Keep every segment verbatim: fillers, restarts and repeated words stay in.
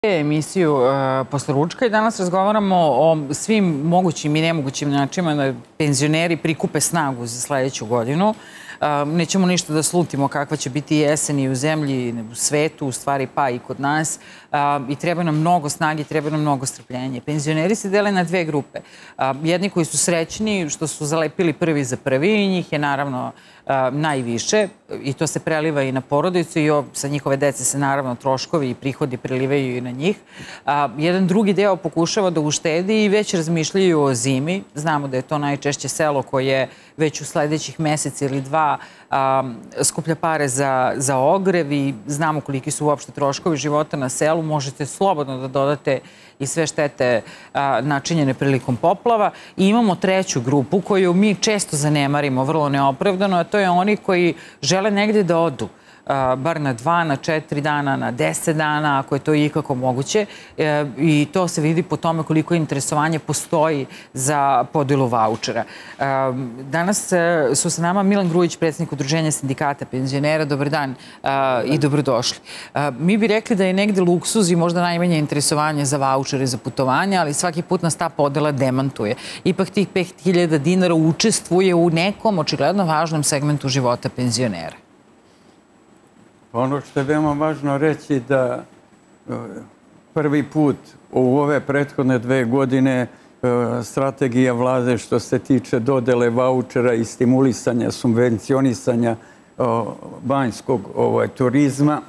Emisiju posle ručka i danas razgovaramo o svim mogućim i nemogućim načinima da penzioneri prikupe snagu za sledeću godinu. Nećemo ništa da slutimo kakva će biti jesen i u zemlji, u svetu, u stvari pa i kod nas. I treba nam mnogo snage, treba nam mnogo strpljenja. Penzioneri se dele na dve grupe. Jedni koji su srećni što su zalepili prvi za prvi i njih je naravno najviše i to se preliva i na porodicu i sa njihove dece se naravno troškovi i prihodi prelivaju i na njih. Jedan drugi deo pokušava da uštedi i već razmišljaju o zimi. Znamo da je to najčešće selo koje već u sledećih mesec ili dva skuplja pare za ogrev i znamo koliki su uopšte troškovi života na selu. Možete slobodno da dodate i sve štete načinjene prilikom poplava. I imamo treću grupu koju mi često zanemarimo, vrlo neopravdano, a to je oni koji žele negde da odu. Bar na dva, na četiri dana, na deset dana, ako je to ikako moguće. I to se vidi po tome koliko interesovanje postoji za podelu vaučera. Danas su sa nama Milan Grujić, predsjednik Udruženja sindikata penzionera. Dobar dan i dobrodošli. Mi bi rekli da je negde luksuz i možda najmanje interesovanje za vaučere za putovanje, ali svaki put nas ta podela demantuje. Ipak tih pet hiljada dinara učestvuje u nekom očigledno važnom segmentu života penzionera. Ono što je veoma važno reći da prvi put u ove prethodne dve godine strategija vlade što se tiče dodele vaučera i stimulisanja, subvencionisanja banjskog turizma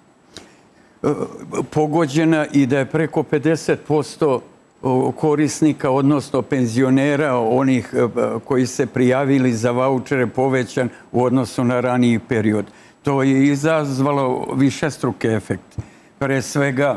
pogođena i da je preko pedeset posto korisnika, odnosno penzionera, onih koji se prijavili za vaučere povećan u odnosu na raniji period. To je izazvalo višestruke efekte. Pre svega,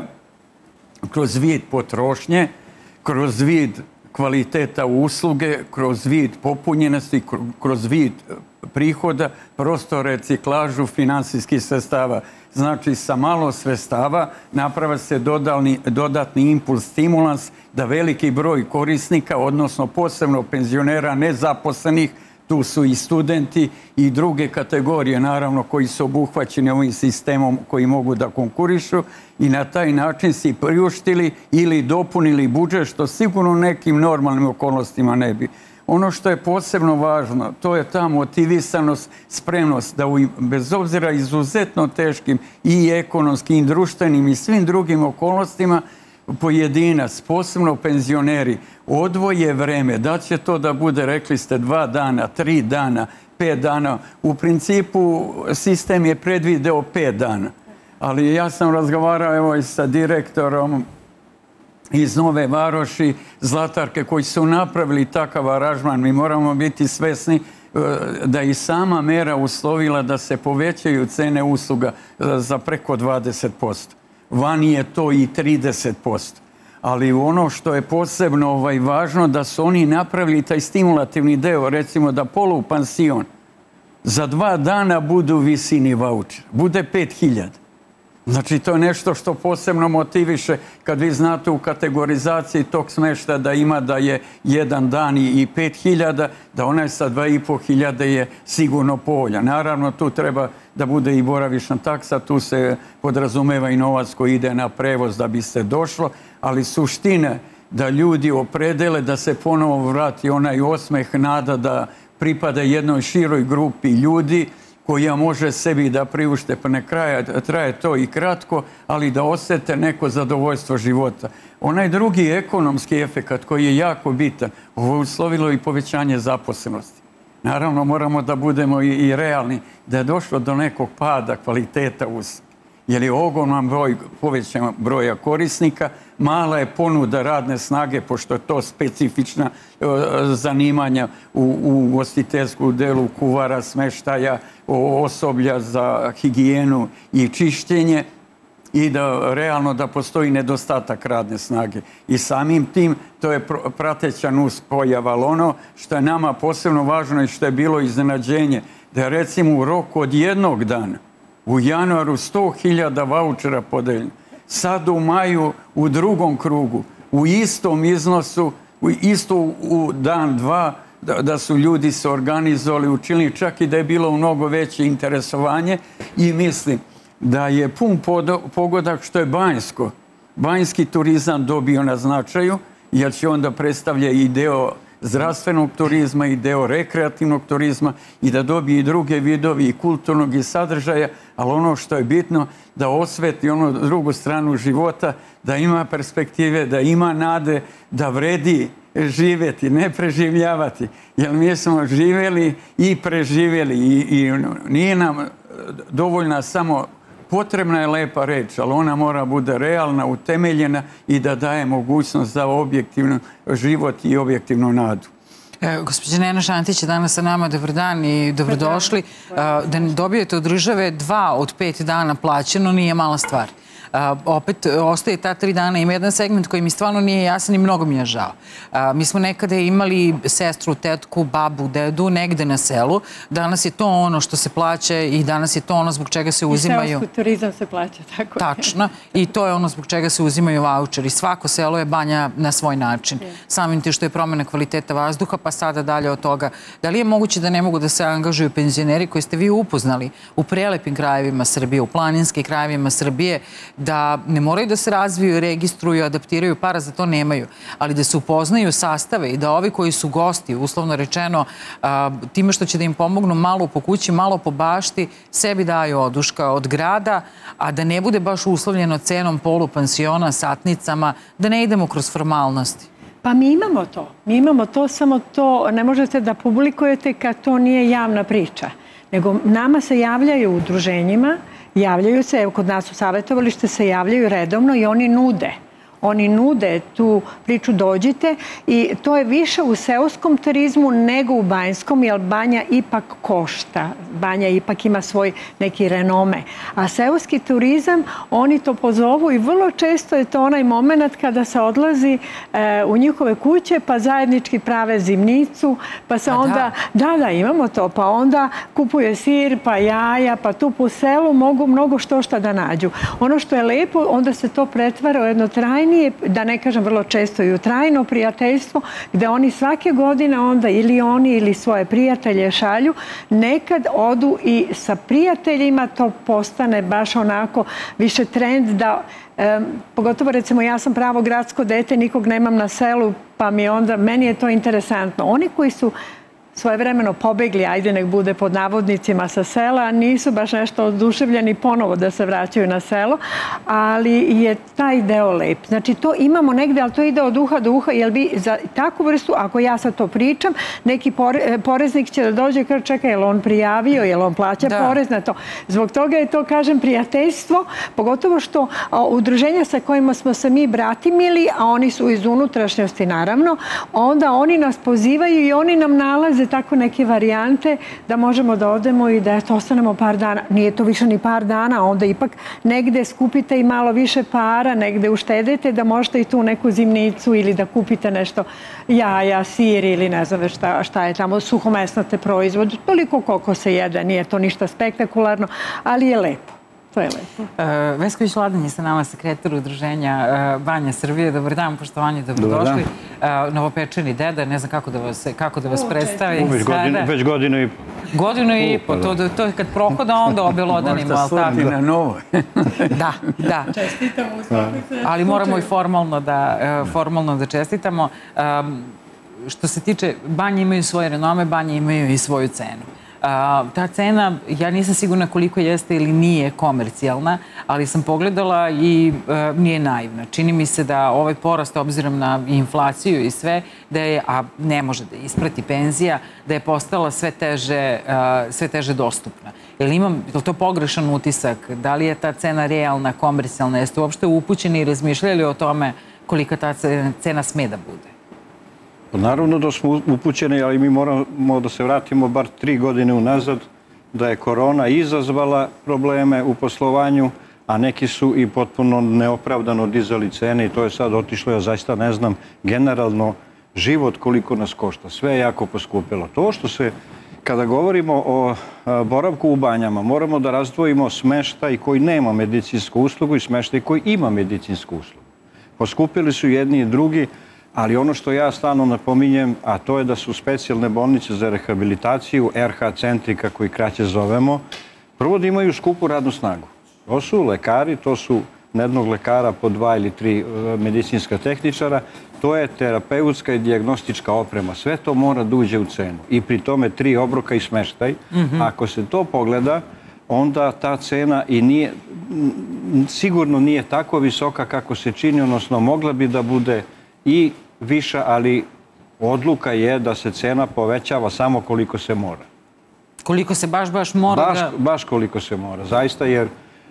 kroz vid potrošnje, kroz vid kvaliteta usluge, kroz vid popunjenosti, kroz vid prihoda, prosto reciklažu finansijskih sredstava. Znači, sa malo sredstava naprava se dodatni impuls, stimulans da veliki broj korisnika, odnosno posebno penzionera nezaposlenih, tu su i studenti i druge kategorije, naravno, koji su obuhvaćeni ovim sistemom koji mogu da konkurišu i na taj način si priuštili ili dopunili budžet, što sigurno nekim normalnim okolnostima ne bi. Ono što je posebno važno, to je ta motivisanost, spremnost da bez obzira izuzetno teškim i ekonomskim, i društvenim i svim drugim okolnostima pojedinac, posebno penzioneri, odvoje vreme. Da će to da bude, rekli ste, dva dana, tri dana, pet dana. U principu sistem je predvideo pet dana. Ali ja sam razgovarao evo i sa direktorom iz Nove Varoši, Zlatarke, koji su napravili takav aranžman. Mi moramo biti svesni da i sama mera uslovila da se povećaju cene usluga za preko dvadeset posto. Vani je to i trideset posto. Ali ono što je posebno važno da su oni napravili taj stimulativni deo, recimo da polupansion za dva dana bude u visini vaučera, bude pet hiljada. Znači, to je nešto što posebno motiviše kad vi znate u kategorizaciji tog smešta da ima da je jedan dan i pet hiljada, da onaj sa dva i po hiljade je sigurno povoljan. Naravno, tu treba da bude i boravišna taksa, tu se podrazumeva i novac koji ide na prevoz da bi se došlo, ali suština da ljudi opredele da se ponovo vrati onaj osmeh, nada da pripada jednoj široj grupi ljudi koja može sebi da priušte, pa ne traje to i kratko, ali da osete neko zadovoljstvo života. Onaj drugi ekonomski efekt koji je jako bitan, ovo je uslovilo i povećanje zaposlenosti. Naravno, moramo da budemo i realni da je došlo do nekog pada kvaliteta usluga. Jer je ogroman broj povećan broja korisnika, mala je ponuda radne snage, pošto je to specifična zanimanja u ugostiteljskom delu kuvara, smeštaja, osoblja za higijenu i čišćenje i da realno da postoji nedostatak radne snage. I samim tim to je prateća nuspojava, ali ono što je nama posebno važno i što je bilo iznenađenje, da je recimo u roku od jednog dana u januaru sto hiljada vaučera podeljeno. Sad u maju u drugom krugu, u istom iznosu, isto u dan, dva, da su ljudi se organizovali, učinili, čak i da je bilo mnogo veće interesovanje i mislim da je pun pogodak što je Banjsko banjski turizam dobio na značaju, jer će onda predstavlja i deo zdravstvenog turizma i deo rekreativnog turizma i da dobije i druge vidovi i kulturnog i sadržaja, ali ono što je bitno da osveti onu drugu stranu života, da ima perspektive, da ima nade, da vredi živjeti, ne preživljavati. Jer mi smo živjeli i preživjeli i nije nam dovoljna samo potrebna je lepa reč, ali ona mora bude realna, utemeljena i da daje mogućnost za objektivno život i objektivnu nadu. Gospođa Nena Šantić je danas sa nama. Dobar dan i dobrodošli. Da dobijete od države dva od pet dana plaćeno nije mala stvar. Opet ostaje ta tri dana. Ima jedan segment koji mi stvarno nije jasan i mnogo mi je žao. Mi smo nekada imali sestru, tetku, babu, dedu negde na selu. Danas je to ono što se plaća i danas je to ono zbog čega se uzimaju... I seoski turizam se plaća, tako. Tačno. I to je ono zbog čega se uzimaju vaučeri. Svako selo je banja na svoj način. Samim tim što je promjena kvaliteta vazduha, pa sada dalje od toga. Da li je moguće da ne mogu da se angažuju penzioneri koji ste vi upoznali u prelepim krajevima Srbije, u planinskim krajevima Srbije, da ne moraju da se razviju, registruju, adaptiraju, para za to nemaju, ali da se upoznaju sastave i da ovi koji su gosti, uslovno rečeno, time što će da im pomognu malo po kući, malo po bašti, sebi daju oduška od grada, a da ne bude baš uslovljeno cenom polupansiona, satnicama, da ne idemo kroz formalnosti. Pa mi imamo to. Mi imamo to, samo to ne možete da publikujete kad to nije javna priča. Nego nama se javljaju u udruženjima, javljaju se, evo kod nas u savjetovalište se javljaju redovno i oni nude. Oni nude tu priču, dođite, i to je više u seoskom turizmu nego u banjskom, jer banja ipak košta. Banja ipak ima svoj neki renome. A seoski turizam, oni to pozovu i vrlo često je to onaj moment kada se odlazi u njihove kuće, pa zajednički prave zimnicu, pa se onda... Da, da, imamo to. Pa onda kupuje sir, pa jaja, pa tu po selu mogu mnogo što šta da nađu. Ono što je lepo, onda se to pretvara u jedno trajnije, da ne kažem vrlo često i u trajno prijateljstvo, gde oni svake godine onda ili oni ili svoje prijatelje šalju, nekad odu i sa prijateljima, to postane baš onako više trend da, pogotovo recimo ja sam pravo gradsko dete, nikog nemam na selu, pa mi onda, meni je to interesantno. Oni koji su svojevremeno pobegli, ajde nek bude pod navodnicima sa sela, nisu baš nešto oduševljeni ponovo da se vraćaju na selo, ali je taj deo lep. Znači to imamo negde, ali to ide od uha do uha, jer bi za takvu vrstu, ako ja sad to pričam, neki poreznik će da dođe i kaže čekaj, je li on prijavio, je li on plaća porez na to. Zbog toga je to, kažem, prijateljstvo, pogotovo što udruženja sa kojima smo se mi bratimili, a oni su iz unutrašnjosti naravno, onda oni nas pozivaju i oni nam nalaze tako neke varijante da možemo da odemo i da ostanemo par dana. Nije to više ni par dana, onda ipak negde skupite i malo više para, negde uštedete da možete i tu neku zimnicu ili da kupite nešto jaja, sir ili ne znam šta, šta je tamo, suhomesnate proizvode. Toliko koliko se jede, nije to ništa spektakularno, ali je lepo. To je lepo. Vesković Vladan je sa nama, sekretar udruženja Banja Srbije. Dobar dan, poštovanje, dobrodošli. Novopečeni deda, ne znam kako da vas predstavi. Već godinu i po. Godinu i po, to je kad prohoda onda obelodanimo. Možda stoti na novo. Da, da. Čestitamo u svakom slučaju. Ali moramo i formalno da čestitamo. Što se tiče, banje imaju svoje renome, banje imaju i svoju cenu. Ta cena, ja nisam sigurna koliko jeste ili nije komercijalna, ali sam pogledala i nije naivna. Čini mi se da ovaj porast, obzirom na inflaciju i sve, da je, a ne može da isprati penzija, da je postala sve teže dostupna. Je li to pogrešan utisak? Da li je ta cena realna, komercijalna? Jeste uopšte upućeni i razmišljali o tome kolika ta cena sme da bude? Naravno da smo upućeni, ali mi moramo da se vratimo bar tri godine unazad, da je korona izazvala probleme u poslovanju, a neki su i potpuno neopravdano dizali cene i to je sad otišlo, ja zaista ne znam, generalno život koliko nas košta. Sve je jako poskupilo. To što se, kada govorimo o boravku u banjama, moramo da razdvojimo smeštaj koji nema medicinsku uslugu i smeštaj koji ima medicinsku uslugu. Poskupili su jedni i drugi, ali ono što ja stalno napominjem, a to je da su specijalne bolnice za rehabilitaciju, er ha centri, kako i kraće zovemo, prvo da imaju skupu radnu snagu. To su lekari, to su na jednog lekara po dva ili tri medicinska tehničara. To je terapeutska i dijagnostička oprema. Sve to mora da uđe u cenu. I pri tome tri obroka i smeštaj. Ako se to pogleda, onda ta cena i nije, sigurno nije tako visoka kako se čini, odnosno mogla bi da bude i viša, ali odluka je da se cena povećava samo koliko se mora. Koliko se baš, baš mora da... Baš koliko se mora, zaista, jer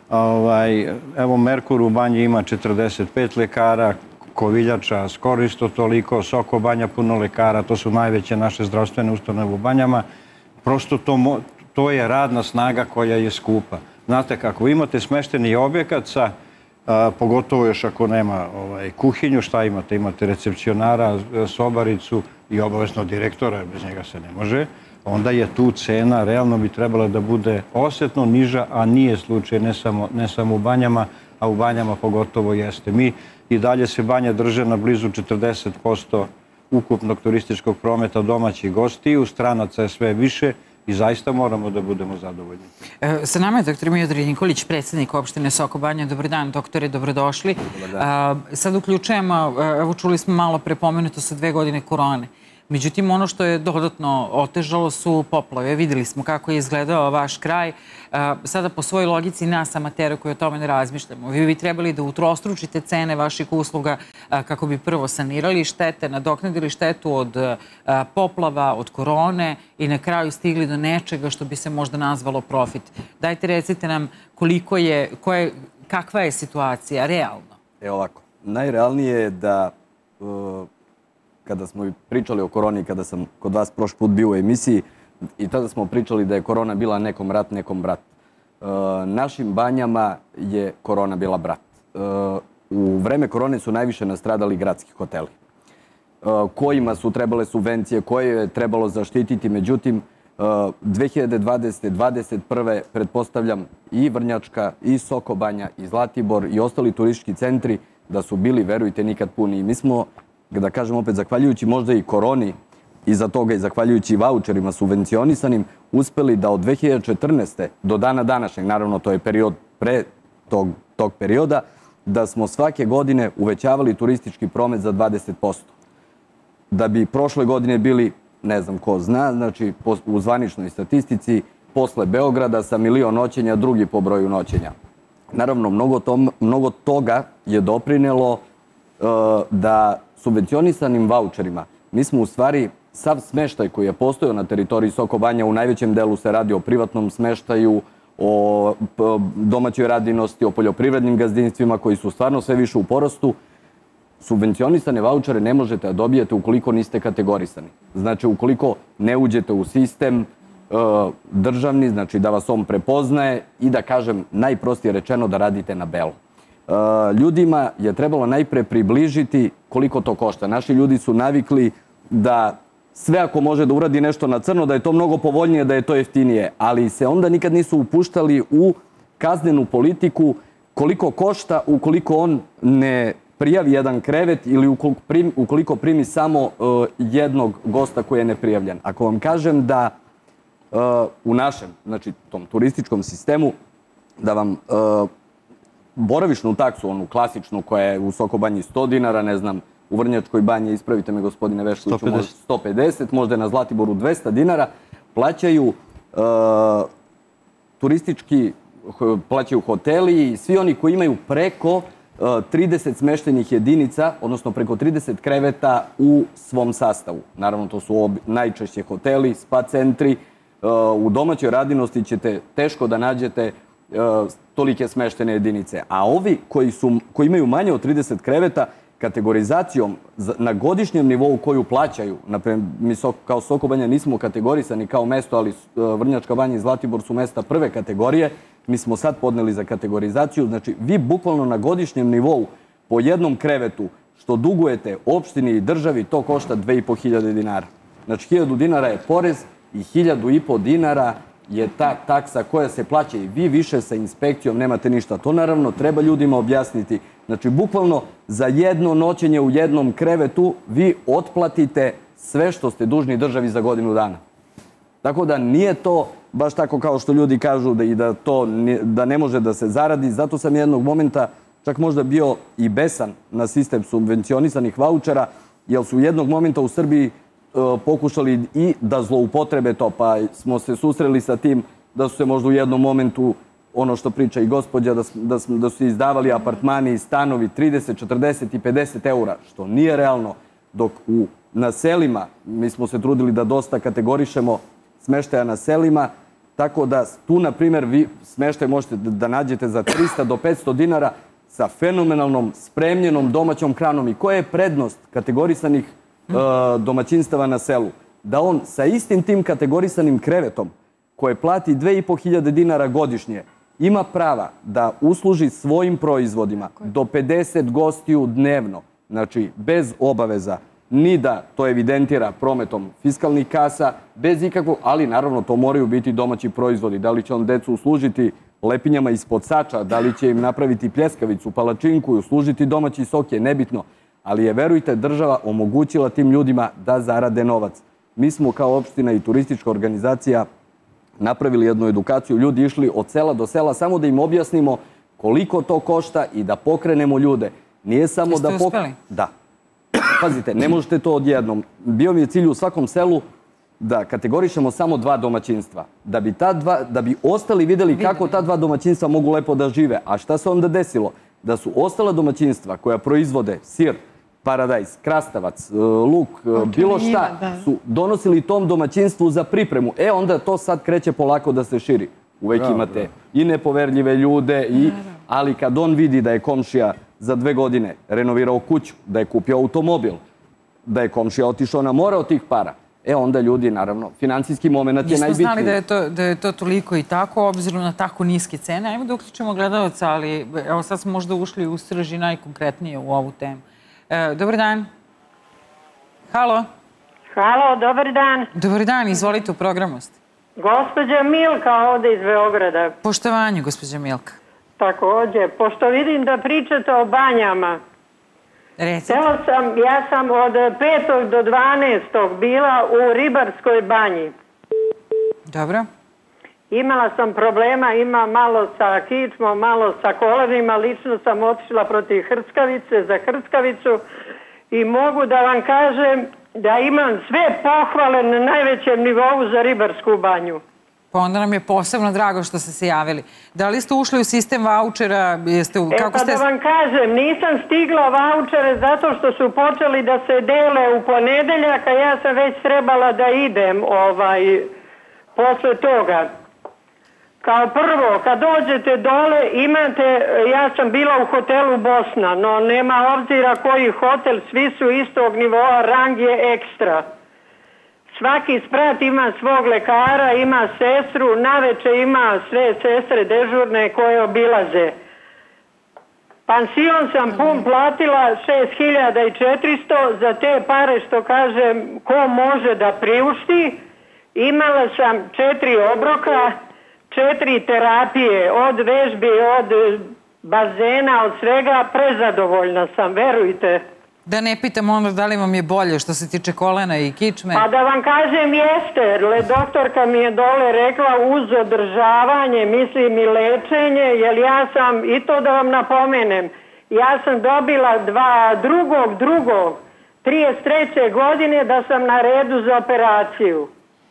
evo Merkur u Banji ima četrdeset pet lekara, Koviljača skoro isto toliko, Soko Banja puno lekara, to su najveće naše zdravstvene ustanove u banjama. Prosto to je radna snaga koja je skupa. Znate kako, imate smešteni objekat sa, pogotovo još ako nema kuhinju, šta imate? Imate recepcionara, sobaricu i obavezno direktora, bez njega se ne može. Onda je tu cena, realno bi trebala da bude osetno niža, a nije slučaj ne samo u banjama, a u banjama pogotovo jeste. Mi i dalje se banje drže na blizu četrdeset posto ukupnog turističkog prometa domaćih gostiju, stranaca je sve više i zaista moramo da budemo zadovoljni. Sa nama je doktor Miodrag Nikolić, predsjednik opštine Soko Banja. Dobar dan, doktore, dobrodošli. Sad uključujemo, evo čuli smo malo prepomenuto sa dve godine korone. Međutim, ono što je dodatno otežalo su poplave. Vidjeli smo kako je izgledao vaš kraj. Sada po svojoj logici nas amatera koji o tome ne razmišljamo. Vi bi trebali da utrostručite cene vaših usluga kako bi prvo sanirali štete, nadoknadili štetu od poplava, od korone i na kraju stigli do nečega što bi se možda nazvalo profit. Dajte recite nam koliko je, kakva je situacija realno? Evo ovako, najrealnije je da kada smo pričali o koroni, kada sam kod vas prošli put bio u emisiji, i tada smo pričali da je korona bila nekom rat, nekom brat. Našim banjama je korona bila brat. U vreme korone su najviše nastradali gradski hoteli, kojima su trebale subvencije, koje je trebalo zaštititi. Međutim, dve hiljade dvadesete. dvadeset prve pretpostavljam i Vrnjačka, i Soko Banja, i Zlatibor, i ostali turistički centri da su bili, verujte, nikad puni. I mi smo, da kažem opet, zahvaljujući možda i koroni, iza toga i zahvaljujući vaučerima subvencionisanim, uspeli da od dve hiljade četrnaeste. do dana današnjeg, naravno to je period pre tog, tog perioda, da smo svake godine uvećavali turistički promet za dvadeset posto. Da bi prošle godine bili, ne znam ko zna, znači u zvaničnoj statistici, posle Beograda sa milion noćenja, drugi po broju noćenja. Naravno, mnogo, to, mnogo toga je doprinelo uh, da subvencionisanim vaučerima mi smo u stvari sav smeštaj koji je postojao na teritoriji Soko Banja, u najvećem delu se radi o privatnom smeštaju, o domaćoj radinosti, o poljoprivrednim gazdinstvima koji su stvarno sve više u porastu. Subvencionisane vaučere ne možete da dobijete ukoliko niste kategorisani. Znači, ukoliko ne uđete u sistem državni, znači da vas on prepoznaje i da kažem najprostije rečeno da radite na belo. Ljudima je trebalo najpre približiti koliko to košta. Naši ljudi su navikli da sve ako može da uradi nešto na crno, da je to mnogo povoljnije, da je to jeftinije, ali se onda nikad nisu upuštali u kaznenu politiku koliko košta ukoliko on ne prijavi jedan krevet ili ukoliko primi samo jednog gosta koji je neprijavljen. Ako vam kažem da u našem, znači tom turističkom sistemu, da vam boravišnu taksu, onu klasičnu koja je u Soko Banji sto dinara, ne znam, u Vrnjačkoj banji, ispravite me gospodine Vešliću, sto pedeset, možda je na Zlatiboru dvesta dinara, plaćaju turistički, plaćaju hoteli i svi oni koji imaju preko trideset smeštenih jedinica, odnosno preko trideset kreveta u svom sastavu. Naravno, to su najčešće hoteli, spa centri. U domaćoj radinosti ćete teško da nađete tolike smeštene jedinice. A ovi koji, su, koji imaju manje od trideset kreveta, kategorizacijom na godišnjem nivou koju plaćaju, naprimjer, mi kao Soko Banja nismo kategorisani kao mesto, ali Vrnjačka Banja i Zlatibor su mesta prve kategorije, mi smo sad podneli za kategorizaciju, znači vi bukvalno na godišnjem nivou po jednom krevetu što dugujete opštini i državi, to košta dve i po hiljade dinara. Znači hiljadu dinara je porez i hiljadu i po dinara je ta taksa koja se plaća i vi više sa inspekcijom nemate ništa. To naravno treba ljudima objasniti. Znači, bukvalno za jedno noćenje u jednom krevetu vi otplatite sve što ste dužni državi za godinu dana. Tako da nije to baš tako kao što ljudi kažu da i da to da ne može da se zaradi. Zato sam jednog momenta čak možda bio i besan na sistem subvencionisanih vaučera, jer su jednog momenta u Srbiji pokušali i da zloupotrebe to, pa smo se susreli sa tim da su se možda u jednom momentu, ono što priča i gospođa, da, da, da su izdavali apartmani i stanovi trideset, četrdeset i pedeset eura, što nije realno, dok u na selima, mi smo se trudili da dosta kategorišemo smeštaja na selima, tako da tu, na primjer, vi smeštaj možete da nađete za trista do petsto dinara sa fenomenalnom, spremljenom domaćom hranom. I koja je prednost kategorisanih domaćinstava na selu? Da on sa istim tim kategorisanim krevetom, koje plati dve i po hiljade dinara godišnje, ima prava da usluži svojim proizvodima do pedeset gostiju dnevno, znači bez obaveza, ni da to evidentira prometom fiskalnih kasa, bez ikakvog, ali naravno to moraju biti domaći proizvodi. Da li će on decu uslužiti lepinjama ispod sača, da li će im napraviti pljeskavicu, palačinku, uslužiti domaći sok, je nebitno. Ali je, verujte, država omogućila tim ljudima da zarade novac. Mi smo kao opština i turistička organizacija napravili jednu edukaciju. Ljudi išli od sela do sela samo da im objasnimo koliko to košta i da pokrenemo ljude. Nije samo da uspeli? Da. Pazite, ne možete to odjednom. Bio mi je cilj u svakom selu da kategorišemo samo dva domaćinstva. Da bi, ta dva, da bi ostali videli kako ta dva domaćinstva mogu lepo da žive. A šta se onda desilo? Da su ostala domaćinstva koja proizvode sir, paradajz, krastavac, luk, bilo šta, su donosili tom domaćinstvu za pripremu. E, onda to sad kreće polako da se širi. Uvek imate i nepoverljive ljude, i, ali kad on vidi da je komšija za dve godine renovirao kuću, da je kupio automobil, da je komšija otišao na more od tih para, e onda ljudi, naravno, financijski moment je najbitniji. Nismo znali da je, to, da je to toliko i tako, obzirom na tako niske cene. Ajmo da uključimo gledalca, ali evo sad smo možda ušli u srži najkonkretnije u ovu temu. E, dobar dan. Halo. Halo, dobar dan. Dobar dan, izvolite, u programu ste. Gospođa Milka ovde iz Beograda. Poštovanje, gospođa Milka. Takođe, pošto vidim da pričate o banjama. Recite. Sam, ja sam od petog do dvanaestog bila u Ribarskoj banji. Dobro. Imala sam problema, ima malo sa kičmom, malo sa kolenima. Lično sam otišla protiv hrckavice, za hrckavicu. I mogu da vam kažem da imam sve pohvale na najvećem nivou za Ribarsku banju. Pa onda nam je posebno drago što ste se javili. Da li ste ušli u sistem vaučera? Jeste, e kako pa ste... da vam kažem, nisam stigla vaučere zato što su počeli da se dele u ponedeljak, a ja sam već trebala da idem ovaj, posle toga. Kao prvo, kad dođete dole, imate, ja sam bila u hotelu Bosna, no nema obzira koji hotel, svi su istog nivoa, rang je ekstra. Svaki sprat ima svog lekara, ima sestru, naveče ima sve sestre dežurne koje obilaze. Pansion sam pun platila šest hiljada četiristo za te pare što kažem ko može da priušti. Imala sam četiri obroka, četiri terapije, od vežbi, od bazena, od svega, prezadovoljna sam, verujte. Da ne pitam ono da li vam je bolje što se tiče kolena i kičme? Pa da vam kažem jeste, le doktorka mi je dole rekla uz održavanje, mislim i lečenje, jer ja sam, i to da vam napomenem, ja sam dobila dva drugog, drugog, trideset treće godine da sam na redu za operaciju.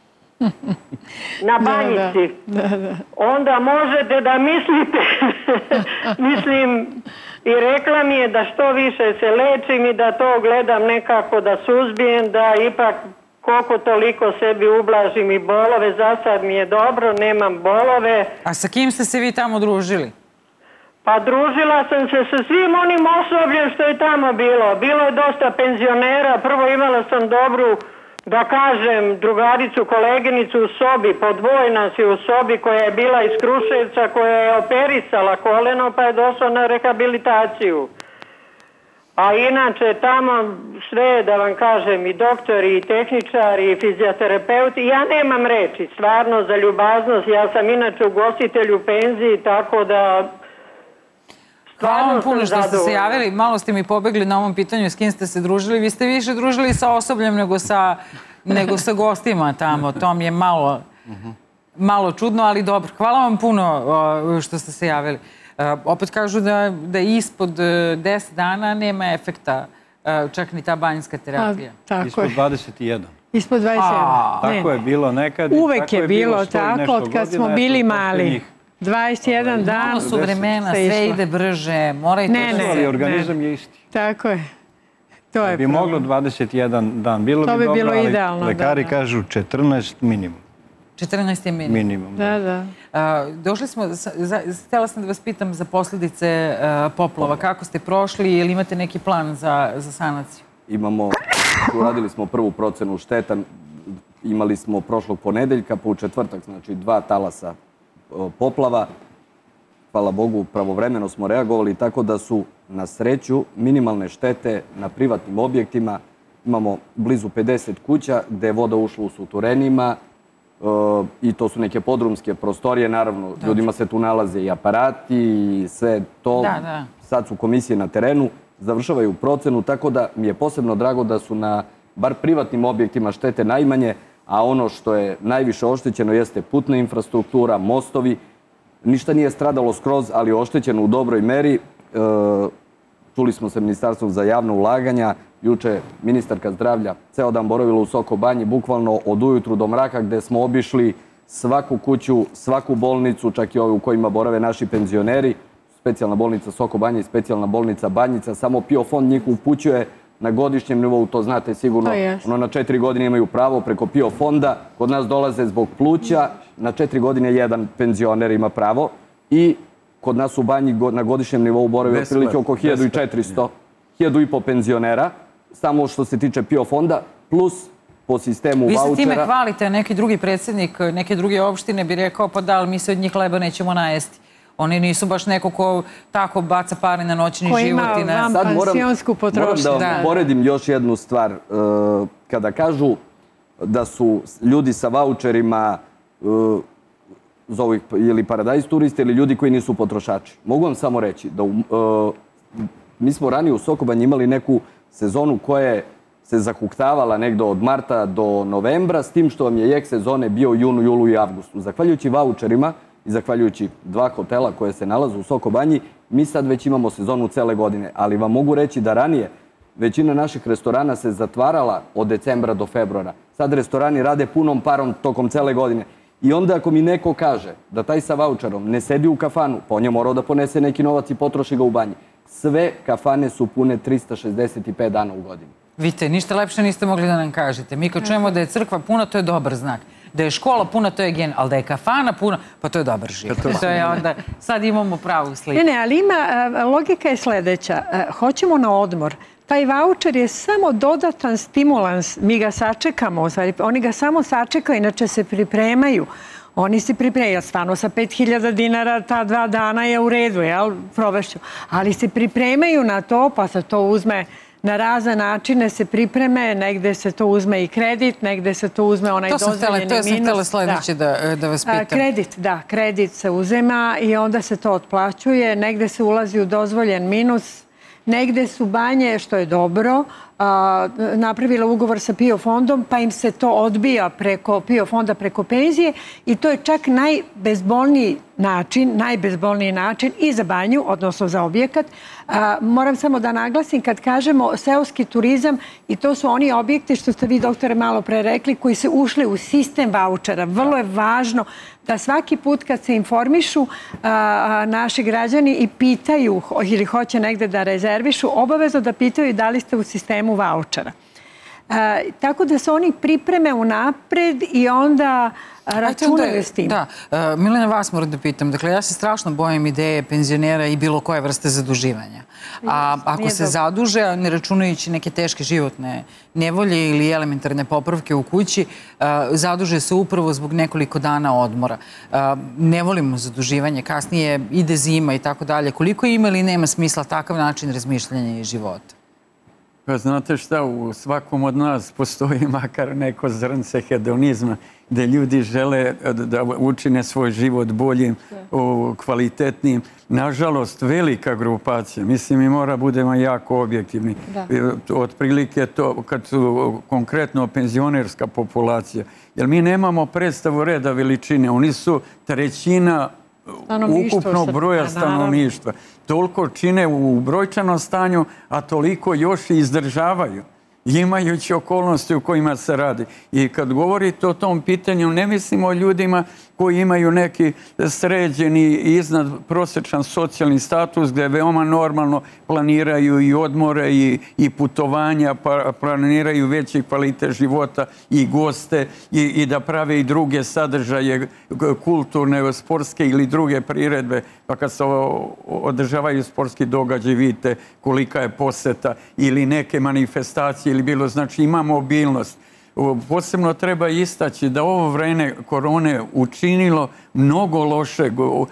Na banjici. Da, da, da. Onda možete da mislite, mislim, i rekla mi je da što više se lečim i da to gledam nekako da suzbijem, da ipak koliko toliko sebi ublažim i bolove. Za sad mi je dobro, nemam bolove. A sa kim ste se vi tamo družili? Pa družila sam se sa svim onim osobljem što je tamo bilo. Bilo je dosta penzionera. Prvo imala sam dobru, da kažem, drugaricu, koleginicu u sobi, po dvoje nas je u sobi, koja je bila iz Kruševca, koja je operisala koleno pa je došla na rehabilitaciju. A inače tamo sve, da vam kažem, i doktori, i tehničari, i fizioterapeuti, ja nemam reči, stvarno, za ljubaznost. Ja sam inače ugostitelj u penziji, tako da... Hvala vam puno što ste se javili. Malo ste mi pobegli na ovom pitanju s kim ste se družili. Vi ste više družili sa osobljem nego sa, nego sa gostima tamo. To mi je malo, malo čudno, ali dobro. Hvala vam puno što ste se javili. Opet kažu da ispod deset dana nema efekta čak ni ta banjska terapija. Ispod dvadeset jedan. Ispod dvadeset jedan. Tako je bilo nekad. Uvek je bilo tako, od kad smo bili mali. dvadeset jedan dan. Mnogo su vremena, sve ide brže, mora i to da se... Ali organizam je isti. Tako je. To je bi moglo dvadeset jedan dan. Bilo to bi bilo dobro, idealno, ali lekari kažu četrnaest minimum. četrnaest je minimum. Minimum, da. da. Došli smo, htjela sam da vas pitam za posljedice poplava. Kako ste prošli ili imate neki plan za sanaciju? Imamo, uradili smo prvu procenu šteta. Imali smo prošlog ponedeljka, pa u četvrtak, znači dva talasa poplava. Hvala Bogu, pravovremeno smo reagovali, tako da su na sreću minimalne štete na privatnim objektima. Imamo blizu pedeset kuća gde je voda ušla u suterenima i to su neke podrumske prostorije. Naravno, ljudima se tu nalaze i aparati i sve to. Sad su komisije na terenu, završavaju procenu, tako da mi je posebno drago da su na bar privatnim objektima štete najmanje, a ono što je najviše oštećeno jeste putna infrastruktura, mostovi. Ništa nije stradalo skroz, ali je oštećeno u dobroj meri. Čuli smo se Ministarstvom za javno ulaganja. Juče ministarka zdravlja ceo dan boravila u Soko Banji, bukvalno od ujutru do mraka, gde smo obišli svaku kuću, svaku bolnicu, čak i ove u kojima borave naši penzioneri. Specijalna bolnica Soko Banja i specijalna bolnica Banjica. Samo PIO fond njih upućuje na godišnjem nivou, to znate sigurno. Ono na četiri godine imaju pravo preko PIO fonda. Kod nas dolaze zbog pluća. Na četiri godine jedan penzioner ima pravo. I kod nas u Banji na godišnjem nivou boravi otprilike oko hiljadu četiristo, hiljadu i po penzionera. Samo što se tiče PIO fonda, plus po sistemu vaučera. Vi se time hvalite, neki drugi predsjednik, neke druge opštine bi rekao, pa da, ali mi se od njih leba nećemo najesti. Oni nisu baš neko ko tako baca pare na noćni život. Ko ima vanpansionsku potrošnju. Moram da vam poredim još jednu stvar. Kada kažu da su ljudi sa vaučerima zovu ih ili paradajz turiste ili ljudi koji nisu potrošači. Mogu vam samo reći da mi smo ranije u Soko Banji imali neku sezonu koja se zahuktavala negdje od marta do novembra, s tim što vam je jek sezone bio u junu, julu i avgustu. Zahvaljujući vaučerima i zahvaljujući dva hotela koje se nalaze u Soko Banji, mi sad već imamo sezonu cele godine. Ali vam mogu reći da ranije većina naših restorana se zatvarala od decembra do februara. Sad restorani rade punom parom tokom cele godine. I onda ako mi neko kaže da taj sa vaučerom ne sedi u kafanu, pa on je morao da ponese neki novac i potroši ga u banji. Sve kafane su pune trista šezdeset pet dana u godini. Vidite, ništa lepše niste mogli da nam kažete. Mi kad čujemo da je crkva puna, to je dobar znak. Da je škola puna, to je gen, ali da je kafana puna, pa to je dobar život. To je onda, sad imamo pravu sliku. Ne, ne, ali ima, logika je sledeća. Hoćemo na odmor. Taj vaučer je samo dodatan stimulans. Mi ga sačekamo, oni ga samo sačekaju, inače se pripremaju. Oni se pripremaju, stvarno sa pet hiljada dinara ta dva dana je u redu, jel, provešću. Ali se pripremaju na to, pa se to uzme na razne načine, se pripreme, negde se to uzme i kredit, negde se to uzme onaj dozvoljeni minus. To sam htjela sledeće da vas pitam. Kredit, da, kredit se uzema i onda se to otplaćuje, negde se ulazi u dozvoljen minus, negde su banje, što je dobro, napravila ugovor sa PIO fondom, pa im se to odbija preko PIO fonda, preko penzije i to je čak najbezbolniji način, najbezbolniji način i za banju, odnosno za objekat. Moram samo da naglasim, kad kažemo seoski turizam, i to su oni objekti, što ste vi, doktore, malo pre rekli, koji se ušli u sistem vaučera. Vrlo je važno da svaki put kad se informišu naši građani i pitaju ili hoće negde da rezervišu, obavezno da pitaju da li ste u sistemu vaučera. Tako da se oni pripreme unapred i onda računaju s tim. Da, Milena, vas moram da pitam. Dakle, ja se strašno bojim ideje penzionera i bilo koje vrste zaduživanja. A ako se zaduže, ne računajući neke teške životne nevolje ili elementarne popravke u kući, zaduže se upravo zbog nekoliko dana odmora. Ne volimo zaduživanje, kasnije ide zima i tako dalje. Koliko ima ili nema smisla takav način razmišljanja i života? Pa znate šta, u svakom od nas postoji makar neko zrnce hedonizma gde ljudi žele da učine svoj život boljim, kvalitetnim. Nažalost, velika grupacija, mislim, mi mora budemo jako objektivni. Otprilike to, kad su konkretno penzionerska populacija, jer mi nemamo predstavu reda veličine, oni su trećina ukupnog broja stanovništva. Toliko čine u brojčanom stanju, a toliko još i izdržavaju, imajući okolnosti u kojima se radi. I kad govorite o tom pitanju, ne mislimo o ljudima koji imaju neki sređeni iznad prosječan socijalni status gdje veoma normalno planiraju i odmore i, i putovanja, pa planiraju veći kvalitet života i goste i, i da prave i druge sadržaje kulturne, sportske ili druge priredbe. Pa kad se održavaju sportski događaj, vidite kolika je poseta ili neke manifestacije ili bilo, znači ima mobilnost. Posebno treba istaći da ovo vreme korone učinilo mnogo lošeg,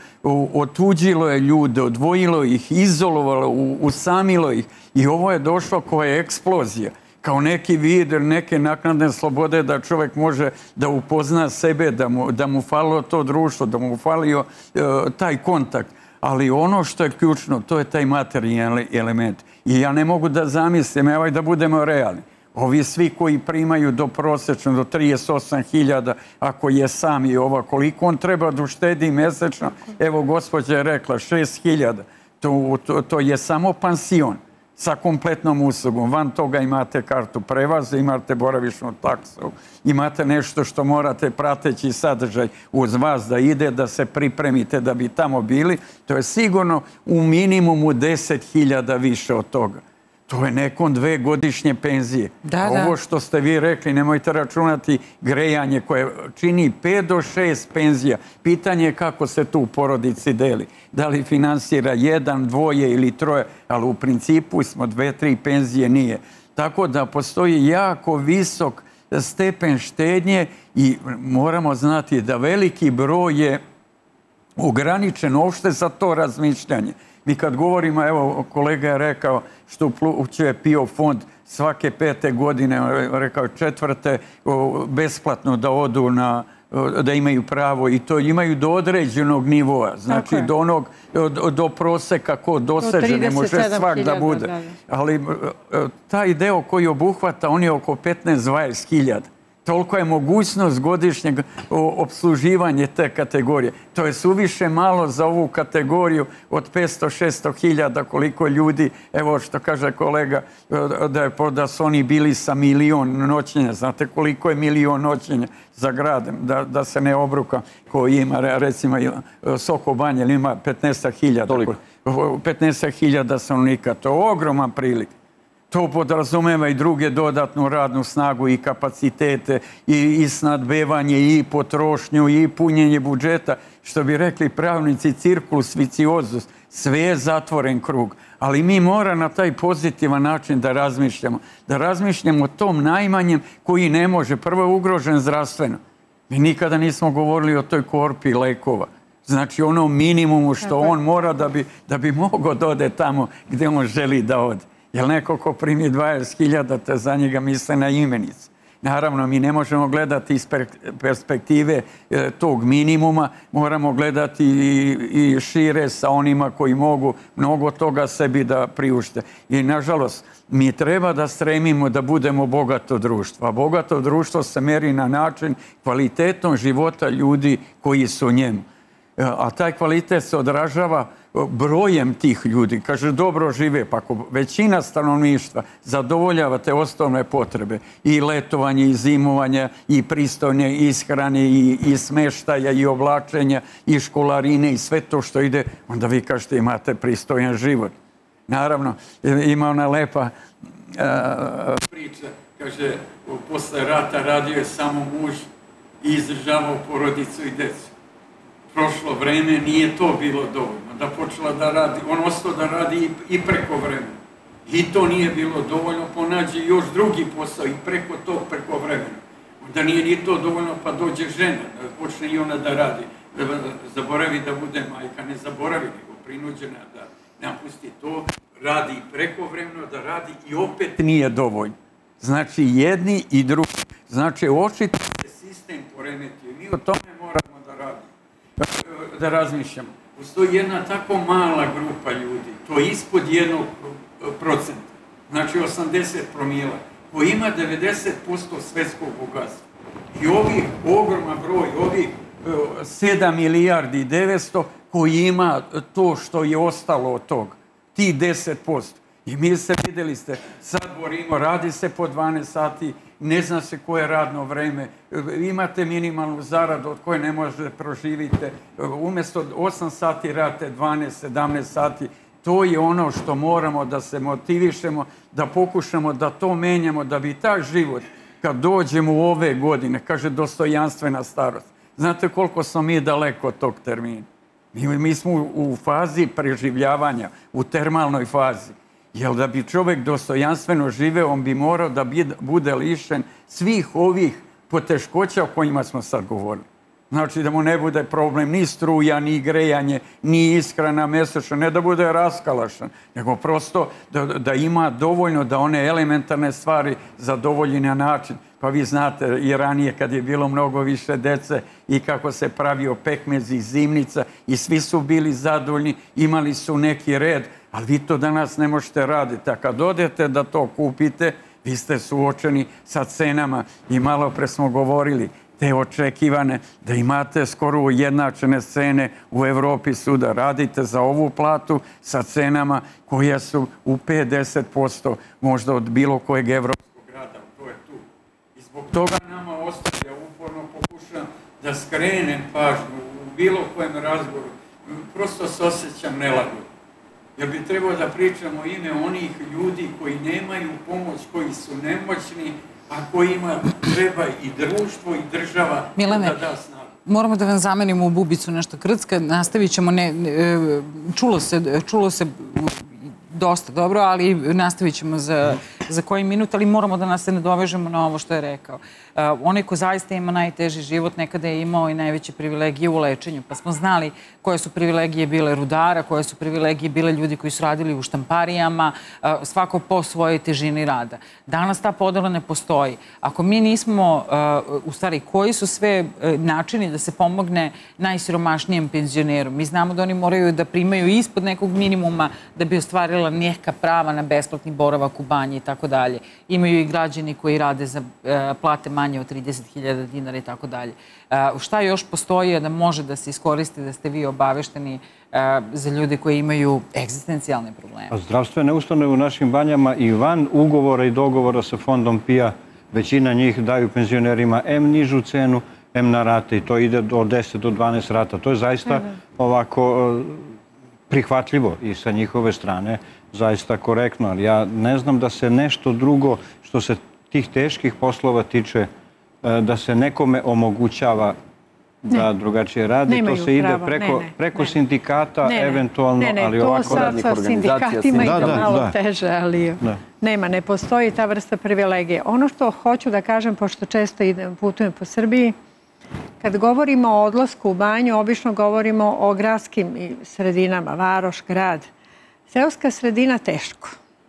otuđilo je ljude, odvojilo ih, izolovalo, usamilo ih i ovo je došlo koja je eksplozija. Kao neki vid, neke naknadne slobode da čovjek može da upozna sebe, da mu, da mu falilo to društvo, da mu falio e, taj kontakt. Ali ono što je ključno, to je taj materijalni element. I ja ne mogu da zamislim, evo da budemo realni. Ovi svi koji primaju do prosječno, do trideset osam hiljada, ako je sam i ova, koliko on treba da uštedi mesečno, evo gospođa je rekla šest hiljada. To, to, to je samo pansion sa kompletnom uslugom. Van toga imate kartu prevoza, imate boravišnu taksu, imate nešto što morate prateći sadržaj uz vas da ide, da se pripremite da bi tamo bili. To je sigurno u minimumu deset hiljada više od toga. To je nekom dve godišnje penzije. Da, da. Ovo što ste vi rekli, nemojte računati grejanje koje čini pet do šest penzija. Pitanje je kako se tu u porodici deli. Da li finansira jedan, dvoje ili troje, ali u principu smo dve, tri penzije nije. Tako da postoji jako visok stepen štednje i moramo znati da veliki broj je ograničen uopšte za to razmišljanje. Mi kad govorimo, evo kolega je rekao što uplaćuje P I O fond svake pete godine, rekao četvrte, besplatno da odu na, da imaju pravo i to imaju do određenog nivoa, znači do onog, do, do proseka ko doseže, ne može svak da bude. Ali taj deo koji obuhvata, on je oko petnaest do dvadeset hiljada. Toliko je mogućnost godišnjeg opsluživanja te kategorije. To je suviše malo za ovu kategoriju od petsto do šesto hiljada koliko ljudi, evo što kaže kolega, da, je, da su oni bili sa milion noćenja. Znate koliko je milion noćenja za grad, da, da se ne obruka koji ima, recimo Soko Banja ima petnaest hiljada. petnaest hiljada stanovnika, to je ogroman prilik. To podrazumeva i druge dodatnu radnu snagu i kapacitete i, i snadbevanje i potrošnju i punjenje budžeta. Što bi rekli pravnici, cirkulus viciozus, sve je zatvoren krug. Ali mi mora na taj pozitivan način da razmišljamo. Da razmišljamo o tom najmanjem koji ne može. Prvo je ugrožen zdravstveno. Mi nikada nismo govorili o toj korpi lekova. Znači ono minimumu što on mora da bi, da bi mogao da ode tamo gdje on želi da ode. Jer neko ko primi dvadeset hiljada, te za njega misle na imenicu. Naravno, mi ne možemo gledati iz perspektive tog minimuma, moramo gledati i šire sa onima koji mogu mnogo toga sebi da priušte. I, nažalost, mi treba da stremimo da budemo bogato društvo. A bogato društvo se meri na način kvalitetnog života ljudi koji su u njemu. A taj kvalitet se odražava brojem tih ljudi. Kaže, dobro žive, pa ako većina stanovništva zadovoljava te osnovne potrebe i letovanje, i zimovanje, i pristojne ishrane, i, i smeštaja, i oblačenja, i školarine, i sve to što ide, onda vi kažete imate pristojan život. Naravno, ima ona lepa a, priča, kaže, posle rata radio je samo muž i izdržavao porodicu i decu. Prošlo vreme, nije to bilo dovoljno, da počela da radi, on ostao da radi i preko vremena. I to nije bilo dovoljno, ponađe još drugi posao i preko tog preko vremena. Onda nije ni to dovoljno, pa dođe žena, da počne i ona da radi. Da zaboravi da bude majka, ne zaboravi, nego prinuđena da napusti to, radi preko vremena, da radi i opet nije dovoljno. Znači jedni i drugi. Znači očito se sistem poremetio i mi o tome moramo da radimo. Da razmišljamo. Postoji jedna tako mala grupa ljudi, to je ispod jednog procenta, znači osamdeset promila, koji ima devedeset posto svetskog bogatstva. I ovih ogroman broj, ovih sedam milijardi i devetsto koji ima to što je ostalo od tog, ti deset posto. I mi se, vidjeli ste, sad borimo, radi se po dvanaest sati, ne zna se koje radno vreme, imate minimalnu zaradu od koje ne možete proživite, umjesto osam sati radite dvanaest sedamnaest sati. To je ono što moramo da se motivišemo, da pokušamo da to menjamo, da bi tak život, kad dođemo u ove godine, kaže dostojanstvena starost. Znate koliko smo mi daleko od tog termina? Mi, mi smo u fazi preživljavanja, u termalnoj fazi. Jer da bi čovjek dostojanstveno živeo, on bi morao da bude lišen svih ovih poteškoća o kojima smo sad govorili. Znači da mu ne bude problem ni struja, ni grejanje, ni ishrana mesečno, ne da bude raskalašan, nego prosto da, da ima dovoljno da one elementarne stvari zadovolji na način. Pa vi znate i ranije kad je bilo mnogo više dece i kako se pravio pekmez iz zimnica i svi su bili zadovoljni, imali su neki red, ali vi to danas ne možete raditi. A kad odete da to kupite, vi ste suočeni sa cenama i malo pre smo govorili te očekivane, da imate skoro ujednačene cene u Evropi suda. Radite za ovu platu sa cenama koje su u pedeset posto možda od bilo kojeg evropskog grada. To je tu. I zbog toga nama ostavlja, uporno pokušam da skrenem pažnju u bilo kojem razgovoru. Prosto se osjećam nelagodno. Jer bi trebalo da pričamo ime onih ljudi koji nemaju pomoć, koji su nemoćni, a kojima treba i društvo i država Milane, da da snagu. Moramo da vam zamenimo u bubicu nešto krcka. Nastavit ćemo, ne, čulo se, čulo se dosta dobro, ali nastavit ćemo za, za koji minut, ali moramo da nas se ne dovežemo na ovo što je rekao. Uh, onaj ko zaista ima najteži život nekada je imao i najveće privilegije u lečenju, pa smo znali koje su privilegije bile rudara, koje su privilegije bile ljudi koji su radili u štamparijama, uh, svako po svojoj težini rada. Danas ta podela ne postoji. Ako mi nismo, uh, u stvari, koji su sve uh, načini da se pomogne najsiromašnijem penzioneru? Mi znamo da oni moraju da primaju ispod nekog minimuma da bi ostvarila neka prava na besplatni boravak u banji i tako dalje. Imaju i građani koji rade za uh, plate manje od trideset hiljada dinara i tako dalje. Šta još postoji da može da se iskoristi, da ste vi obavešteni za ljude koji imaju egzistencijalne probleme? Zdravstvene ustanove u našim banjama i van ugovora i dogovora sa fondom P I A, većina njih daju penzionerima em nižu cenu, em na rate i to ide od deset do dvanaest rata. To je zaista ovako prihvatljivo i sa njihove strane zaista korektno, ali ja ne znam da se nešto drugo što se tih teških poslova tiče da se nekome omogućava da drugačije radi. To se ide preko sindikata, eventualno, ali ovako radnih organizacija. Sa sindikatima ide malo teže, ali nema, ne postoji ta vrsta privilegije. Ono što hoću da kažem, pošto često putujem po Srbiji, kad govorimo o odlasku u banju, obično govorimo o gradskim sredinama, varoš, grad. Seoska sredina teško.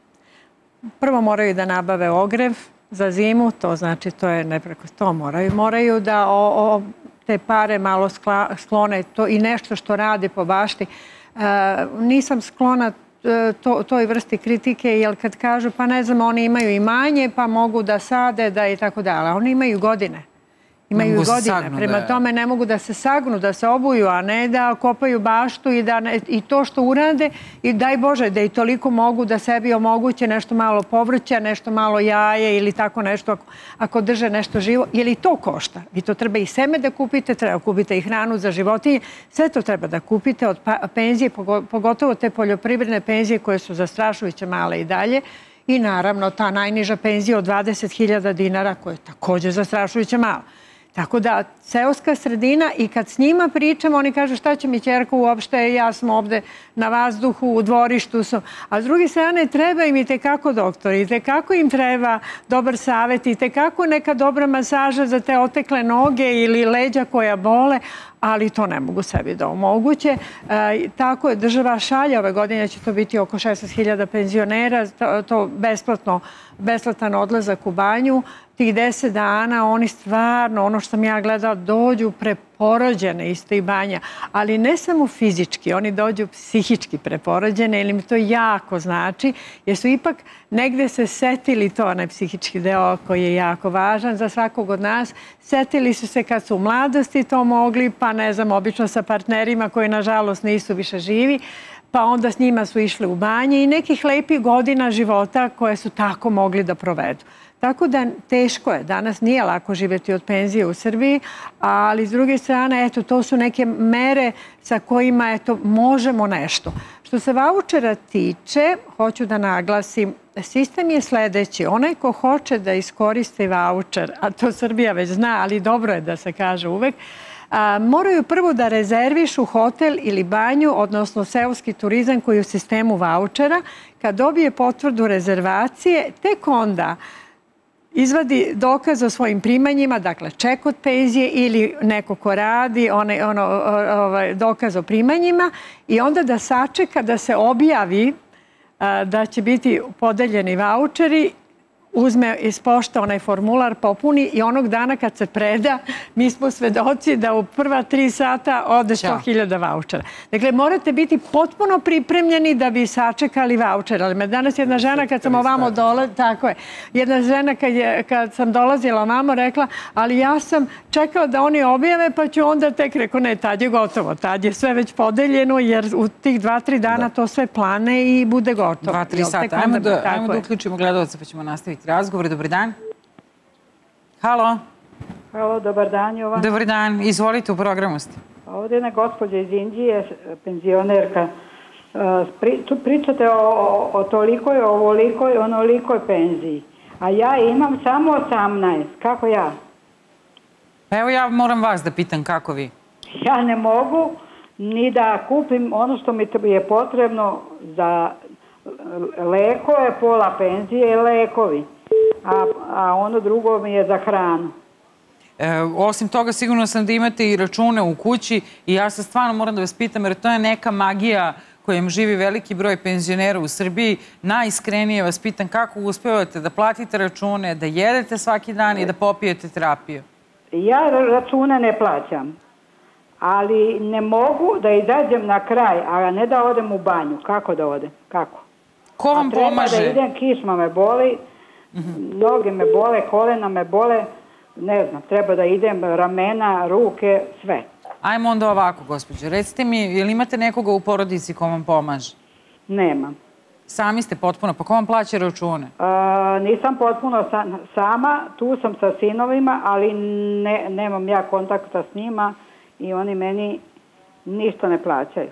Prvo moraju da nabave ogrev za zimu, to znači to je nepreko to moraju. Moraju da o, o, te pare malo skla, sklone to i nešto što rade po bašti. E, nisam sklona to, toj vrsti kritike, jer kad kažu pa ne znam, oni imaju imanje pa mogu da sade da i tako dalje. Oni imaju godine. Imaju godine. Prema tome ne mogu da se sagnu, da se obuju, a ne da kopaju baštu i, da ne, i to što urade. I daj Bože da i toliko mogu da sebi omoguće nešto malo povrća, nešto malo jaje ili tako nešto ako, ako drže nešto živo. Je li to košta? Vi to treba i seme da kupite, treba kupite i hranu za životinje. Sve to treba da kupite od penzije, pogotovo te poljoprivredne penzije koje su zastrašujuće male i dalje. I naravno ta najniža penzija od dvadeset hiljada dinara koja je također zastrašujuće mala. Tako da, seoska sredina i kad s njima pričamo, oni kažu šta će mi ćerka uopšte, ja sam ovde na vazduhu, u dvorištu sam. A s druge strane, treba im i tekako doktori, i tekako im treba dobar savjet, i tekako neka dobra masaža za te otekle noge ili leđa koja bole, ali to ne mogu sebi da omoguće. E, tako je, država šalje, ove godine će to biti oko šesnaest hiljada penzionera, to, to besplatno, besplatan odlazak u banju. Tih deset dana oni stvarno, ono što sam ja gledala, dođu pre preporođene isto i banja, ali ne samo fizički, oni dođu psihički preporođene, ili mi to jako znači, jer su ipak negde se setili to, onaj psihički deo koji je jako važan za svakog od nas, setili su se kad su u mladosti to mogli, pa ne znam, obično sa partnerima koji nažalost nisu više živi, pa onda s njima su išli u banje i nekih lepih godina života koje su tako mogli da provedu. Tako da teško je. Danas nije lako živjeti od penzije u Srbiji, ali s druge strane, eto, to su neke mere sa kojima, eto, možemo nešto. Što se vaučera tiče, hoću da naglasim, sistem je sledeći. Onaj ko hoće da iskoristi vaučer, a to Srbija već zna, ali dobro je da se kaže uvek, a, moraju prvo da rezervišu hotel ili banju, odnosno seoski turizam koji je u sistemu vaučera. Kad dobije potvrdu rezervacije, tek onda izvadi dokaz o svojim primanjima, dakle ček od penzije ili neko ko radi, onaj, ono, ovaj, dokaz o primanjima i onda da sačeka da se objavi a, da će biti podeljeni vaučeri, uzme iz pošta onaj formular, popuni i onog dana kad se preda, mi smo svedoci da u prva tri sata ode sto hiljada vaučera. Dakle, morate biti potpuno pripremljeni da bi sačekali vaučer. Ali me danas jedna žena kad sam ovamo dolazila, tako je, jedna žena kad, je, kad sam dolazila ovamo rekla, ali ja sam čekala da oni objave pa ću onda tek rekao, ne, tad je gotovo, tad je sve već podeljeno jer u tih dva, tri dana to sve plane i bude gotovo. Dva, tri sata. Ajmo da, ajmo da uključimo gledalce pa ćemo nastaviti razgovor. Dobar dan. Halo. Halo, dobar dan, Jovan. Dobar dan. Izvolite, u programu ste. Ovdje je jedna gospođa iz Indije, penzionerka. Tu pričate o, o tolikoj, ovolikoj, onolikoj penziji. A ja imam samo osamnaest. Kako ja? Pa evo ja moram vas da pitam kako vi. Ja ne mogu ni da kupim ono što mi je potrebno za lekove, pola penzije i lekovi. A, a ono drugo mi je za hranu. E, osim toga, sigurno sam da imate i račune u kući i ja se stvarno moram da vas pitam, jer to je neka magija kojom živi veliki broj penzionera u Srbiji. Najiskrenije vas pitam kako uspevate da platite račune, da jedete svaki dan i da popijete terapiju. Ja račune ne plaćam, ali ne mogu da izađem na kraj, a ne da odem u banju. Kako da odem? Kako? Ko vam pomaže? Treba da idem, kičma me boli, noge me bole, kolena me bole, ne znam, treba da idem, ramena, ruke, sve. Ajmo onda ovako, gospođo. Recite mi, je li imate nekoga u porodici ko vam pomaže? Nemam. Sami ste potpuno, pa ko vam plaća račune? A, nisam potpuno sa, sama, tu sam sa sinovima, ali ne, nemam ja kontakta s njima i oni meni ništa ne plaćaju.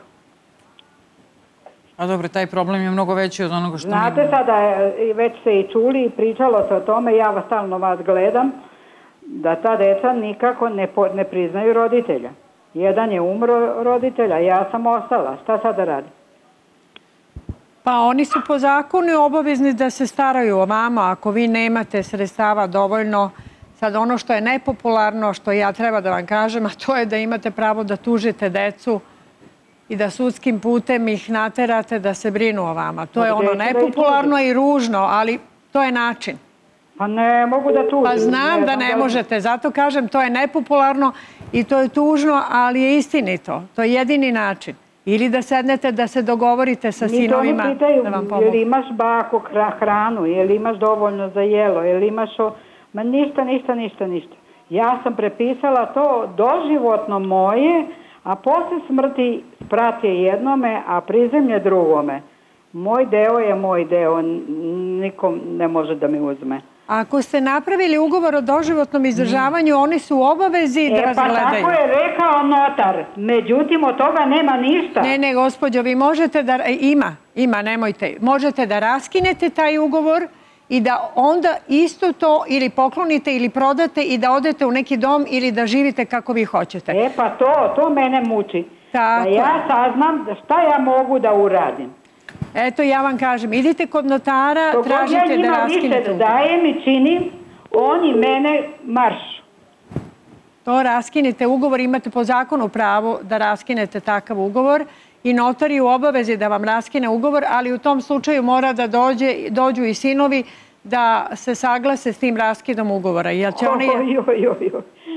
A dobro, taj problem je mnogo veći od onoga što mi... Znate sada, već ste i čuli i pričalo se o tome, ja vas stalno vas gledam, da ta deca nikako ne, po, ne priznaju roditelja. Jedan je umro roditelja, ja sam ostala. Šta sada radi? Pa oni su po zakonu obavezni da se staraju o vama. Ako vi nemate sredstava dovoljno, sad ono što je nepopularno, što ja treba da vam kažem, a to je da imate pravo da tužite decu i da sudskim putem ih naterate da se brinu o vama. To je ono nepopularno i ružno, ali to je način. Pa ne mogu da tužim. Pa znam da ne možete, zato kažem to je nepopularno i to je tužno, ali je istinito. To je jedini način. Ili da sednete da se dogovorite sa sinovima da vam pomogu. Je li imaš bako hranu, je li imaš dovoljno za jelo, je li imaš... O... Ma ništa, ništa, ništa, ništa. Ja sam prepisala to doživotno moje, a posle smrti sprat je jednome, a prizemlje drugome. Moj deo je moj deo, nikom ne može da mi uzme. Ako ste napravili ugovor o doživotnom izdržavanju, oni su u obavezi da razgledaju. E pa tako je rekao notar, međutim od toga nema ništa. Ne, ne, gospođo, vi možete da... Ima, ima, nemojte. Možete da raskinete taj ugovor i da onda isto to ili poklonite ili prodate i da odete u neki dom ili da živite kako vi hoćete. E pa to, to mene muči. Da ja saznam šta ja mogu da uradim. Eto, ja vam kažem, idite kod notara, tražite da raskinete ugovor. Ja njima više dajem i činim, oni mene marš. To raskinete ugovor, imate po zakonu pravo da raskinete takav ugovor i notar je u obavezi da vam raskine ugovor, ali u tom slučaju mora da dođe, dođu i sinovi da se saglase s tim raskidom ugovora. Jer će oni... Oj, oj, oj, oj.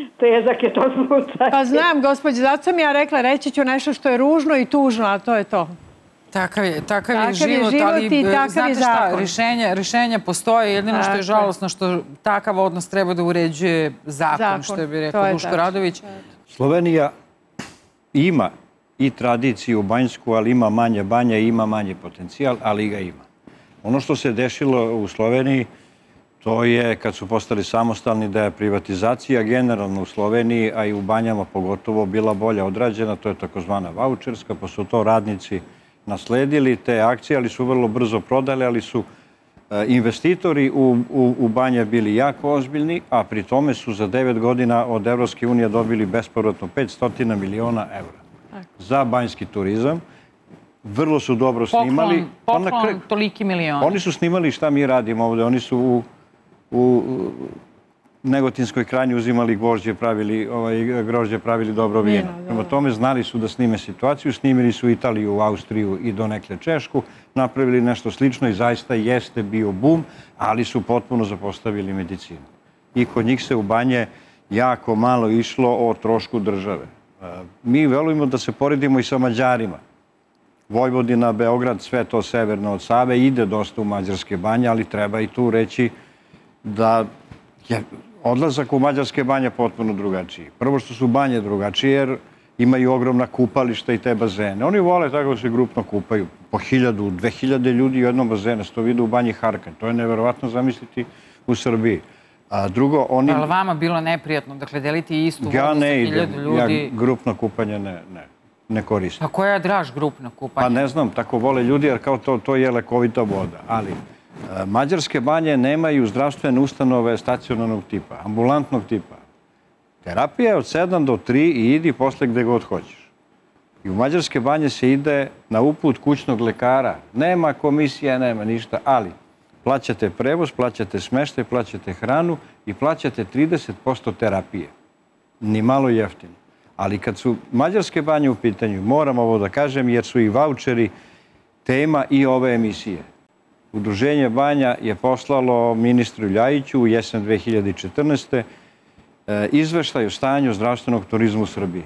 težak je to slučaj. Pa znam, gospođe, zato sam ja rekla, reći ću nešto što je ružno i tužno, a to je to. Takav je, takav je Takav je život, život ali i takav je znate šta, zakon. rješenja, rješenja postoje, jedino što je Tako je. žalosno što takav odnos treba da uređuje zakon, Zakon, što je bi to rekao je Duško tačno. Radović. Slovenija ima i tradiciju banjsku, ali ima manje banja i ima manje potencijal, ali ga ima. Ono što se dešilo u Sloveniji, to je kad su postali samostalni da je privatizacija generalno u Sloveniji, a i u banjama pogotovo, bila bolje odrađena, to je takozvana vaučerska, pa su to radnici nasledili te akcije, ali su vrlo brzo prodali, ali su investitori u, u, u banje bili jako ozbiljni, a pri tome su za devet godina od Evropske unije dobili bespovratno petsto miliona evra za banjski turizam. Vrlo su dobro snimali. Poklon, poklon toliki miliona. Oni su snimali šta mi radimo ovde. Oni su u, u Negotinskoj Kranji uzimali gvožđe, pravili, ovaj, grožđe, pravili dobro vino. Prema tome znali su da snime situaciju, snimili su Italiju, Austriju i donekle Češku, napravili nešto slično i zaista jeste bio bum, ali su potpuno zapostavili medicinu. I kod njih se u banje jako malo išlo o trošku države. Mi velujemo da se poredimo i sa Mađarima. Vojvodina, Beograd, sve to severno od Save, ide dosta u mađarske banje, ali treba i tu reći da je odlazak u mađarske banje potpuno drugačiji. Prvo što su banje drugačije, jer imaju ogromna kupališta i te bazene. Oni vole tako da se grupno kupaju. Po hiljadu, dve hiljade ljudi u jednom bazenu, sto vide u banji Harkan. To je neverovatno zamisliti u Srbiji. A drugo, oni... Ali vama bilo neprijatno, dakle, deliti istu vodu ja za ne hiljadu idem. ljudi? Ja grupno kupanje ne, ne, ne koristim. A koja je draž grupno kupanje? Pa ne znam, tako vole ljudi, jer kao to, to je lekovita voda. Ali mađarske banje nemaju zdravstvene ustanove stacionarnog tipa, ambulantnog tipa. Terapija je od sedam do tri i idi posle gde god hoćeš. I u mađarske banje se ide na uput kućnog lekara. Nema komisija, nema ništa, ali plaćate prevoz, plaćate smeštaj, plaćate hranu i plaćate trideset posto terapije. Ni malo jeftino. Ali kad su mađarske banje u pitanju, moram ovo da kažem, jer su i vaučeri tema i ove emisije. Udruženje banja je poslalo ministru Ljajiću u jesen dve hiljade četrnaeste. izveštaj o stanju zdravstvenog turizma u Srbiji.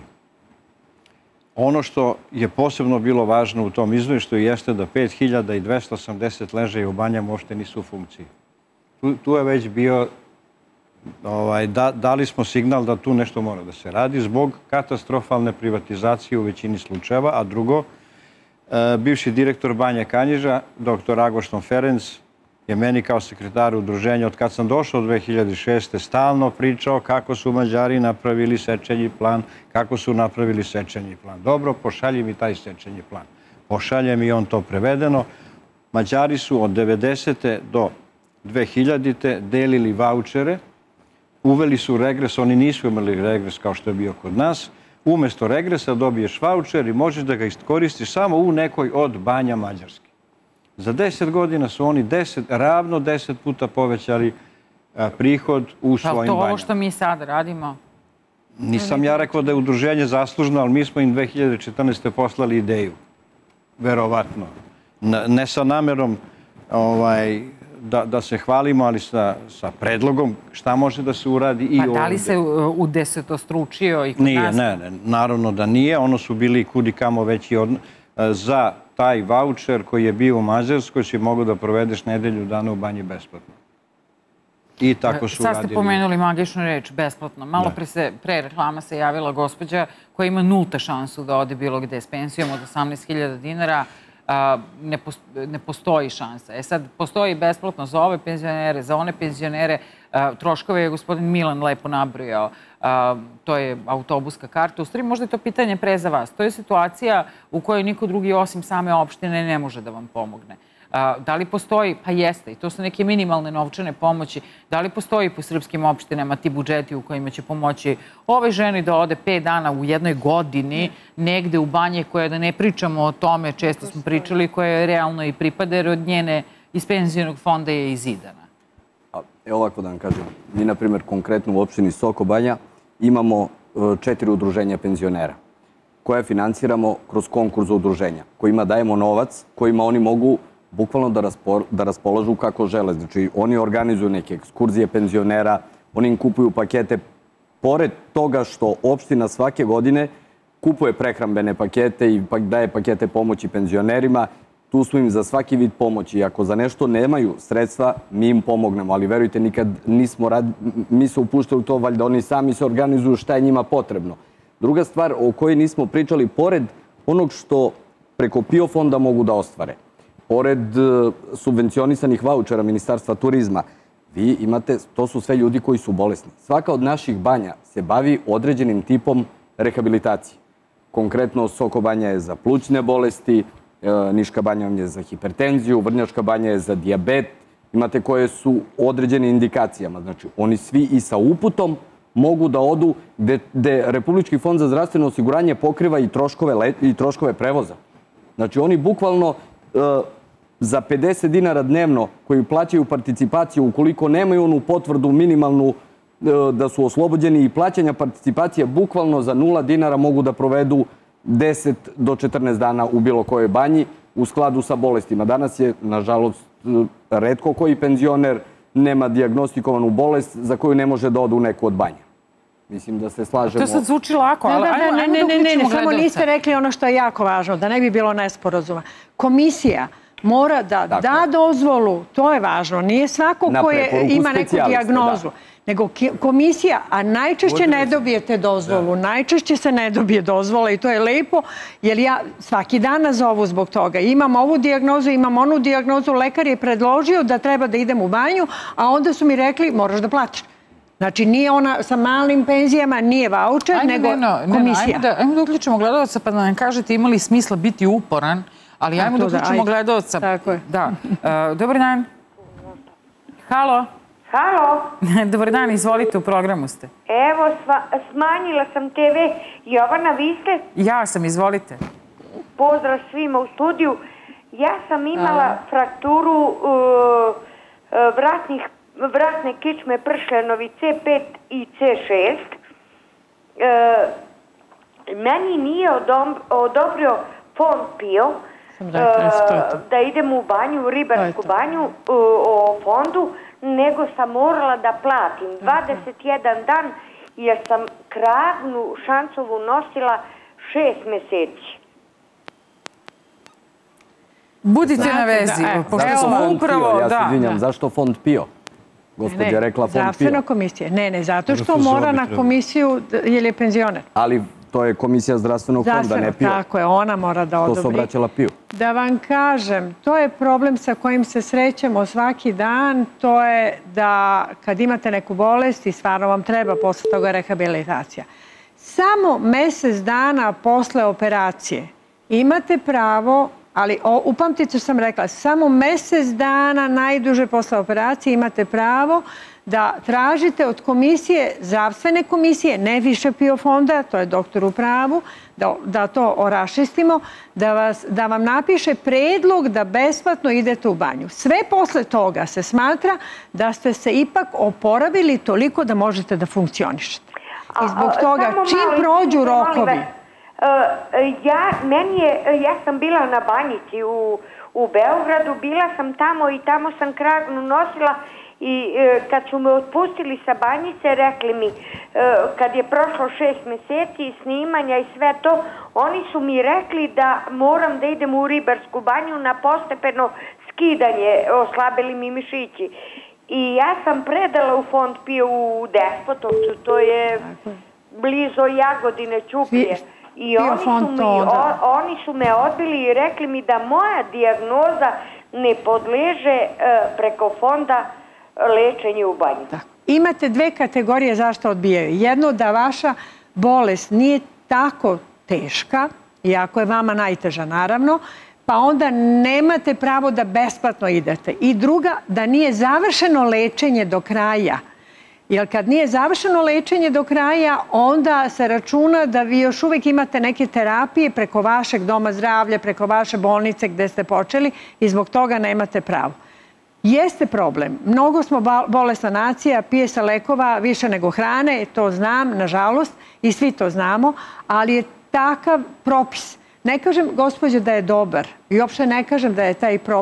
Ono što je posebno bilo važno u tom izveštaju jeste da pet hiljada dvesta osamdeset ležaja u banjama uopšte nisu u funkciji. Tu, tu je već bio, ovaj, da, dali smo signal da tu nešto mora da se radi zbog katastrofalne privatizacije u većini slučajeva, a drugo, bivši direktor Banje Kanjiža, doktor Agošton Ferenc, je meni kao sekretar udruženja od kad sam došao od dve hiljade šeste. stalno pričao kako su Mađari napravili sečenji plan, kako su napravili sečenji plan. Dobro, pošalji mi taj sečenji plan. Pošalje mi on to prevedeno. Mađari su od devedesete do dve hiljadite delili vaučere, uveli su regres, oni nisu imali regres kao što je bio kod nas. Umesto regresa dobiješ vaučer i možeš da ga iskoristiš samo u nekoj od banja Mađarske. Za deset godina su oni deset, ravno deset puta povećali a, prihod u svojim banjama. Pa to ovo što mi sad radimo? Nisam ja rekao da je udruženje zaslužno, ali mi smo im dve hiljade četrnaeste. poslali ideju. Verovatno. Ne sa namerom ovaj, da, da se hvalimo, ali sa, sa predlogom šta može da se uradi i ovdje. Pa da li se udesetostručio i kod nije, nas? Ne, ne, naravno da nije. Ono su bili kudi kamo veći od... Za taj vaučer koji je bio u Mađarskoj si mogu da provedeš nedelju dana u banji besplatno. I tako su radili. radili. Sad ste pomenuli magičnu reč, besplatno. Malo pre, se, pre reklama se javila gospođa koja ima nulta šansu da ode bilo gde s pensijom od osamnaest hiljada dinara. Ne, ne postoji šansa. E sad, postoji besplatno za ove penzionere, za one penzionere. Troškove je gospodin Milan lepo nabrojao. To je autobuska karta. U stvari, možda je to pitanje pre za vas. To je situacija u kojoj niko drugi osim same opštine ne može da vam pomogne. Da li postoji, pa jeste, i to su neke minimalne novčane pomoći, da li postoji po srpskim opštinama ti budžeti u kojima će pomoći ovoj ženi da ode pet dana u jednoj godini negde u banje koje, da ne pričamo o tome, često smo pričali, koje je realno i pripada jer od njene iz penzionog fonda je izidana. Evo ovako da vam kažem, mi na primjer konkretno u opštini Soko Banja imamo četiri udruženja penzionera koje finansiramo kroz konkurs za udruženja, kojima dajemo novac, kojima oni mogu bukvalno da, raspor, da raspolažu kako žele. Znači, oni organizuju neke ekskurzije penzionera, oni im kupuju pakete pored toga što opština svake godine kupuje prehrambene pakete i daje pakete pomoći penzionerima, tu smo im za svaki vid pomoći. Ako za nešto nemaju sredstva, mi im pomognemo. Ali verujte, nikad nismo rad... mi se upuštali u to, valjda oni sami se organizuju šta je njima potrebno. Druga stvar o kojoj nismo pričali, pored onog što preko PIO fonda mogu da ostvare, pored subvencionisanih vaučera Ministarstva turizma, vi imate, to su sve ljudi koji su bolesni. Svaka od naših banja se bavi određenim tipom rehabilitacije. Konkretno, Soko banja je za plućne bolesti, Niška banja je za hipertenziju, Vrnjačka banja je za dijabet, imate koje su određene indikacijama. Znači, oni svi i sa uputom mogu da odu gde Republički fond za zdravstveno osiguranje pokriva i troškove prevoza. Znači, oni bukvalno za pedeset dinara dnevno koji plaćaju participaciju, ukoliko nemaju onu potvrdu minimalnu da su oslobođeni i plaćanja participacije, bukvalno za nula dinara mogu da provedu deset do četrnaest dana u bilo kojoj banji u skladu sa bolestima. Danas je, nažalost, retko koji penzioner nema dijagnostikovanu bolest za koju ne može da ode u neku od banja. Mislim da se slažemo... To sad zvuči lako, ali ajmo da uključimo gledalca. Ne, ne, samo niste rekli ono što je jako važno, da ne bi bilo nesporazuma. Komisija mora da da dozvolu, to je važno, nije svako ko ima neku dijagnozu, nego komisija, a najčešće ne dobijete dozvolu, najčešće se ne dobije dozvola i to je lepo, jer ja svaki dan nazovu zbog toga. Imam ovu dijagnozu, imam onu dijagnozu, lekar je predložio da treba da idem u banju, a onda su mi rekli moraš da platiš. Znači, nije ona sa malim penzijama, nije vaučer, nego komisija. Ajmo da uključimo gledalca pa da nam kažete ima li smisla biti uporan, ali ajmo da uključimo gledalca. Tako je. Da. Dobar dan. Halo. Halo. Dobar dan, izvolite, u programu ste. Evo, smanjila sam te ve. Jovana, vi ste? Ja sam, izvolite. Pozdrav svima u studiju. Ja sam imala frakturu vratne kičme pršljanovi ce pet i ce šest. Meni nije odobrio fond PIO da idem u banju, u ribarsku banju, o fondu, nego sam morala da platim dvadeset jedan dan jer sam kragnu šancovu nosila šest meseci. Budite na vezi. Zašto fond PIO? Ja se izvinjam, zašto fond PIO? Gospođa je rekla fond PIO. Zdravstvena komisija. Ne, ne, zato što mora na komisiju jer je penzioner. Ali to je komisija zdravstvenog fonda, ne PIO. Tako je, ona mora da odobri. To se obraćala PIO. Da vam kažem, to je problem sa kojim se srećemo svaki dan, to je da kad imate neku bolest i stvarno vam treba posle toga rehabilitacija. Samo mesec dana posle operacije imate pravo, ali upamtite što sam rekla, samo mesec dana najduže posle operacije imate pravo da tražite od komisije, zdravstvene komisije, ne više PIO fonda, to je doktor u pravu, da to orašistimo, da vam napiše predlog da besplatno idete u banju. Sve posle toga se smatra da ste se ipak oporavili toliko da možete da funkcionišete. I zbog toga, čim prođu rokovi... Ja sam bila na banjici u Beogradu, bila sam tamo i tamo sam kragnu nosila i kad su me otpustili sa banjice, rekli mi, kad je prošlo šest meseci snimanja i sve to, oni su mi rekli da moram da idem u ribarsku banju na postepeno skidanje, oslabili mi mišići. I ja sam predala u fond PIO u Despotovcu, to je blizu Jagodine, Ćuprije. I oni su me odbili i rekli mi da moja dijagnoza ne podleže preko fonda lečenje u banji. Imate dve kategorije zašto odbijaju. Jedno, da vaša bolest nije tako teška, iako je vama najteža naravno, pa onda nemate pravo da besplatno idete. I druga, da nije završeno lečenje do kraja. Jer kad nije završeno lečenje do kraja, onda se računa da vi još uvijek imate neke terapije preko vašeg doma zdravlja, preko vaše bolnice gde ste počeli i zbog toga nemate pravo. Jeste problem. Mnogo smo bolesna nacija, pije se lekova više nego hrane, to znam, nažalost, i svi to znamo, ali je takav propis. Ne kažem, gospođo, da je dobar i uopšte ne kažem da je taj propis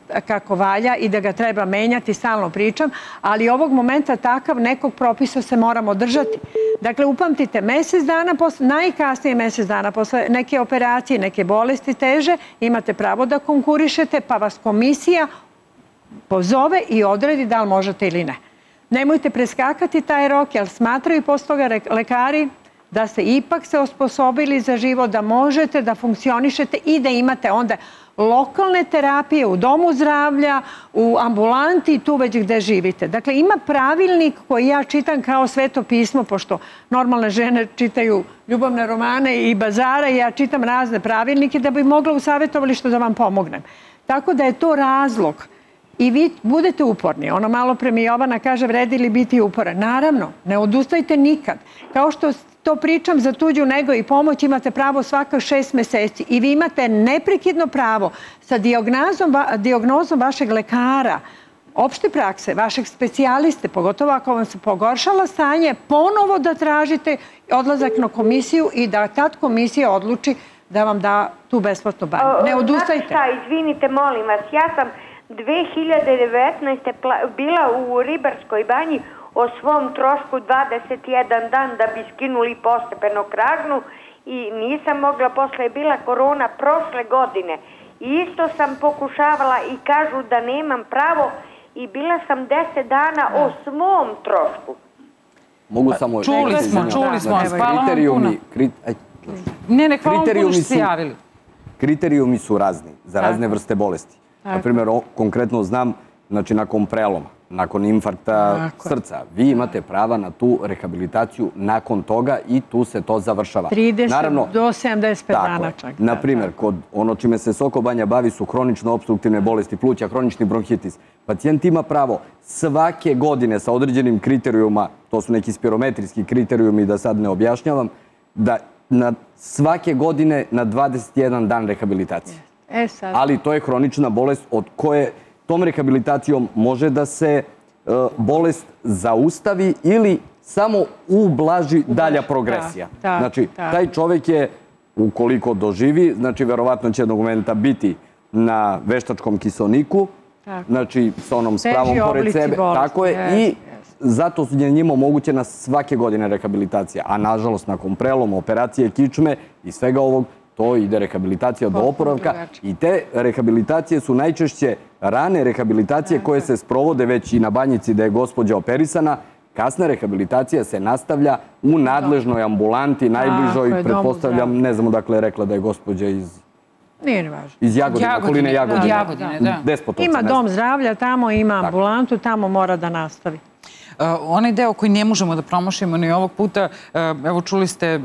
kako valja i da ga treba menjati, stalno pričam, ali ovog momenta takav nekog propisa se moramo držati. Dakle, upamtite, mjesec dana, posle, najkasnije mjesec dana posle neke operacije, neke bolesti teže, imate pravo da konkurišete, pa vas komisija pozove i odredi da li možete ili ne. Nemojte preskakati taj rok, jer smatraju posle toga lekari da ste ipak se osposobili za život, da možete da funkcionišete i da imate onda lokalne terapije u domu zdravlja, u ambulanti, tu već gde živite. Dakle, ima pravilnik koji ja čitam kao sveto pismo, pošto normalne žene čitaju ljubavne romane i bazara i ja čitam razne pravilnike da bi mogla u savjetovalištu da vam pomognem. Tako da je to razlog. I vi budete uporni. Ono malo pre mi Jovana kaže, vredi li biti uporan? Naravno, ne odustajte nikad. Kao što to pričam za tuđu nego i pomoć, imate pravo svaka šest meseci i vi imate neprekidno pravo sa dijagnozom vašeg lekara, opšte prakse, vašeg specijaliste, pogotovo ako vam se pogoršalo stanje, ponovo da tražite odlazak na komisiju i da tad komisija odluči da vam da tu besplatnu banju. Ne odustajte. Šta, izvinite, molim vas, ja sam dve hiljade devetnaeste. bila u Ribarskoj banji o svom trošku dvadeset jedan dan da bi skinuli postepeno kragnu i nisam mogla, posle je bila korona prošle godine. I isto sam pokušavala i kažu da nemam pravo i bila sam deset dana o svom trošku. Mogu samo... Čuli smo, čuli smo. Hvala vam puno. Ne, ne, hvala vam puno što ste javili. Kriterijumi su razni, za razne vrste bolesti. Na primjer, konkretno znam, znači nakon preloma, nakon infarkta srca, vi imate prava na tu rehabilitaciju nakon toga i tu se to završava. trideset do sedamdeset pet dana čak. Na primjer, kod ono čime se Soko banja bavi su hronično opstruktivne bolesti pluća, hronični bronhitis. Pacijent ima pravo svake godine sa određenim kriterijuma, to su neki spirometrijski kriterijumi da sad ne objašnjavam, da na svake godine na dvadeset jedan dan rehabilitacije. Ali to je hronična bolest od koje tom rehabilitacijom može da se bolest zaustavi ili samo ublaži dalja progresija. Znači, taj čovjek je, ukoliko doživi, znači, verovatno će jednog momenta biti na veštačkom kiselniku, znači, sa onom spravom pored sebe. Tako je, i zato je njima omogućena svake godine rehabilitacija. A, nažalost, nakon preloma, operacije kičme i svega ovog, to ide rehabilitacija do oporavka i te rehabilitacije su najčešće rane rehabilitacije koje se sprovode već i na Banjici da je gospođa operisana. Kasna rehabilitacija se nastavlja u nadležnoj ambulanti, najbližoj, pretpostavljam, ne znam odakle je rekla da je gospođa iz... Nije ni važno. Iz Jagodine, okoline Jagodine. Jagodine, da. Despotovca. Ima dom zdravlja, tamo ima ambulantu, tamo mora da nastavi. Onaj deo koji ne možemo da promošimo ni ovog puta, evo čuli ste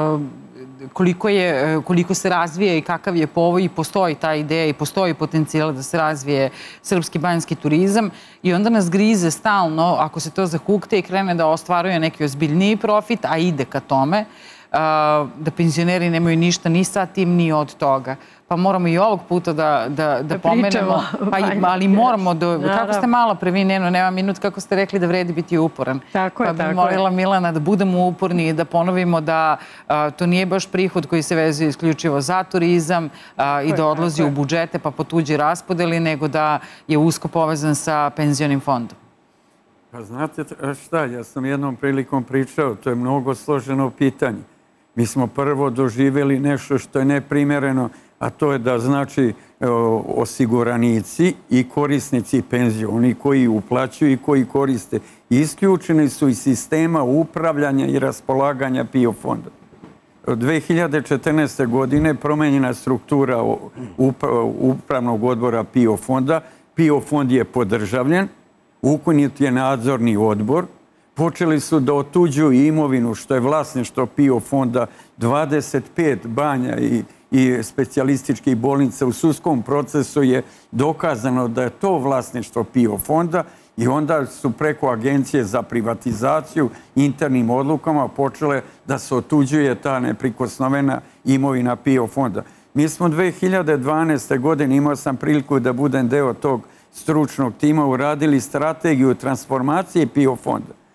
koliko je, koliko se razvije i kakav je povoj i postoji ta ideja i postoji potencijal da se razvije srpski banjski turizam i onda nas grize stalno ako se to zahukte i krene da ostvaruje neki ozbiljniji profit, a ide ka tome, da penzioneri nemaju ništa ni sa tim ni od toga. Pa moramo i ovog puta da pomenemo, ali moramo, kako ste malo pre vi, Neno, nema minut, kako ste rekli da vredi biti uporan. Tako je, tako je. Pa bi molila Milana da budemo uporni i da ponovimo da to nije baš prihod koji se vezuje isključivo za turizam i da odlazi u budžete pa po tuđi raspodeli, nego da je usko povezan sa penzionim fondom. Pa znate šta, ja sam jednom prilikom pričao, to je mnogo složeno pitanje. Mi smo prvo doživjeli nešto što je neprimjereno, a to je da znači osiguranici i korisnici penzije, oni koji uplaćuju i koji koriste, isključeni su iz sistema upravljanja i raspolaganja P I O fonda. Od dve hiljade četrnaeste. godine promenjena struktura upravnog odbora P I O fonda. P I O fond je podržavljen, ukinut je nadzorni odbor, počeli su da otuđuju imovinu, što je vlasništvo P I O fonda, dvadeset pet banja i i specijalističkih bolnica. U sudskom procesu je dokazano da je to vlasništvo P I O fonda i onda su preko Agencije za privatizaciju internim odlukama počele da se otuđuje ta neprikosnovena imovina P I O fonda. Mi smo dve hiljade dvanaeste. godine, imao sam priliku da budem deo tog stručnog tima, uradili strategiju transformacije P I O fonda.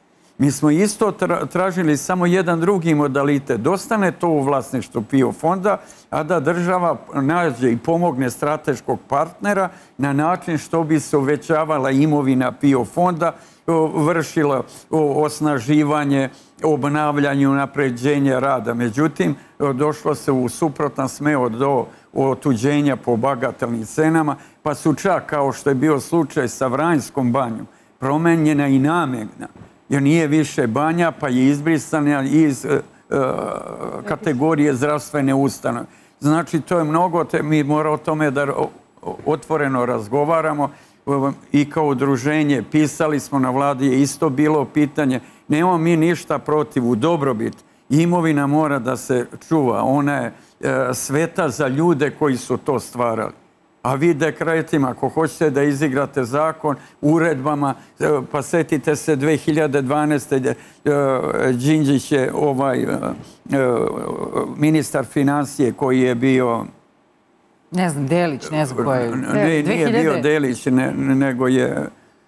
Mi smo isto tražili samo jedan drugi modalitet. Dostane to u vlasništvu PIO fonda, a da država nađe i pomogne strateškog partnera na način što bi se uvećavala imovina PIO fonda, vršila osnaživanje, obnavljanje, unapređenje rada. Međutim, došlo se u suprotan smeo do otuđenja po bagatelnim cenama, pa su čak, kao što je bio slučaj sa Vranjskom banjom, promenjena i namjena, jer nije više banja, pa je izbrisana iz e, kategorije zdravstvene ustanove. Znači, to je mnogo, te, mi moramo o tome da otvoreno razgovaramo i kao udruženje pisali smo na vladi, je isto bilo pitanje, nemamo mi ništa protiv u dobrobit. Imovina mora da se čuva, ona je e, sveta za ljude koji su to stvarali. A vi dekretima, ako hoćete da izigrate zakon, uredbama, pa setite se dve hiljade dvanaeste. Đinđić je ovaj ministar financije koji je bio... Ne znam, Delić, ne znam ko je... Ne, nije bio Delić, nego je...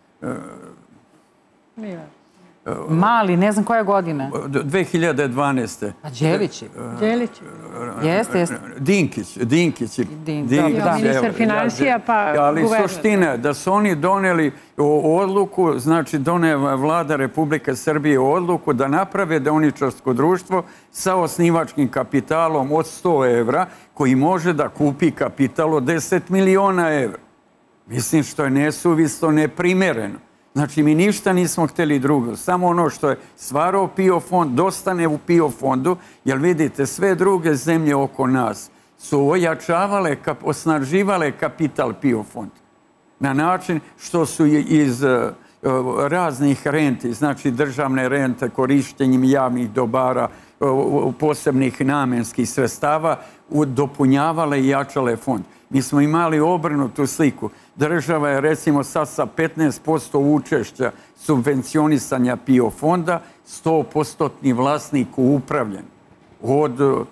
Mali, ne znam koja godina. dve hiljade dvanaeste. A Đelić je? Đelić. Jeste, jeste. Dinkić. Dinkić. Ministar financija, pa guverner. Ali suština je da su oni doneli odluku, znači donela vlada Republike Srbije odluku da naprave deoničarsko društvo sa osnivačkim kapitalom od sto evra koji može da kupi kapital od deset miliona evra. Mislim što je nesuvislo, neprimereno. Znači, mi ništa nismo htjeli drugo. Samo ono što je stvarao PIO fond, dostane u PIO fondu, jer vidite, sve druge zemlje oko nas su ojačavale, osnaživale kapital PIO fonda. Na način što su iz raznih renti, znači državne rente, korištenjem javnih dobara, posebnih namenskih sredstava, dopunjavale i jačale fond. Mi smo imali obrnutu sliku. Država je recimo sad sa petnaest posto učešća subvencionisanja PIO fonda, sto posto vlasnik u upravljanju. Od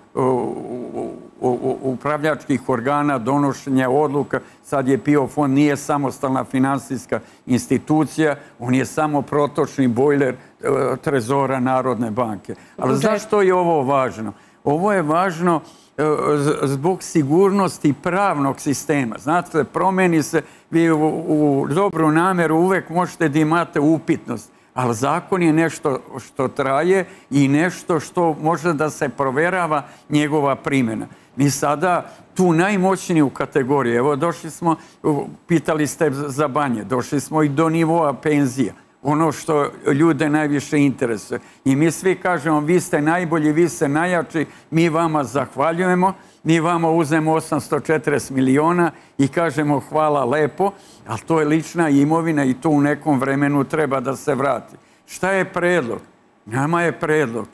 upravljačkih organa, donošenja odluka, sad je PIO fond nije samostalna finansijska institucija, on je samo protočni bojler trezora Narodne banke. Ali zašto je ovo važno? Ovo je važno zbog sigurnosti pravnog sistema. Znate, promeni se, vi u dobru namjeru uvek možete da imate upitnost, ali zakon je nešto što traje i nešto što može da se proverava njegova primjena. Mi sada tu najmoćniju kategoriju, evo došli smo, pitali ste za banje, došli smo i do nivoa penzija. Ono što ljude najviše interesuje. I mi svi kažemo, vi ste najbolji, vi ste najjači, mi vama zahvaljujemo, mi vama uzemo osamsto četrdeset miliona i kažemo hvala lepo, ali to je lična imovina i to u nekom vremenu treba da se vrati. Šta je predlog? Nama je predlog,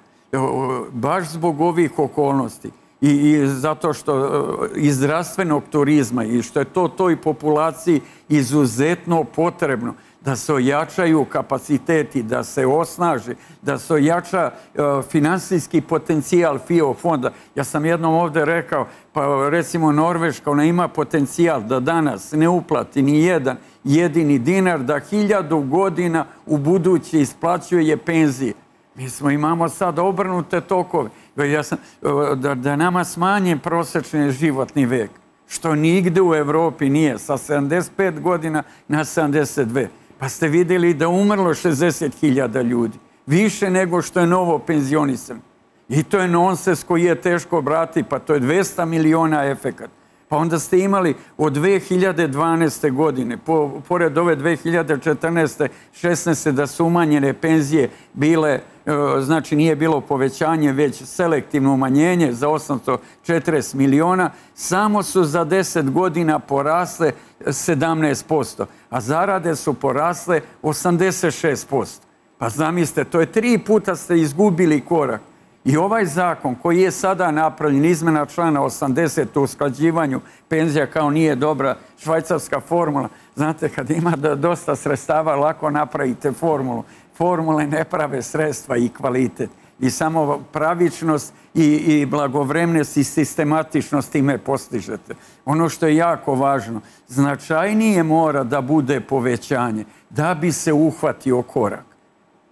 baš zbog ovih okolnosti i zato što iz zdravstvenog turizma i što je to toj populaciji izuzetno potrebno, da se ojačaju kapaciteti, da se osnaži, da se ojača finansijski potencijal PIO fonda. Ja sam jednom ovdje rekao, pa recimo Norveška, ona ima potencijal da danas ne uplati ni jedan jedini dinar, da hiljadu godina u budući isplaćuje penzije. Mi smo imamo sad obrnute tokove. Ja sam, da, da nama smanje prosječni životni vek, što nigde u Evropi nije, sa sedamdeset pet godina na sedamdeset dve. Pa ste vidjeli da umrlo šezdeset hiljada ljudi. Više nego što je novo penzionisan. I to je nonsens koji je teško brati, pa to je dvesta miliona efekat. Pa onda ste imali od dve hiljade dvanaeste. godine, po, pored ove dve hiljade četrnaeste. šesnaeste. da su umanjene penzije bile, znači nije bilo povećanje, već selektivno umanjenje za osamsto četrdeset miliona, samo su za deset godina porasle sedamnaest posto, a zarade su porasle osamdeset šest posto. Pa zamislite, to je tri puta ste izgubili korak. I ovaj zakon koji je sada napravljen, izmena člana osamdeset u usklađivanju penzija kao nije dobra švajcarska formula. Znate, kad ima dosta sredstava, lako napravite formulu. Formule ne prave sredstva i kvalitet. I samo pravičnost i, i blagovremnost i sistematičnost time postižete. Ono što je jako važno, značajnije mora da bude povećanje da bi se uhvatio korak.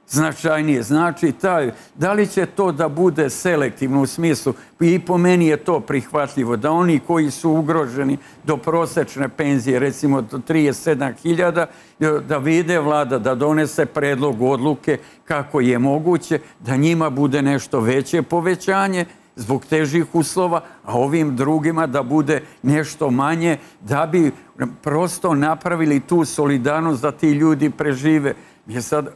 značajnije. Znači, taj, da li će to da bude selektivno u smislu, i po meni je to prihvatljivo, da oni koji su ugroženi do prosečne penzije, recimo do trideset sedam hiljada, da vide vlada, da donese predlog odluke kako je moguće, da njima bude nešto veće povećanje zbog težih uslova, a ovim drugima da bude nešto manje, da bi prosto napravili tu solidarnost da ti ljudi prežive. Mi sad...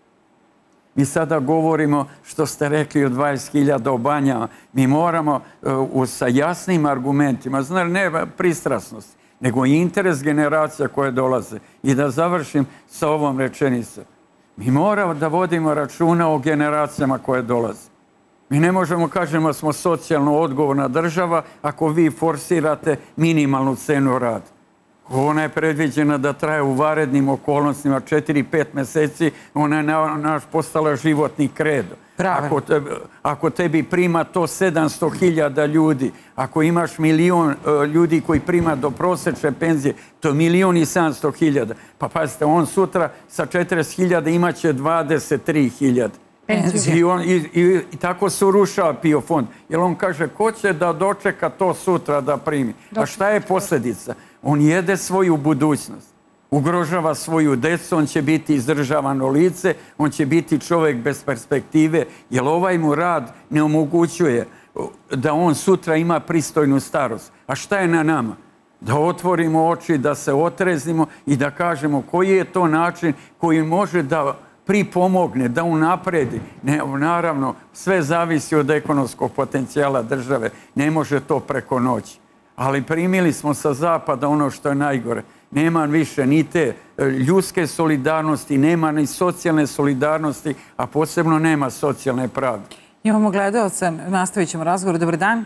Mi sada govorimo, što ste rekli, o dvadeset hiljada o banjama. Mi moramo uh, sa jasnim argumentima, znači ne pristrasnost, nego i interes generacija koje dolaze. I da završim sa ovom rečenicom. Mi moramo da vodimo računa o generacijama koje dolaze. Mi ne možemo, kažemo, smo socijalno odgovorna država ako vi forsirate minimalnu cenu rada. Ona je predviđena da traje u vanrednim okolnostima četiri pet meseci. Ona je naš postala životni kredo. Ako, te, ako tebi prima to sedamsto hiljada ljudi, ako imaš milion uh, ljudi koji prima do prosečne penzije, to je milion i sedamsto hiljada. Pa pazite, on sutra sa četrdeset hiljada imaće dvadeset tri hiljade. I, on, i, i, I tako se urušava P I O fond. Jer on kaže, ko će da dočeka to sutra da primi? A šta je posljedica? On jede svoju budućnost. Ugrožava svoju decu, on će biti izdržavano lice, on će biti čovjek bez perspektive, jer ovaj mu rad ne omogućuje da on sutra ima pristojnu starost. A šta je na nama? Da otvorimo oči, da se otreznimo i da kažemo koji je to način koji može da pripomogne, da unapredi. Ne, naravno, sve zavisi od ekonomskog potencijala države. Ne može to preko noći. Ali primili smo sa zapada ono što je najgore. Nema više ni te ljudske solidarnosti, nema ni socijalne solidarnosti, a posebno nema socijalne pravde. Imamo gledalca, nastavit ćemo razgovor. Dobar dan.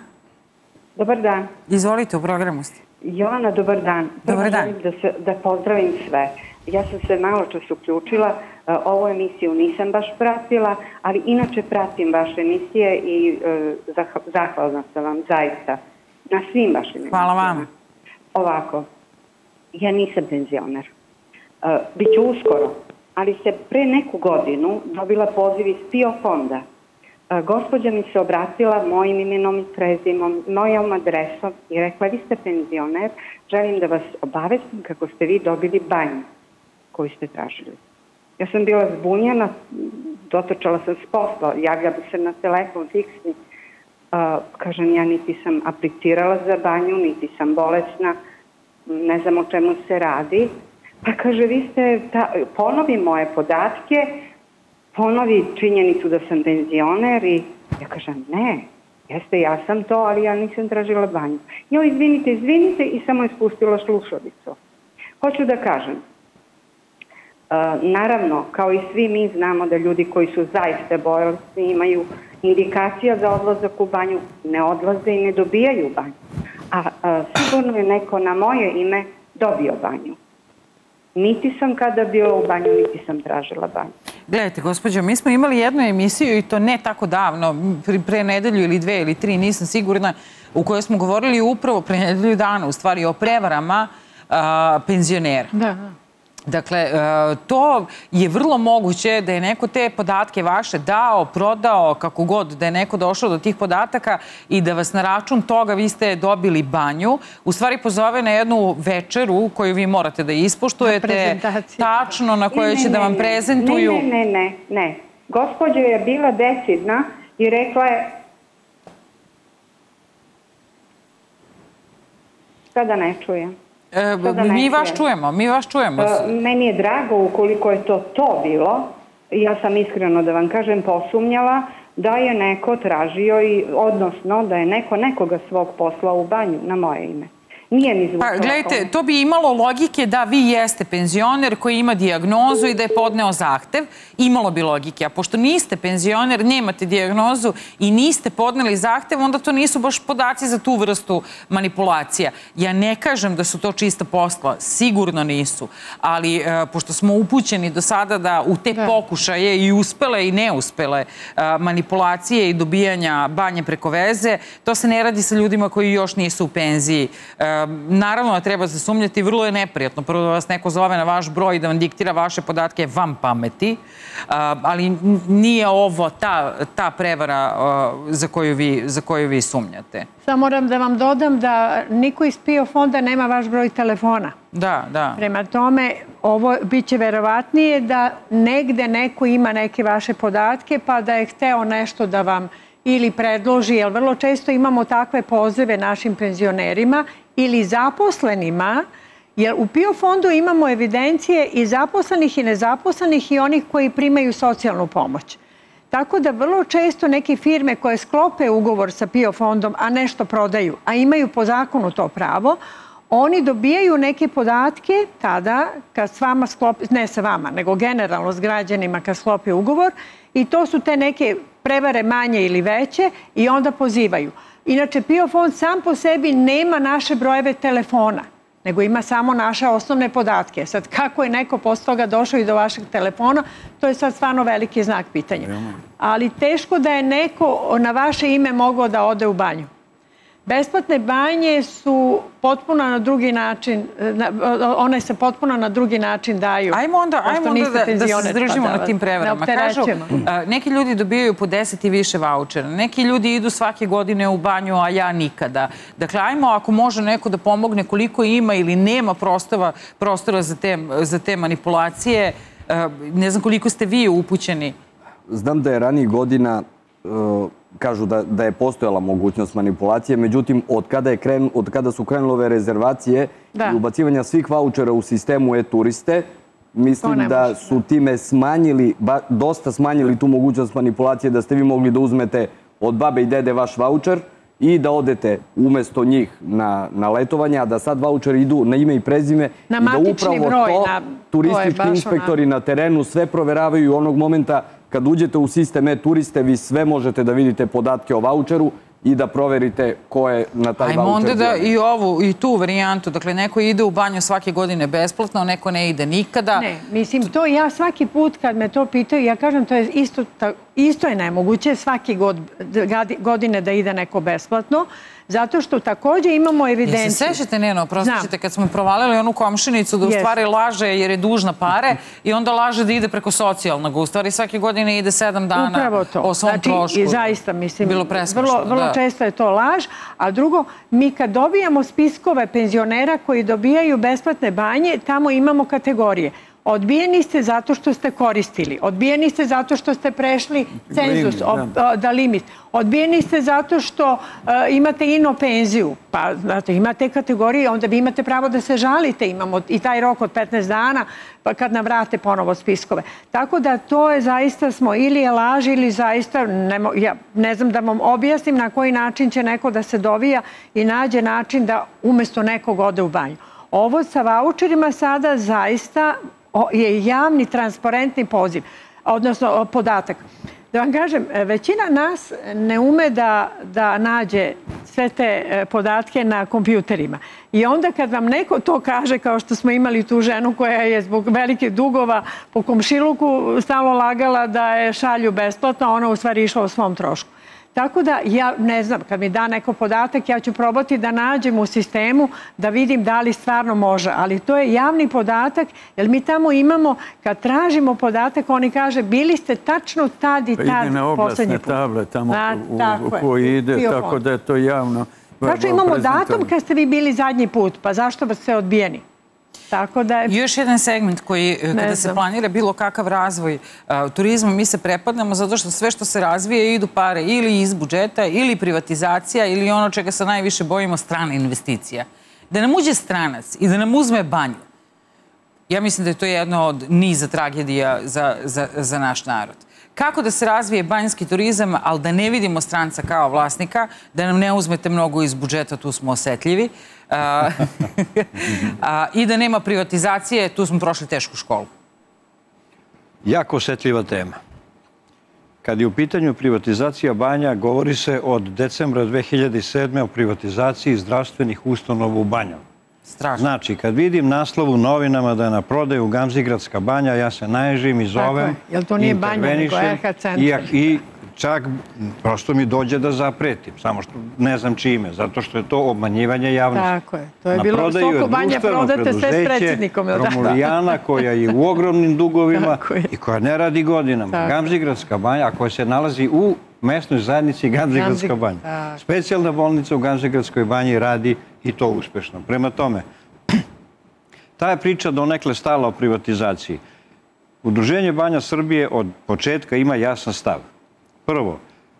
Dobar dan. Izvolite, u programu ste. Jovana, dobar dan. Dobar dan. Želim da, se, da pozdravim sve. Ja sam se malo čas uključila, ovu emisiju nisam baš pratila, ali inače pratim vaše emisije i uh, zahvalna sam vam zaista na svim vašim emisijama. Hvala vam. Ovako, ja nisam penzioner. Uh, Biću uskoro, ali se pre neku godinu dobila poziv iz P I O fonda. Uh, gospođa mi se obratila mojim imenom i prezimom, mojom adresom i rekla, vi ste penzioner, želim da vas obavestim kako ste vi dobili banju koju ste tražili. Ja sam bila zbunjena, dotrčala sam s posla, javlja bi se na telefon fiksni. Uh, kažem, ja niti sam aplicirala za banju, niti sam bolesna, ne znam o čemu se radi. Pa kaže, vi ste, ta, ponovi moje podatke, ponovi činjenicu da sam penzioner i ja kažem, ne, jeste, ja sam to, ali ja nisam tražila banju. Jo, izvinite, izvinite i samo je spustila slušalicu. Hoću da kažem, Uh, naravno, kao i svi mi znamo da ljudi koji su zaista bolesni imaju indikacija za odlazak u banju, ne odlaze i ne dobijaju banju. A uh, sigurno je neko na moje ime dobio banju. Niti sam kada bila u banju, niti sam tražila banju. Gledajte, gospođo, mi smo imali jednu emisiju i to ne tako davno, pre nedelju ili dve ili tri, nisam sigurna, u kojoj smo govorili upravo pre nedelju dana, u stvari o prevarama uh, penzionera. Da, da. Dakle, to je vrlo moguće da je neko te podatke vaše dao, prodao, kako god, da je neko došao do tih podataka i da vas na račun toga vi ste dobili banju, u stvari pozove na jednu večeru koju vi morate da ispoštujete, tačno na kojoj će da vam prezentuju. Ne, ne, ne, ne. Gospođa je bila decidna i rekla je sada ne čujem. E, mi vas čujemo, mi vas čujemo. E, meni je drago ukoliko je to to bilo. Ja sam iskreno da vam kažem posumnjala da je neko tražio, i, odnosno da je neko nekoga svog poslao u banju na moje ime. Nije ni zvučalo. Pa, gledajte, to bi imalo logike da vi jeste penzioner koji ima dijagnozu i da je podneo zahtev. Imalo bi logike. A pošto niste penzioner, nemate dijagnozu i niste podneli zahtev, onda to nisu baš podaci za tu vrstu manipulacija. Ja ne kažem da su to čista posla. Sigurno nisu. Ali, e, pošto smo upućeni do sada da u te pokušaje i uspele i neuspele e, manipulacije i dobijanja banje preko veze, to se ne radi sa ljudima koji još nisu u penziji. E, Naravno da treba se sumnjati, vrlo je neprijatno. Prvo da vas neko zove na vaš broj i da vam diktira vaše podatke vam pameti, ali nije ovo ta prevara za koju vi sumnjate. Samo moram da vam dodam da niko iz PIO fonda nema vaš broj telefona. Da, da. Prema tome, ovo bit će verovatnije da negde neko ima neke vaše podatke pa da je hteo nešto da vam ili predloži, jer vrlo često imamo takve pozive našim penzionerima ili zaposlenima, jer u PIO fondu imamo evidencije i zaposlenih i nezaposlenih i onih koji primaju socijalnu pomoć. Tako da vrlo često neke firme koje sklope ugovor sa PIO fondom, a nešto prodaju, a imaju po zakonu to pravo, oni dobijaju neke podatke tada kad s vama sklopi, ne sa vama, nego generalno s građanima kad sklopi ugovor i to su te neke prevare manje ili veće i onda pozivaju. Inače, PIO fond sam po sebi nema naše brojeve telefona, nego ima samo naše osnovne podatke. Sad, kako je neko posle toga došao i do vašeg telefona, to je sad stvarno veliki znak pitanja. Ali teško da je neko na vaše ime mogao da ode u banju. Besplatne banje su potpuno na drugi način, one se potpuno na drugi način daju. Ajmo onda da se zdržimo na tim prevarama. Kažu, neki ljudi dobijaju po deset i više vaučera, neki ljudi idu svake godine u banju, a ja nikada. Dakle, ajmo ako može neko da pomogne koliko ima ili nema prostora za te manipulacije. Ne znam koliko ste vi upućeni. Znam da je ranijih godina kažu da je postojala mogućnost manipulacije, međutim, od kada su krenule ove rezervacije i ubacivanja svih vaučera u sistemu e-turiste, mislim da su time smanjili, dosta smanjili tu mogućnost manipulacije, da ste vi mogli da uzmete od babe i dede vaš vaučer i da odete umesto njih na letovanje, a da sad vaučeri idu na ime i prezime i da upravo to turistički inspektori na terenu sve proveravaju onog momenta kad uđete u sistem e-turiste, vi sve možete da vidite podatke o vaučeru i da proverite ko je na taj vaučer. Ajmo onda da i ovu, i tu varijantu. Dakle, neko ide u banju svake godine besplatno, neko ne ide nikada. Ne, mislim, to ja svaki put kad me to pitaju, ja kažem to je isto, isto je nemoguće svake godine da ide neko besplatno, zato što također imamo evidenciju. Jesi se sećate, Neno, prostićete, kad smo provalili onu komšinicu da u stvari laže jer je dužna pare i onda laže da ide preko socijalnog. U stvari svake godine ide sedam dana o svom trošku. I zaista, mislim, vrlo često je to laž. A drugo, mi kad dobijamo spiskove penzionera koji dobijaju besplatne banje, tamo imamo kategorije. Odbijeni ste zato što ste koristili. Odbijeni ste zato što ste prešli cenzus, da limit. Odbijeni ste zato što imate ino penziju. Pa, znate, imate kategorije, onda vi imate pravo da se žalite. Imamo i taj rok od petnaest dana, pa kad nam vrate ponovo spiskove. Tako da to je zaista smo ili je laž ili zaista, ja ne znam da vam objasnim na koji način će neko da se dovija i nađe način da umjesto nekog ode u banju. Ovo sa vaučerima sada zaista je javni, transparentni poziv, odnosno podatak. Da vam kažem, većina nas ne ume da nađe sve te podatke na kompjuterima. I onda kad vam neko to kaže, kao što smo imali tu ženu koja je zbog velikih dugova po komšiluku stalno lagala da je šalju besplatno, ona u stvari išla o svom trošku. Tako da, ja ne znam, kad mi da neko podatak, ja ću probati da nađem u sistemu, da vidim da li stvarno može. Ali to je javni podatak, jer mi tamo imamo, kad tražimo podatak, oni kaže, bili ste tačno tad i tad poslednji put. Ide na oglasne table tamo u koji ide, tako da je to javno. Tačno imamo datum kad ste vi bili zadnji put, pa zašto ste odbijeni? Još jedan segment koji, kada se planira bilo kakav razvoj turizma, mi se prepadnemo zato što sve što se razvije idu pare ili iz budžeta, ili privatizacija, ili ono čega se najviše bojimo, strana investicija. Da nam uđe stranac i da nam uzme banju, ja mislim da je to jedno od niza tragedija za naš narod. Kako da se razvije banjski turizam, ali da ne vidimo stranca kao vlasnika, da nam ne uzmete mnogo iz budžeta, tu smo osetljivi, i da nema privatizacije, tu smo prošli tešku školu. Jako osetljiva tema. Kad je u pitanju privatizacija banja, govori se od decembra dve hiljade sedme o privatizaciji zdravstvenih ustanova u banjama. Znači, kad vidim naslov u novinama da je na prodaju Gamzigradska banja, ja se naježim i zovem, intervenišem i čak prosto mi dođe da zapretim, samo što ne znam čime, zato što je to obmanjivanje javnosti. Tako je. To je bilo Soko Banja, prodate sve s predsjednikom. Romulijana koja je u ogromnim dugovima i koja ne radi godinama. Gamzigradska banja, koja se nalazi u mesnoj zajednici Gamzigradska banja. Specijalna bolnica u Gamzigradskoj banji radi i to uspešno. Prema tome, ta je priča donekle stala o privatizaciji. Udruženje Banja Srbije od početka ima jasan stav. Prvo,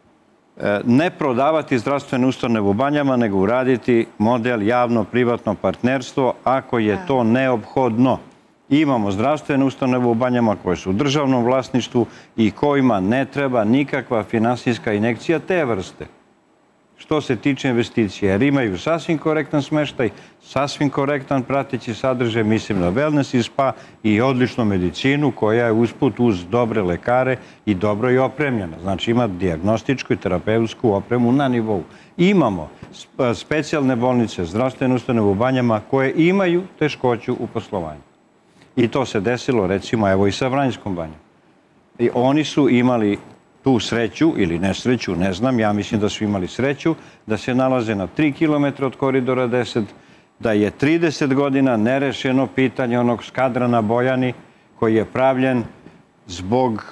ne prodavati zdravstvene ustanove u banjama, nego uraditi model javno-privatno partnerstvo ako je to neophodno. Imamo zdravstvene ustanove u banjama koje su u državnom vlasništvu i kojima ne treba nikakva finansijska injekcija te vrste. Što se tiče investicije, jer imaju sasvim korektan smeštaj, sasvim korektan prateći sadržaj, mislim na wellness i spa i odličnu medicinu koja je usput uz dobre lekare i dobro je opremljena. Znači ima dijagnostičku i terapeutsku opremu na nivou. Imamo specijalne bolnice, zdravstvene ustanove u banjama koje imaju teškoću u poslovanju. I to se desilo recimo evo i sa Vranjskom banjom. I oni su imali tu sreću ili nesreću, ne znam, ja mislim da su imali sreću, da se nalaze na tri kilometra od koridora deset, da je trideset godina nerešeno pitanje onog skadra na Bojani koji je pravljen zbog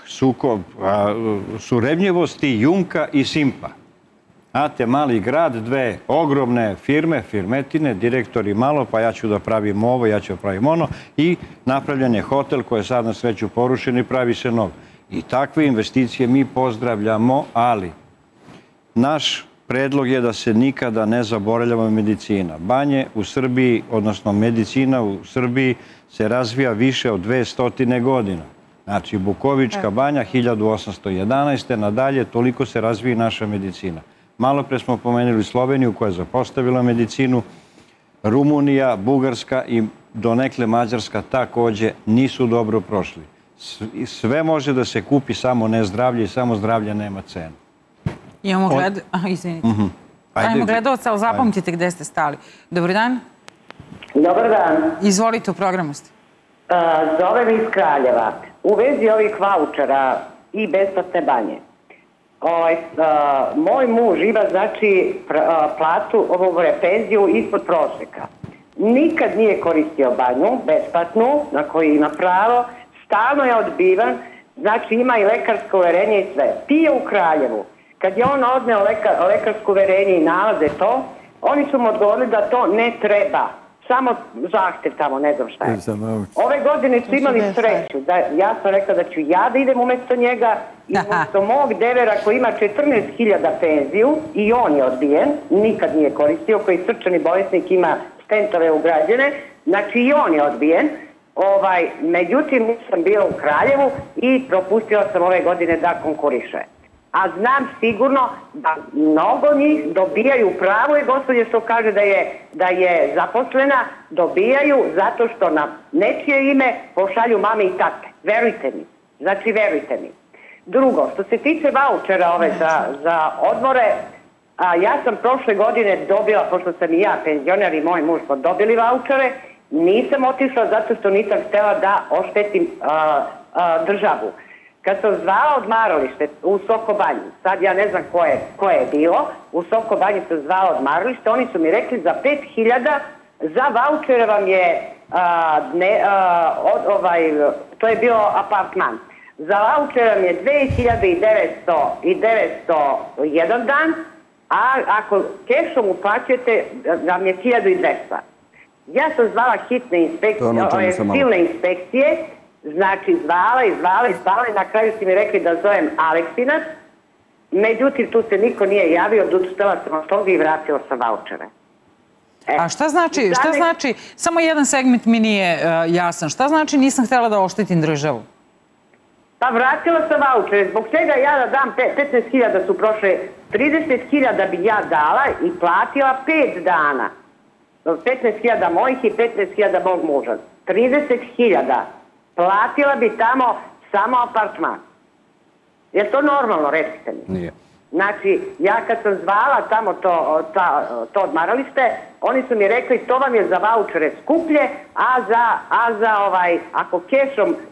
surevnjivosti Jumka i Simpa. Znate, mali grad, dve ogromne firme, firmetine, direktori malo, pa ja ću da pravim ovo, ja ću da pravim ono i napravljen je hotel koji je sad na sreću porušen i pravi se nov. I takve investicije mi pozdravljamo, ali naš predlog je da se nikada ne zaboravljava medicina. Banje u Srbiji, odnosno medicina u Srbiji se razvija više od dvesta godina. Znači, Bukovička banja, hiljadu osamsto jedanaeste. nadalje, toliko se razvija naša medicina. Malo pre smo pomenuli Sloveniju koja je zapostavila medicinu, Rumunija, Bugarska i donekle Mađarska takođe nisu dobro prošli. Sve može da se kupi, samo ne zdravlje i samo zdravlje nema cenu. Imamo gled... Izvinite. Imamo gledalca, ali zapamtite gde ste stali. Dobar dan. Dobar dan. Izvolite, u programu ste. Zovem iz Kraljeva. U vezi ovih vaučera i besplatne banje. Moj muž ima, znači, platu, ovo je penziju ispod proseka. Nikad nije koristio banju, besplatnu, na koju ima pravo. Stalno je odbivan, znači ima i lekarsko uverenje i sve. Pije u Kraljevu. Kad je on odneo lekarsko uverenje i nalaze to, oni su mu odgovorili da to ne treba. Samo zahtev tamo, ne znam šta je. Ove godine su imali sreću. Ja sam rekla da ću ja da idem umjesto njega i umjesto mog devera koji ima četrnaest hiljada penziju i on je odbijen, nikad nije koristio, koji srčani bolesnik ima stentove ugrađene, znači i on je odbijen. Međutim, nisam bila u Kraljevu i propustila sam ove godine da konkuriše. A znam sigurno da mnogo njih dobijaju pravo i gospođe što kaže da je zaposlena, dobijaju zato što na nečije ime pošalju mame i tate. Verujte mi. Znači, verujte mi. Drugo, što se tiče vaučera ove za odmore, ja sam prošle godine dobila, pošto sam i ja penzioner i moj muž smo dobili vaučere, nisam otišla zato što nisam htjela da oštetim državu. Kad sam zvala odmaralište u Soko Banji, sad ja ne znam koje je bilo, u Soko Banji sam zvala odmaralište, oni su mi rekli za pet hiljada za vaučere vam je, to je bio apartman, za vaučere vam je dve hiljade devetsto jedan dan, a ako kešom uplaćujete vam je hiljadu dvesta. Ja sam zvala hitne inspekcije, silne inspekcije, znači zvala i zvala i zvala i na kraju su mi rekli da zovem Aleksinac, međutim tu se niko nije javio, odustala sam od toga i vratila sam vaučere. A šta znači, šta znači, samo jedan segment mi nije jasan, šta znači nisam htjela da oštetim državu? Pa vratila sam vaučere, zbog čega ja da dam petnaest hiljada su prošle, trideset hiljada bi ja dala i platila pet dana. petnaest hiljada mojih i petnaest hiljada mog muža. trideset hiljada. Platila bi tamo samo apartman. Je to normalno, recite mi? Nije. Znači, ja kad sam zvala tamo to odmaralište, oni su mi rekli to vam je za vaučere skuplje, a za, ako kešom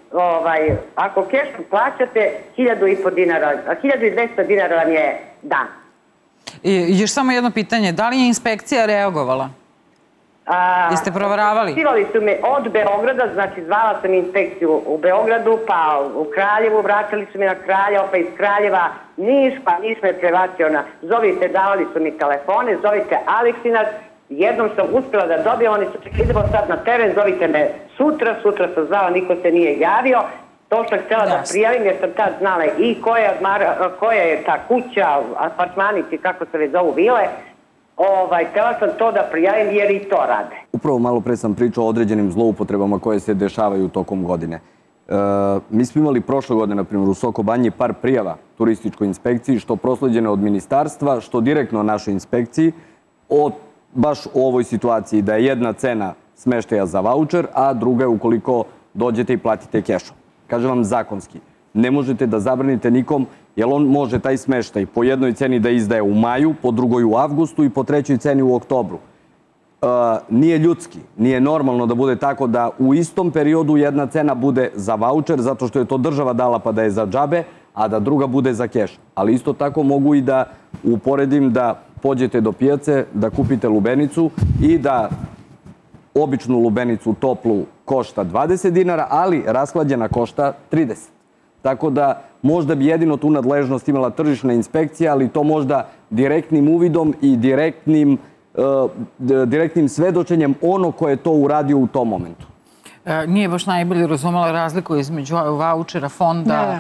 ovaj, ako kešom plaćate, hiljadu i po dinara, hiljadu i dvesta dinara vam je dan. I još samo jedno pitanje, da li je inspekcija reagovala? Jeste proveravali? Inspektirali su me od Beograda, znači zvala sam inspekciju u Beogradu, pa u Kraljevu, vraćali su me na Kraljevo, pa iz Kraljeva Niš, pa Niš me prebacio na, zovite, davali su mi telefone, zovite Aleksinac, jednom sam uspjela da dobijem, oni su čekali, idemo sad na teren, zovite me sutra, sutra sam zvala, niko se nije javio, to sam htjela da prijavim jer sam tad znala i koja je ta kuća, apartmanici, kako se već zovu vile, Ovaj, htjela sam to da prijavim jer i to rade. Upravo malo pre sam pričao o određenim zloupotrebama koje se dešavaju tokom godine. Mi smo imali prošle godine, na primjer, u Soko Banji par prijava turističkoj inspekciji, što prosleđene od ministarstva, što direktno našoj inspekciji, o baš o ovoj situaciji da je jedna cena smeštaja za vaučer, a druga je ukoliko dođete i platite kešom. Kažem vam zakonski, ne možete da zabranite nikom, jer on može taj smeštaj po jednoj ceni da izdaje u maju, po drugoj u avgustu i po trećoj ceni u oktobru. Nije ljudski, nije normalno da bude tako da u istom periodu jedna cena bude za vaučer, zato što je to država dala pa da je za džabe, a da druga bude za keš. Ali isto tako mogu i da uporedim da pođete do pijace, da kupite lubenicu i da običnu lubenicu toplu košta dvadeset dinara, ali rashlađena košta trideset. Tako da možda bi jedino tu nadležnost imala tržišna inspekcija, ali to možda direktnim uvidom i direktnim, direktnim svedočenjem ono koje je to uradio u tom momentu. Nije baš najbolje razumela razliku između vaučera, fonda.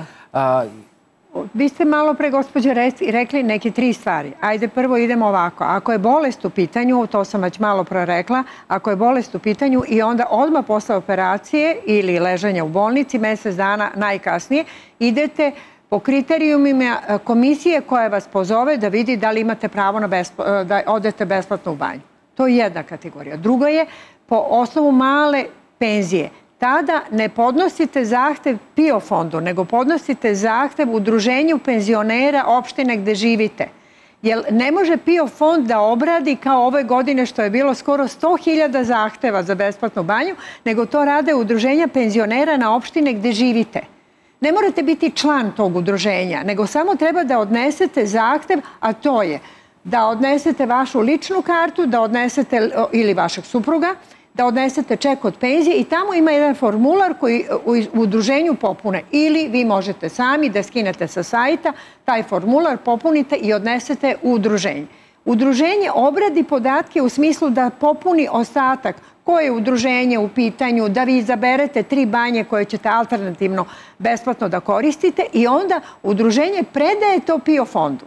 Vi ste malo pre, gospođe, rekli neke tri stvari. Ajde, prvo idemo ovako. Ako je bolest u pitanju, to sam već malo pre rekla, ako je bolest u pitanju i onda odmah posle operacije ili ležanja u bolnici, mesec dana najkasnije, idete po kriterijumima komisije koja vas pozove da vidi da li imate pravo da odete besplatno u banju. To je jedna kategorija. Druga je po osnovu male penzije. Tada ne podnosite zahtev PIO fondu, nego podnosite zahtev udruženju penzionera opštine gde živite. Jer ne može PIO fond da obradi kao ove godine što je bilo skoro sto hiljada zahteva za besplatnu banju, nego to rade udruženja penzionera na opštine gde živite. Ne morate biti član tog udruženja, nego samo treba da odnesete zahtev, a to je da odnesete vašu ličnu kartu, da odnesete ili vašeg supruga, da odnesete ček od penzije i tamo ima jedan formular koji u udruženju popune. Ili vi možete sami da skinete sa sajta, taj formular popunite i odnesete u udruženje. Udruženje obradi podatke u smislu da popuni ostatak koje je udruženje u pitanju, da vi izaberete tri banje koje ćete alternativno besplatno da koristite i onda udruženje predaje to PIO fondu.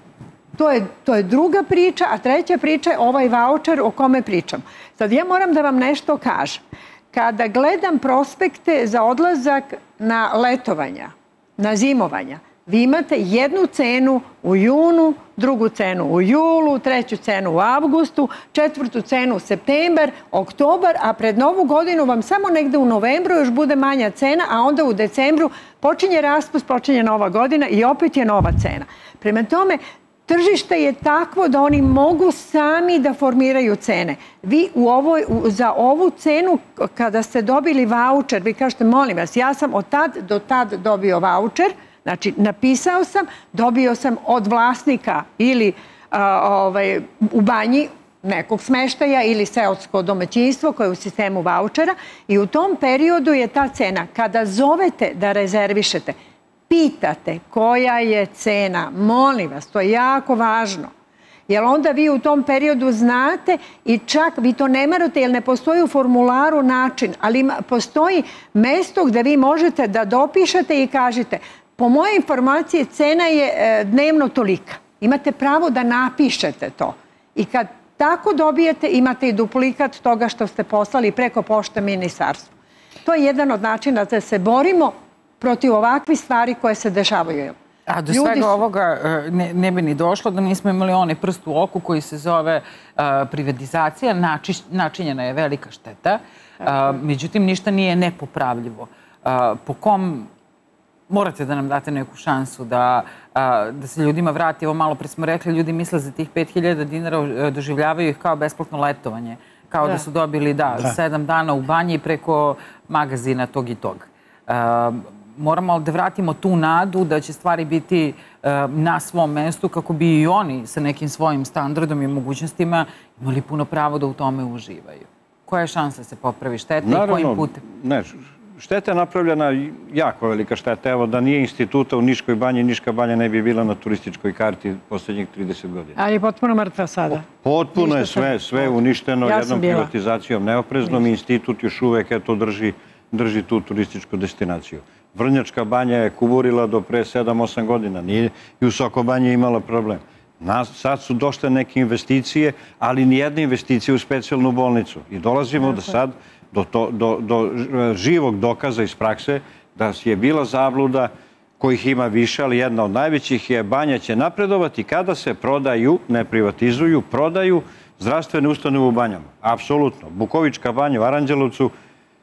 To je druga priča, a treća priča je ovaj vaučer o kome pričam. Sad ja moram da vam nešto kažem. Kada gledam prospekte za odlazak na letovanja, na zimovanja, vi imate jednu cenu u junu, drugu cenu u julu, treću cenu u avgustu, četvrtu cenu u septembar, oktobar, a pred novu godinu vam samo negde u novembru još bude manja cena, a onda u decembru počinje raspust, počinje nova godina i opet je nova cena. Prema tome, tržište je takvo da oni mogu sami da formiraju cene. Vi za ovu cenu, kada ste dobili vaučer, vi kažete, molim vas, ja sam od tad do tad dobio vaučer, znači napisao sam, dobio sam od vlasnika ili u banji nekog smeštaja ili seosko domaćinstvo koje je u sistemu vaučera i u tom periodu je ta cena. Kada zovete da rezervišete, pitate koja je cena, molim vas, to je jako važno. Jer onda vi u tom periodu znate i čak vi to ne morate jer ne postoji u formularu način, ali postoji mesto gde vi možete da dopišete i kažete po mojoj informaciji cena je dnevno tolika. Imate pravo da napišete to. I kad tako dobijete imate i duplikat toga što ste poslali preko pošte ministarstvu. To je jedan od načina da se borimo protiv ovakvih stvari koje se dešavaju. A do svega ovoga ne bi ni došlo da nismo imali onaj prst u oku koji se zove privatizacija. Načinjena je velika šteta. Međutim, ništa nije nepopravljivo. Po kom morate da nam date neku šansu da se ljudima vrati. Evo malo pre smo rekli, ljudi misle za tih pet hiljada dinara doživljavaju ih kao besplatno letovanje. Kao da su dobili, da, sedam dana u banji preko magazina tog i tog. Moramo da vratimo tu nadu da će stvari biti na svom mestu kako bi i oni sa nekim svojim standardom i mogućnostima imali puno pravo da u tome uživaju. Koja je šansa da se popravi šteta i kojim putem? Ne, šteta je napravljena, jako velika šteta. Evo, da nije instituta u Niškoj banji, Niška banja ne bi bila na turističkoj karti poslednjih trideset godina. Ali je potpuno mrtva sada. Potpuno je sve, sve uništeno jednom privatizacijom neopreznom i institut još uvek eto drži, drži tu turističku destinaciju. Vrnjačka banja je kuburila do pre sedam osam godina, nije i u Soko banji imala problem. Sad su došle neke investicije, ali nijedna investicija u specijalnu bolnicu. I dolazimo do sad do, do, do živog dokaza iz prakse da je bila zabluda kojih ima više, ali jedna od najvećih je banja će napredovati kada se prodaju, ne privatizuju, prodaju zdravstvene ustanove u banjama. Apsolutno. Bukovička banja u Aranđelovcu,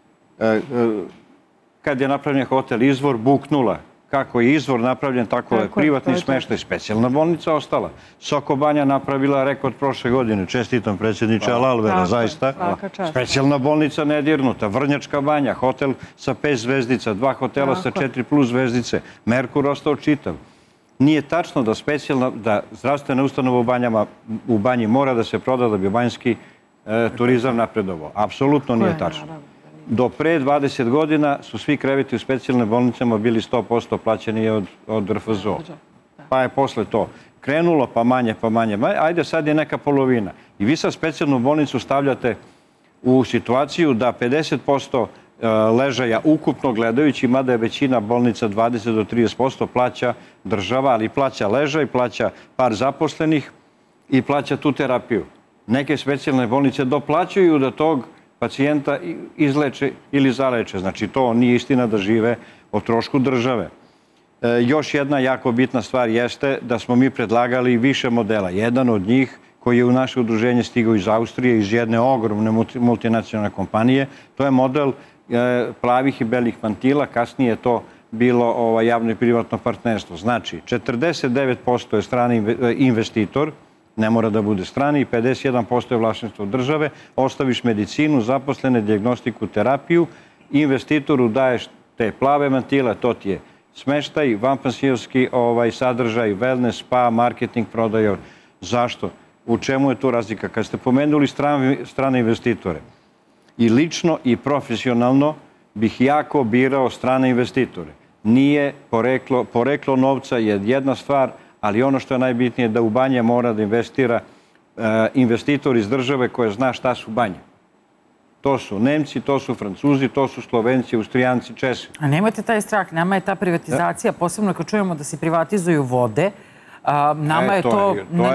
kad je napravljen hotel Izvor, buknula. Kako je Izvor napravljen, tako je privatni smeštaj, specijalna bolnica ostala. Soko banja napravila rekord prošle godine. Čestitam predsjedniče Alalvera, zaista. Specijalna bolnica nedirnuta. Vrnjačka banja, hotel sa pet zvezdica, dva hotela sa četiri plus zvezdice. Merkur ostao čitav. Nije tačno da specijalna, da zdravstvena ustanova u banjama, u banji mora da se proda da bi banjski turizam napredovao. Apsolutno nije tačno. Do pre dvadeset godina su svi kreveti u specijalnim bolnicama bili sto posto plaćeni od R F Z O. Pa je posle to krenulo, pa manje, pa manje. Ajde, sad je neka polovina. I vi sad specijalnu bolnicu stavljate u situaciju da pedeset posto ležaja ukupno gledajući, mada je većina bolnica dvadeset do trideset posto plaća država, ali plaća ležaj, plaća par zaposlenih i plaća tu terapiju. Neke specijalne bolnice doplaćuju da tog pacijenta izleče ili zaleče. Znači, to nije istina da žive o trošku države. Još jedna jako bitna stvar jeste da smo mi predlagali više modela. Jedan od njih, koji je u naše udruženje stigao iz Austrije, iz jedne ogromne multinacionalne kompanije, to je model plavih i belih mantila. Kasnije je to bilo javno i privatno partnerstvo. Znači, četrdeset devet posto je strani investitor, ne mora da bude strani, i pedeset jedan posto je vlasništvo države, ostaviš medicinu, zaposlene, dijagnostiku, terapiju, investitoru daješ te plave mantile, to ti je smeštaj, vanpansionski sadržaj, wellness, spa, marketing, prodaja. Zašto? U čemu je tu razlika? Kad ste pomenuli strane investitore, i lično i profesionalno bih jako birao strane investitore. Nije poreklo, poreklo novca je jedna stvar, ali ono što je najbitnije je da u banje mora da investira investitor iz države koja zna šta su banje. To su Nemci, to su Francuzi, to su Slovenci, Austrijanci, Česi. A nemate taj strah, nama je ta privatizacija, posebno kad čujemo da se privatizuju vode, nama je to na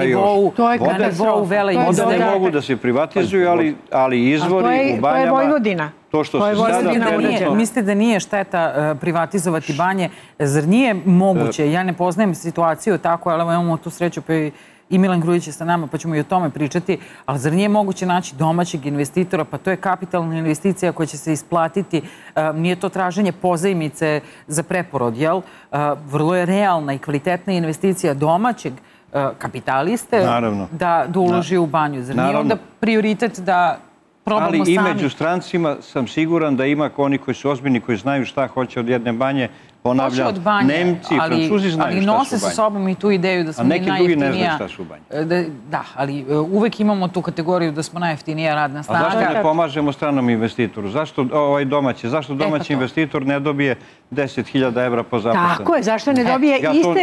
nivou vele izde. Vode mogu da se privatizuju, ali izvori u banjama... To je Vojvodina. To što se sada... Mislite da nije šteta privatizovati banje? Zar nije moguće? Ja ne poznajem situaciju tako, ali imamo tu sreću, pa i Milan Grujić je sa nama, pa ćemo i o tome pričati, ali zar nije moguće naći domaćeg investitora? Pa to je kapitalna investicija koja će se isplatiti. Nije to traženje pozajmice za preporod, jel? Vrlo je realna i kvalitetna investicija domaćeg kapitaliste da uloži u banju. Zar nije onda prioritet da probamo sami? Ali i među strancima sam siguran da ima oni koji su ozbiljni, koji znaju šta hoće od jedne banje. Ponavljam, Nemci, Francuzi znaju šta su banje. Ali nose sa sobom i tu ideju da smo mi najjeftinija... A neki drugi ne znaju šta su banje. Da, ali uvek imamo tu kategoriju da smo najjeftinija radna snaga. A zašto ne pomažemo stranom investitoru? Zašto ovaj domaći? Zašto domaći investitor ne dobije deset hiljada evra po zaposlenom? Tako je, zašto ne dobije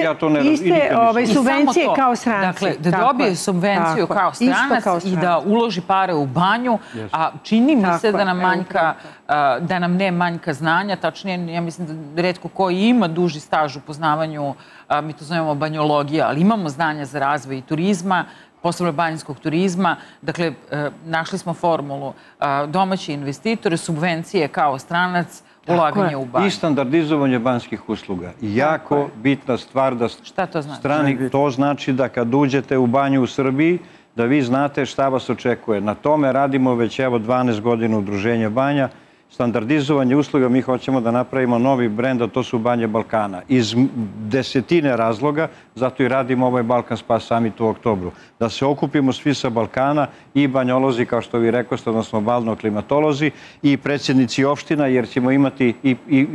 iste subvencije kao stranci? Dakle, da dobije subvenciju kao stranac i da uloži pare u banju, a čini mi se da nam manjka, da nam ne manjka znanja, tačnije, ja mislim da retko ko ima duži staž u poznavanju, mi to zovemo banjologija, ali imamo znanja za razvoj i turizma, posebno banjskog turizma. Dakle, našli smo formulu domaći investitore, subvencije kao stranac, ulaganje u banju. I standardizovanje banjskih usluga. Jako bitna stvar da... Šta to znači? Strani, to znači da kad uđete u banju u Srbiji, da vi znate šta vas očekuje. Na tome radimo već evo dvanaest godina udruženja banja. Standardizovanje usluga, mi hoćemo da napravimo novi brend, a to su banje Balkana. Iz desetine razloga, zato i radimo ovaj Balkan Spa Summit u oktobru. Da se okupimo svi sa Balkana, i banjolozi, kao što vi rekoste, odnosno balno-klimatolozi, i predsjednici opština, jer ćemo imati i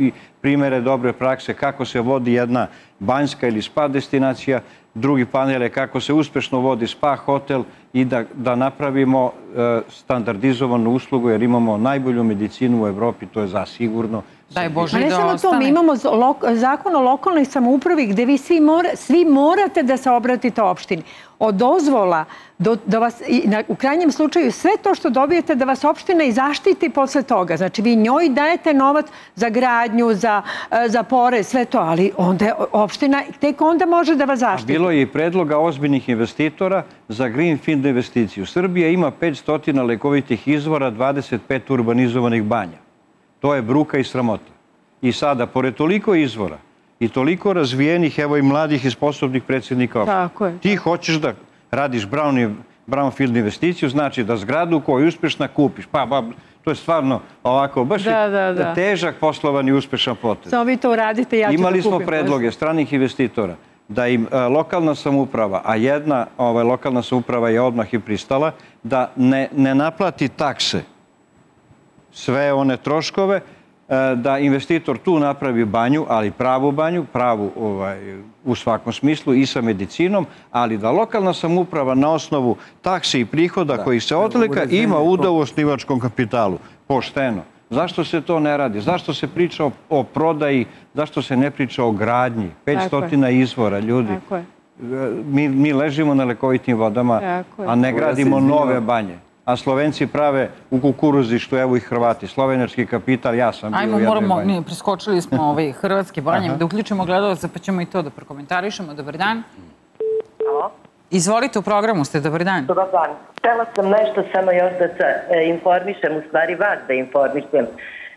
primere dobre prakse, kako se vodi jedna banjska ili spa destinacija. Drugi panel je kako se uspešno vodi spa hotel i da, da napravimo e, standardizovanu uslugu, jer imamo najbolju medicinu u Evropi, to je zasigurno. Daj Bože ne da samo ostane. to, mi imamo zakon o lokalnoj samoupravi gde vi svi, mora, svi morate da se obratite opštini. Od dozvola do, da vas, na, u krajnjem slučaju, sve to što dobijete da vas opština i zaštiti posle toga. Znači, vi njoj dajete novac za gradnju, za, za porez, sve to, ali onda opština tek onda može da vas zaštiti. Bilo je i predloga ozbiljnih investitora za Greenfield investiciju. Srbija ima petsto lekovitih izvora, dvadeset pet urbanizovanih banja. To je bruka i sramota. I sada, pored toliko izvora i toliko razvijenih, evo i mladih i sposobnih predsjednika opština, ti hoćeš da radiš brownfield investiciju, znači da zgradu koju je uspešna kupiš. Pa, ba, to je stvarno ovako, baš da, da, da. težak poslovan i uspešan potez. Samo vi to uradite, ja ću da kupim. Imali smo predloge stranih investitora da im a, lokalna samouprava, a jedna ovaj, lokalna samouprava je odmah i pristala, da ne, ne naplati takse, sve one troškove, da investitor tu napravi banju, ali pravu banju, pravu ovaj, u svakom smislu i sa medicinom, ali da lokalna samouprava na osnovu taksi i prihoda koji se odlika ima udeo u osnivačkom kapitalu. Pošteno. Zašto se to ne radi? Zašto se priča o, o prodaji? Zašto se ne priča o gradnji? petsto izvora, ljudi. Mi, mi ležimo na lekovitim vodama, a ne gradimo nove banje. A Slovenci prave u kukuruzištu, evo i Hrvati. Slovenački kapital, ja sam bio u jednoj banji. Ajmo, moramo, preskočili smo ovaj hrvatski banje, da uključimo gledalce, pa ćemo i to da prokomentarišemo. Dobar dan. Halo. Izvolite, u programu ste, dobar dan. Dobar dan. Htela sam nešto samo još da se informišem, u stvari vas da informišem.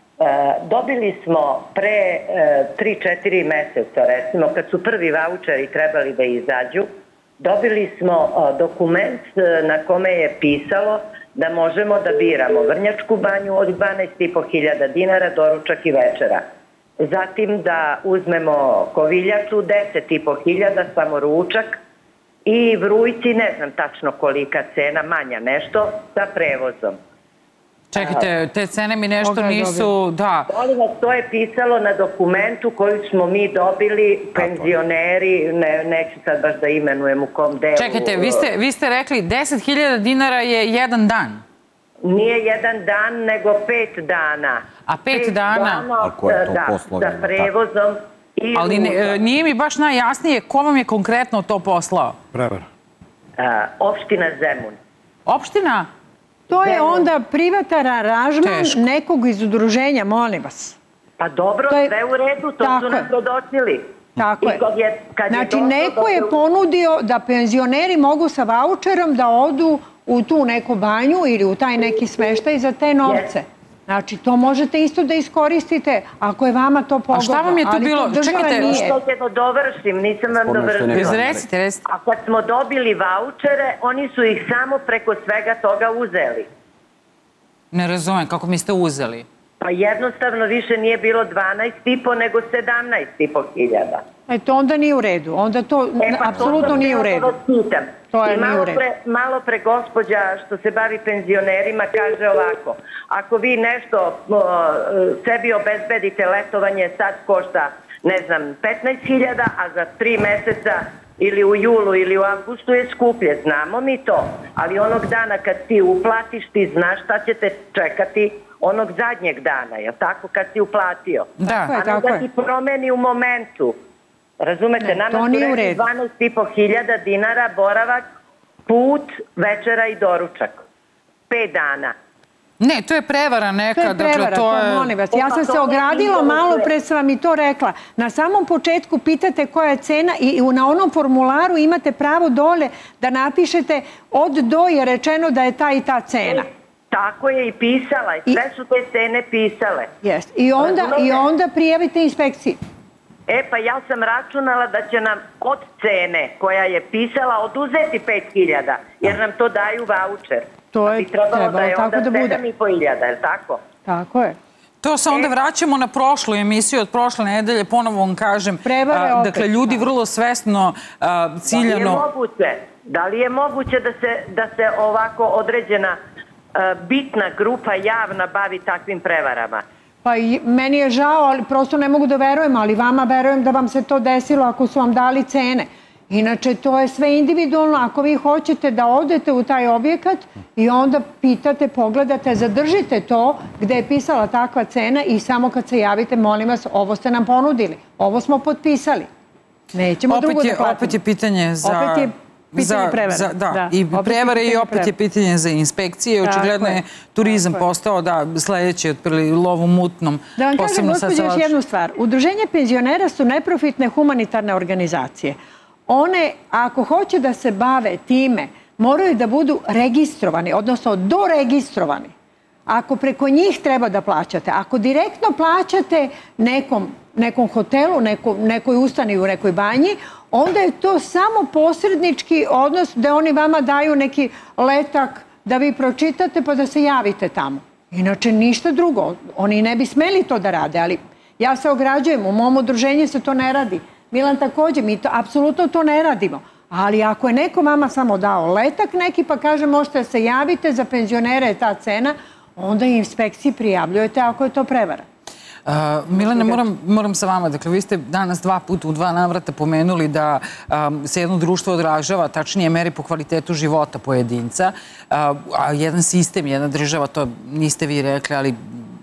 Dobili smo pre tri četiri meseca, recimo, kad su prvi vaučeri trebali da izađu, dobili smo dokument na kome je pisalo da možemo da biramo Vrnjačku banju od dvanaest i po hiljada dinara, doručak i večera. Zatim da uzmemo Koviljaču deset i po hiljada, samo ručak, i Vrujci, ne znam tačno kolika cena, manja nešto, sa prevozom. Čekajte, te cene mi nešto nisu, da. Molim vas, to je pisalo na dokumentu koju smo mi dobili, penzioneri, ne, neću sad baš da imenujem u kom delu. Čekajte, vi ste, vi ste rekli deset hiljada dinara je jedan dan. Nije jedan dan, nego pet dana. A pet, pet dana? dana A ko je to da, posloveno? Sa prevozom. I ali ne, nije mi baš najjasnije ko vam je konkretno to poslao? Prevar. Opština Zemun. Opština? To je onda privatan aranžman nekog iz udruženja, molim vas. Pa dobro, sve u redu, to su nam prodočili. Tako je. Znači, neko je ponudio da penzioneri mogu sa vaučerom da odu u tu neku banju ili u taj neki smeštaj za te novce. Znači, to možete isto da iskoristite ako je vama to pogodno. A šta vam je tu bilo? Čekajte, što se dovršim, nisam vam dovršila. Recite, recite. A kad smo dobili vaučere, oni su ih samo preko svega toga uzeli. Ne razumem, kako mi ste uzeli? Pa jednostavno više nije bilo dvanaest i po nego sedamnaest i po hiljada. E, to onda nije u redu. Onda to apsolutno nije u redu. To je nije u redu. Malo pre gospođa što se bavi penzionerima kaže ovako, ako vi nešto sebi obezbedite letovanje, sad košta, ne znam, petnaest hiljada, a za tri meseca ili u julu ili u avgustu je skuplje. Znamo mi to, ali onog dana kad ti uplatiš, ti znaš šta će te čekati onog zadnjeg dana, je tako, kad si uplatio. Da, a tako je. Da ti promeni u momentu. Razumete, nama su rekli dvanaest i po hiljada dinara boravak, put, večera i doručak. Pet dana. Ne, to je prevara neka. To je prevara, to je... molim vas. Ja sam se ogradila, malo pre sam vam i to rekla. Na samom početku pitate koja je cena i na onom formularu imate pravo dole da napišete od do je rečeno da je ta i ta cena. Tako je i pisala. I sve su te cene pisale. I onda, i onda prijavite inspekciji. E, pa ja sam računala da će nam od cene koja je pisala oduzeti pet hiljada, jer nam to daju vaučer. To je trebalo tako da bude. sedam i po hiljada, je li tako? Tako je. To se onda vraćamo na prošlu emisiju od prošle nedelje, ponovo vam kažem. Dakle, ljudi vrlo svesno, ciljano... Da li je moguće, da li je moguće da se ovako određena bitna grupa javna bavi takvim prevarama? Pa i meni je žao, ali prosto ne mogu da verujem, ali vama verujem da vam se to desilo ako su vam dali cene. Inače, to je sve individualno. Ako vi hoćete da odete u taj objekat i onda pitate, pogledate, zadržite to gde je pisala takva cena i samo kad se javite, molim vas, ovo ste nam ponudili, ovo smo potpisali. Nećemo drugo da platimo. Opet je pitanje za... Opet je pitanje prevare. Da, i prevare i opet je pitanje za inspekcije. Očigledno je turizam postao, da, sledeći otpili lov u mutnom. Da vam kažem, gospođo, još jednu stvar. Udruženje penzionera su neprofitne humanitarne organizacije. One, ako hoće da se bave time, moraju da budu registrovani, odnosno doregistrovani. Ako preko njih treba da plaćate, ako direktno plaćate nekom, nekom hotelu, neko, nekoj ustani u nekoj banji, onda je to samo posrednički odnos da oni vama daju neki letak da vi pročitate pa da se javite tamo. Inače, ništa drugo. Oni ne bi smeli to da rade, ali ja se ograđujem, u mom udruženju se to ne radi. Milan također, mi to, apsolutno to ne radimo. Ali ako je neko vama samo dao letak neki pa kaže možete da se javite, za penzionere je ta cena, onda inspekciji prijavljujete ako je to prevara. Uh, Milane, moram, moram sa vama, dakle, vi ste danas dva puta u dva navrata pomenuli da um, se jedno društvo odražava, tačnije meri po kvalitetu života pojedinca, uh, a jedan sistem, jedna država, to niste vi rekli, ali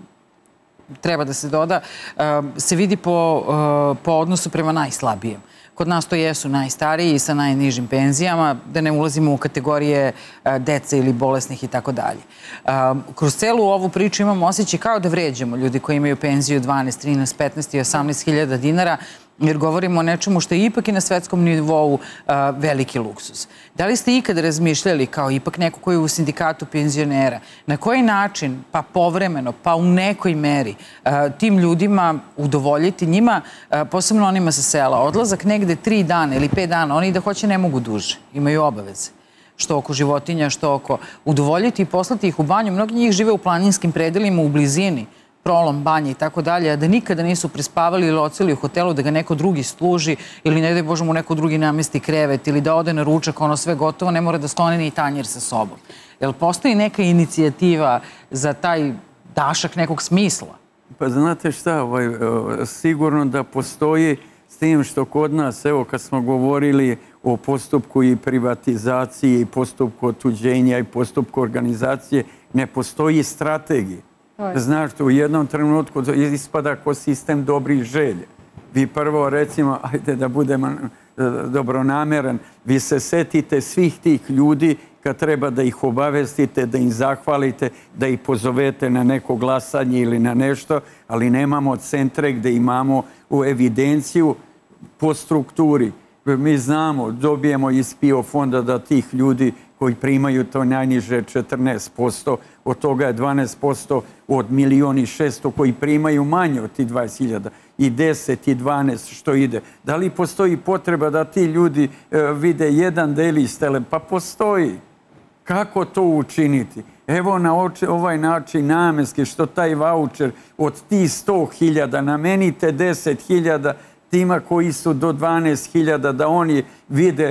treba da se doda, se vidi po, po odnosu prema najslabijem. Kod nas to jesu najstariji sa najnižim penzijama, da ne ulazimo u kategorije dece ili bolesnih i tako dalje. Kroz celu ovu priču imamo osjećaj kao da vređamo ljudi koji imaju penziju dvanaest, trinaest, petnaest i osamnaest hiljada dinara, jer govorimo o nečemu što je ipak i na svetskom nivou veliki luksuz. Da li ste ikada razmišljali, kao ipak neko koji je u sindikatu penzionera, na koji način, pa povremeno, pa u nekoj meri, tim ljudima udovoljiti, njima, posebno onima sa sela, odlazak negde tri dana ili pet dana, oni da hoće ne mogu duže, imaju obaveze. Što oko životinja, što oko udovoljiti i poslati ih u banju. Mnogi njih žive u planinskim predelima, u blizini, prolom, banje i tako dalje, a da nikada nisu prespavali ili oceli u hotelu, da ga neko drugi služi ili ne daj Bože mu neko drugi namesti krevet ili da ode na ručak, ono sve gotovo, ne mora da skloni ni tanjir sa sobom. Jel postoji neka inicijativa za taj dašak nekog smisla? Pa znate šta, ovaj, sigurno da postoji, s tim što kod nas, evo kad smo govorili o postupku i privatizacije i postupku otuđenja i postupku organizacije, ne postoji strategija. Znaš, u jednom trenutku ispada ko sistem dobrih želja. Vi prvo, recimo, ajde da budem dobronameran, vi se setite svih tih ljudi kad treba da ih obavestite, da im zahvalite, da ih pozovete na neko glasanje ili na nešto, ali nemamo centre gde imamo u evidenciju po strukturi. Mi znamo, dobijemo iz P I O fonda da tih ljudi koji primaju to najniže četrnaest posto, od toga je dvanaest posto od milion i šesto koji primaju manje od tih dvadeset hiljada i deset i dvanaest što ide. Da li postoji potreba da ti ljudi vide jedan delić tele? Pa postoji. Kako to učiniti? Evo na ovaj način namenski što taj vaučer od tih sto hiljada namenite deset hiljada tima koji su do dvanaest hiljada da oni vide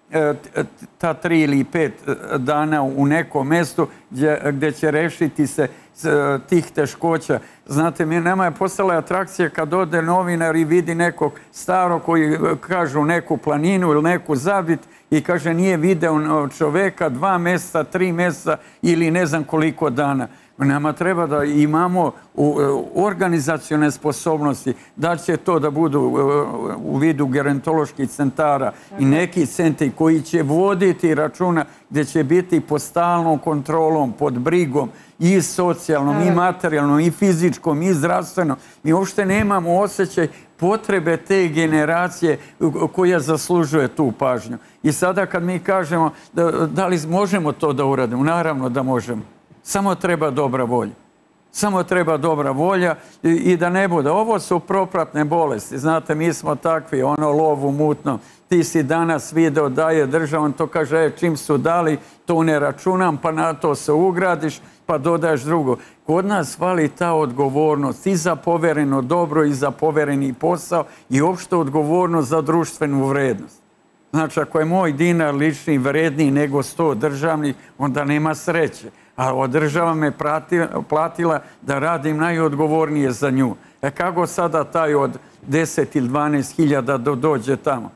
ta tri ili pet dana u nekom mestu gdje će rešiti se tih teškoća. Znate, mi nama je postala atrakcija kad ode novinar i vidi nekog starog koji kažu neku planinu ili neku zabit i kaže nije video čoveka dva mjeseca, tri mjeseca ili ne znam koliko dana. Nama treba da imamo organizacione sposobnosti, da će to da budu u vidu gerontoloških centara i neki centri koji će voditi računa gdje će biti pod stalnom kontrolom, pod brigom i socijalnom, i materijalnom, i fizičkom, i zdravstvenom. Mi uopšte nemamo osjećaj potrebe te generacije koja zaslužuje tu pažnju. I sada kad mi kažemo da li možemo to da uradimo, naravno da možemo. Samo treba dobra volja. Samo treba dobra volja i da ne bude. Ovo su propratne bolesti. Znate, mi smo takvi, ono lov u mutnom. Ti si danas video daje država, on to kaže, e, čim su dali, to ne računam, pa na to se ugradiš, pa dodaješ drugo. Kod nas fali ta odgovornost i za povereno dobro i za povereni posao i opšte odgovornost za društvenu vrednost. Znači, ako je moj dinar lični vredniji nego sto državnih, onda nema sreće. A država me platila da radim najodgovornije za nju. E kako sada taj od deset ili dvanaest hiljada dođe tamo?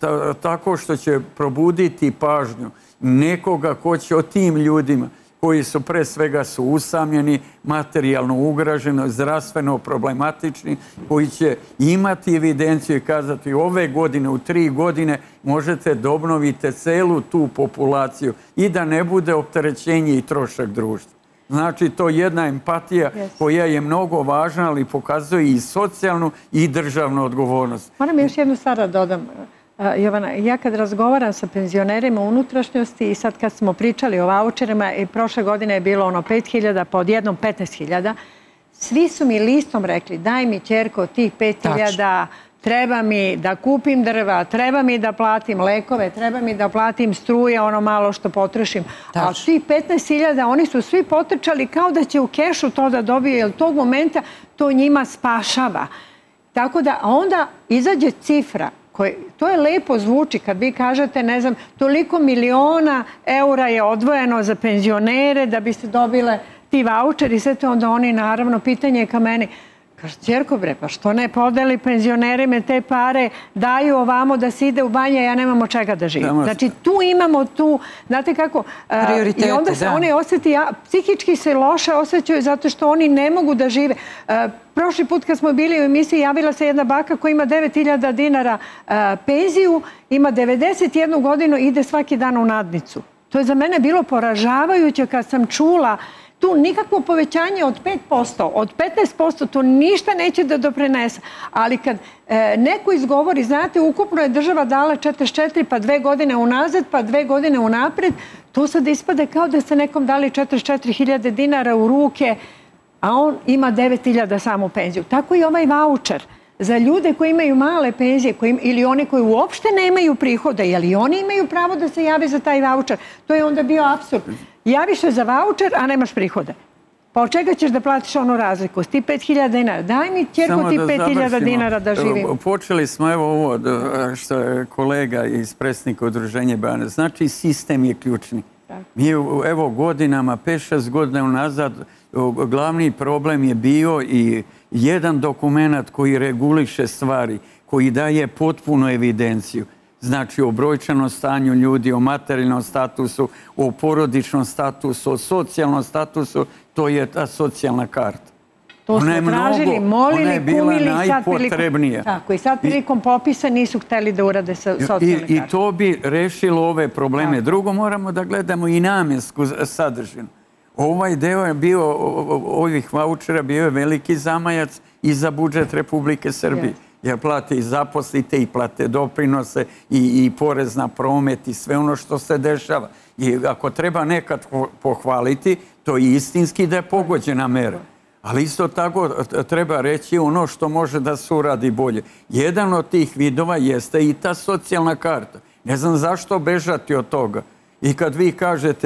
Tako što će probuditi pažnju nekoga ko će o tim ljudima koji su pre svega su usamljeni, materijalno ugroženi, zdravstveno problematični, koji će imati evidenciju i kazati ove godine, u tri godine možete da obnovite celu tu populaciju i da ne bude opterećenje i trošak društva. Znači, to je jedna empatija koja je mnogo važna, ali pokazuje i socijalnu i državnu odgovornost. Moram još jednu stvar da dodam. Jovana, ja kad razgovaram sa penzionerima u unutrašnjosti i sad kad smo pričali o vaučerima i prošle godine je bilo ono pet hiljada, pa odjednom petnaest hiljada, svi su mi listom rekli daj mi ćerko tih pet hiljada, treba mi da kupim drva, treba mi da platim lekove, treba mi da platim struje, ono malo što potrošim. A tih petnaest hiljada oni su svi potrčali kao da će u kešu to da dobiju, jer tog momenta to njima spašava. Tako da onda izađe cifra. To je lepo zvuči kad vi kažete, ne znam, toliko miliona eura je odvojeno za penzionere da bi se dobile ti vaučeri. Sve to onda oni, naravno, pitanje je ka meni. Kaže, ćerko bre, pa što ne podeli penzionerima te pare, daju ovamo da se ide u banje, ja nemam od čega da živim. Znači, tu imamo tu, znate kako, i onda se oni osjeti, psihički se loše osjećaju zato što oni ne mogu da žive. Prošli put kad smo bili u emisiji javila se jedna baka koja ima devet hiljada dinara penziju, ima devedeset jednu godinu i ide svaki dan u nadnicu. To je za mene bilo poražavajuće kad sam čula tu nikakvo povećanje od pet posto, od petnaest posto, to ništa neće da doprinese. Ali kad neko izgovori, znate, ukupno je država dala četrdeset četiri, pa dve godine unazad, pa dve godine unapred, to sad ispade kao da ste nekom dali četrdeset četiri hiljade dinara u ruke, a on ima devet hiljada samu penziju. Tako i ovaj vaučer. Za ljude koji imaju male penzije ili oni koji uopšte nemaju prihoda, jer i oni imaju pravo da se jave za taj vaučer. To je onda bio apsurd. Javiš se za vaučer, a nemaš prihode. Pa od čega ćeš da platiš onu razliku? S ti pet hiljada dinara. Daj mi, ćerko, ti pet hiljada dinara da živim. Počeli smo, evo ovo što je kolega iz predsjednika udruženja Bane. Znači, sistem je ključni. Mi evo godinama, pet šest godina unazad, glavni problem je bio i jedan dokument koji reguliše stvari, koji daje potpunu evidenciju. Znači o brojčanom stanju ljudi, o materijalnom statusu, o porodičnom statusu, o socijalnom statusu, to je ta socijalna karta. To smo tražili, molili, kumili. Najpotrebnija. Tako, i sad prilikom popisa nisu hteli da urade socijalne karte. I to bi rešilo ove probleme. Drugo, moramo da gledamo i namjensku sadržinu. Ovaj deo je bio, ovih vaučera bio je veliki zamajac i za budžet Republike Srbije. Jer plate i zaposlite i plate doprinose i porez na promet i sve ono što se dešava. I ako treba nekad pohvaliti, to je istinski da je pogođena mera. Ali isto tako treba reći ono što može da se uradi bolje. Jedan od tih vidova jeste i ta socijalna karta. Ne znam zašto bežati od toga. I kad vi kažete,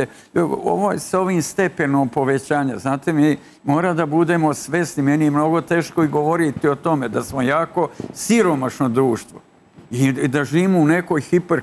sa ovim stepenom povećanja, znate, mi mora da budemo svesni, meni je mnogo teško i govoriti o tome, da smo jako siromašno društvo i da živimo u nekoj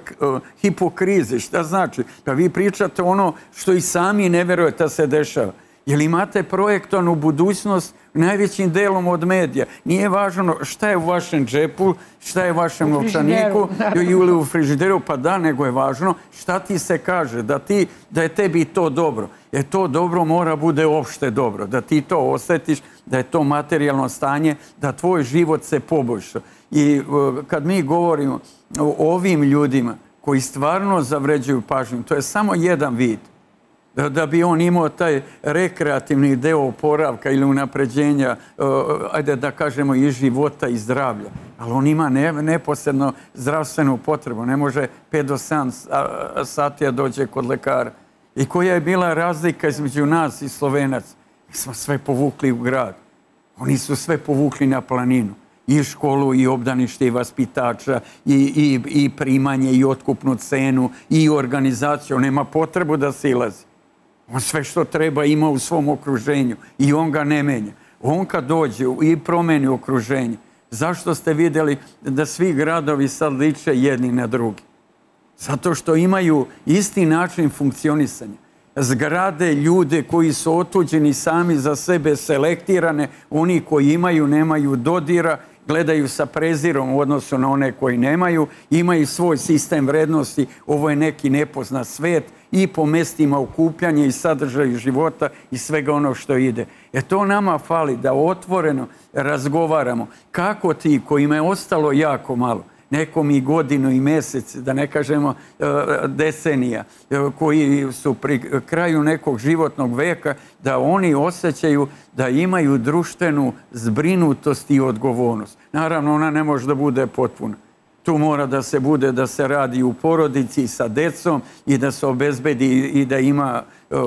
hipokrizi. Šta znači? Da vi pričate ono što i sami ne verujete da se dešava. Jer imate projektovanu budućnost najvećim delom od medija. Nije važno šta je u vašem džepu, šta je u vašem novčaniku ili u frižideru, pa da, nego je važno šta ti se kaže, da je tebi to dobro. Jer to dobro mora bude opšte dobro, da ti to osjetiš, da je to materijalno stanje, da tvoj život se poboljša. I kad mi govorimo o ovim ljudima koji stvarno zavređuju pažnju, to je samo jedan vid. Da bi on imao taj rekreativni deo oporavka ili unapređenja, ajde da kažemo, i života i zdravlja. Ali on ima neposredno zdravstvenu potrebu. Ne može pet do sedam sati da dođe kod lekara. I koja je bila razlika između nas i Slovenaca? Mi smo sve povukli u grad. Oni su sve povukli na planinu. I školu, i obdanište, i vaspitača, i primanje, i otkupnu cenu, i organizaciju. Nema potrebu da se ilazi. On sve što treba ima u svom okruženju i on ga ne menja. On kad dođe i promeni okruženje, zašto ste vidjeli da svi gradovi sad liče jedni na drugi? Zato što imaju isti način funkcionisanja. Zgrade, ljude koji su otuđeni sami za sebe, selektirane, oni koji imaju, nemaju dodira, gledaju sa prezirom u odnosu na one koji nemaju, imaju svoj sistem vrednosti, ovo je neki nepoznat svet i po mestima okupljanja i sadržaju života i svega ono što ide. E to nama fali da otvoreno razgovaramo kako ti kojima je ostalo jako malo, nekom i godinu i mjesec, da ne kažemo decenija, koji su pri kraju nekog životnog veka, da oni osjećaju da imaju društvenu zbrinutost i odgovornost. Naravno, ona ne može da bude potpuna. Tu mora da se bude, da se radi u porodici sa decom i da se obezbedi i da ima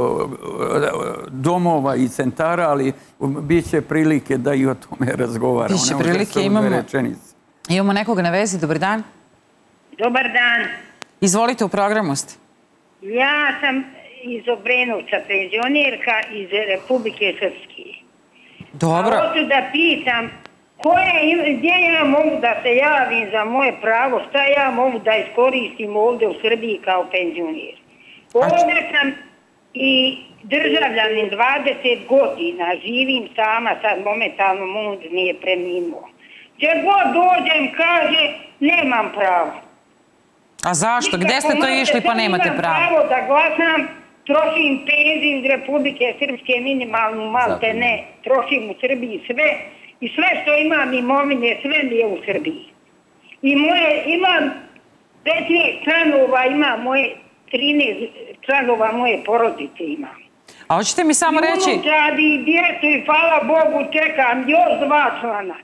domova i centara, ali bit će prilike da i o tome razgovaramo. Biće prilike, imamo... Imamo nekoga na vezi, dobar dan. Dobar dan. Izvolite, u programu ste. Ja sam iz Obrenovca, penzionerka iz Republike Srpske. Dobro. A hoću da pitam, gdje ja mogu da se javim za moje pravo, šta ja mogu da iskoristim ovdje u Srbiji kao penzioner. Ovdje sam i državljanin dvadeset godina, živim sama, sad momentalno muž nije preminuo. Gdje god dođem, kaže, nemam pravo. A zašto? Gdje ste to išli pa nemate pravo? Nemam pravo da glasam, trošim penziju iz Republike Srpske, minimalnu, malte ne, trošim u Srbiji sve i sve što imam imovine, sve mi je u Srbiji. I moje, imam petnaest članova, imam moje trinaest članova moje porodice imam. A hoćete mi samo reći... I unučadi i djecu i hvala Bogu čekam još dva člana.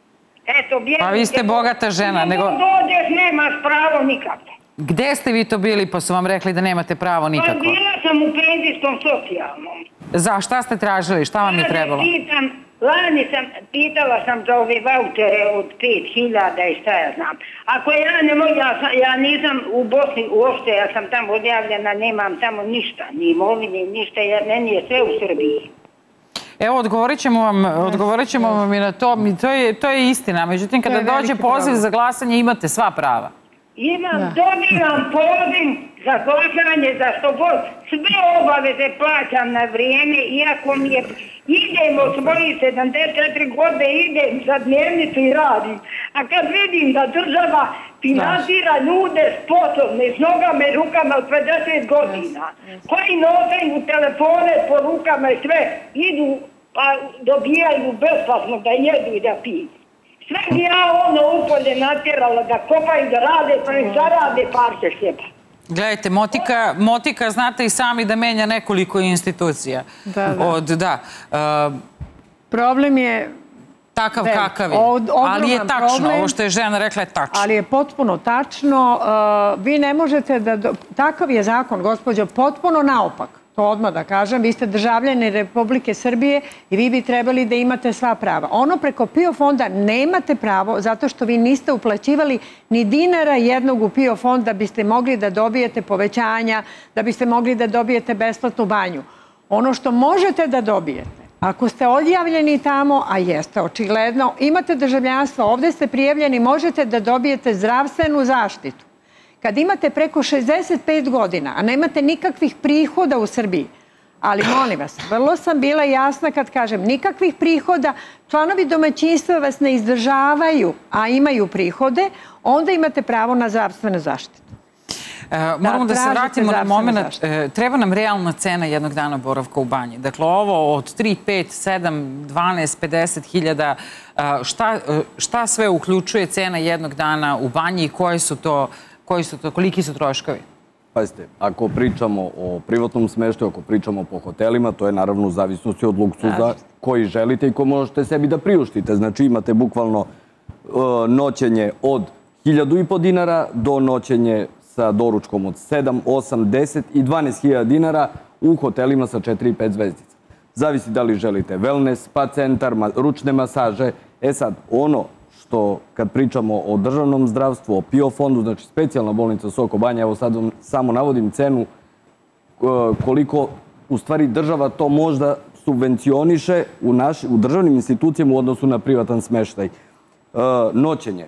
Pa vi ste bogata žena. Nego dođeš, nemaš pravo nikako. Gde ste vi to bili pa su vam rekli da nemate pravo nikako? Pa bila sam u penzijskom socijalnom. Za šta ste tražili? Šta vam je trebalo? Lani sam, pitala sam za ove vaučere od pet hiljada i šta ja znam. Ako ja ne mogu, ja nisam u Bosni uopšte, ja sam tamo odjavljena, nemam tamo ništa, ni imovine, ništa, meni je sve u Srbiji. Evo, odgovorit ćemo vam, odgovorit ćemo vam i na to. To je istina. Međutim, kada dođe poziv za glasanje, imate sva prava. Imam, dobivam poziv za glasanje, za što god. Sve obaveze plaćam na vrijeme, iako mi je... Idem od svojih sedamdeset četiri godine, idem za dnevnicu i radim. A kad vidim da država finansira ljude sposobne, s nogama i rukama od pedeset godina, koji nosaju telefone po rukama i sve, idu pa dobijaju besplatno da jedu i da piju. Sve bi ja ono upolje natjerala da kopaju, da rade, pa im zarade parče hljeba. Gledajte, Motika, znate i sami da menja nekoliko institucija. Da, da. Da. Problem je... Takav kakav je. Ali je tačno, ovo što je žena rekla je tačno. Ali je potpuno tačno. Vi ne možete da... Takav je zakon, gospođo, potpuno naopak. To odmah da kažem. Vi ste državljani Republike Srbije i vi bi trebali da imate sva prava. Ono preko PIO fonda nemate pravo zato što vi niste uplaćivali ni dinara jednog u PIO fond da biste mogli da dobijete povećanja, da biste mogli da dobijete besplatnu banju. Ono što možete da dobijete, ako ste odjavljeni tamo, a jeste očigledno, imate državljanstvo, ovdje ste prijavljeni, možete da dobijete zdravstvenu zaštitu. Kad imate preko šezdeset pet godina, a nemate nikakvih prihoda u Srbiji, ali molim vas, vrlo sam bila jasna kad kažem nikakvih prihoda, članovi domaćinstva vas ne izdržavaju, a imaju prihode, onda imate pravo na zdravstvenu zaštitu. Moramo da se vratimo na moment. Treba nam realna cena jednog dana boravka u banji. Dakle, ovo od tri, pet, sedam, dvanaest, pedeset hiljada, šta sve uključuje cena jednog dana u banji i koje su to Koji su to, koliki su troškovi? Pazite, ako pričamo o privatnom smeštaju, ako pričamo po hotelima, to je naravno u zavisnosti od luksuza koji želite i ko možete sebi da priuštite. Znači imate bukvalno noćenje od hiljadu i po dinara do noćenje sa doručkom od sedam, osam, deset i dvanaest hiljada dinara u hotelima sa četiri i pet zvezdica. Zavisi da li želite wellness, spa centar, ručne masaže. E sad, ono što kad pričamo o državnom zdravstvu, o PIO fondu, znači specijalna bolnica Soko Banja, evo sad vam samo navodim cenu koliko u stvari država to možda subvencioniše u državnim institucijama u odnosu na privatan smeštaj. Noćenje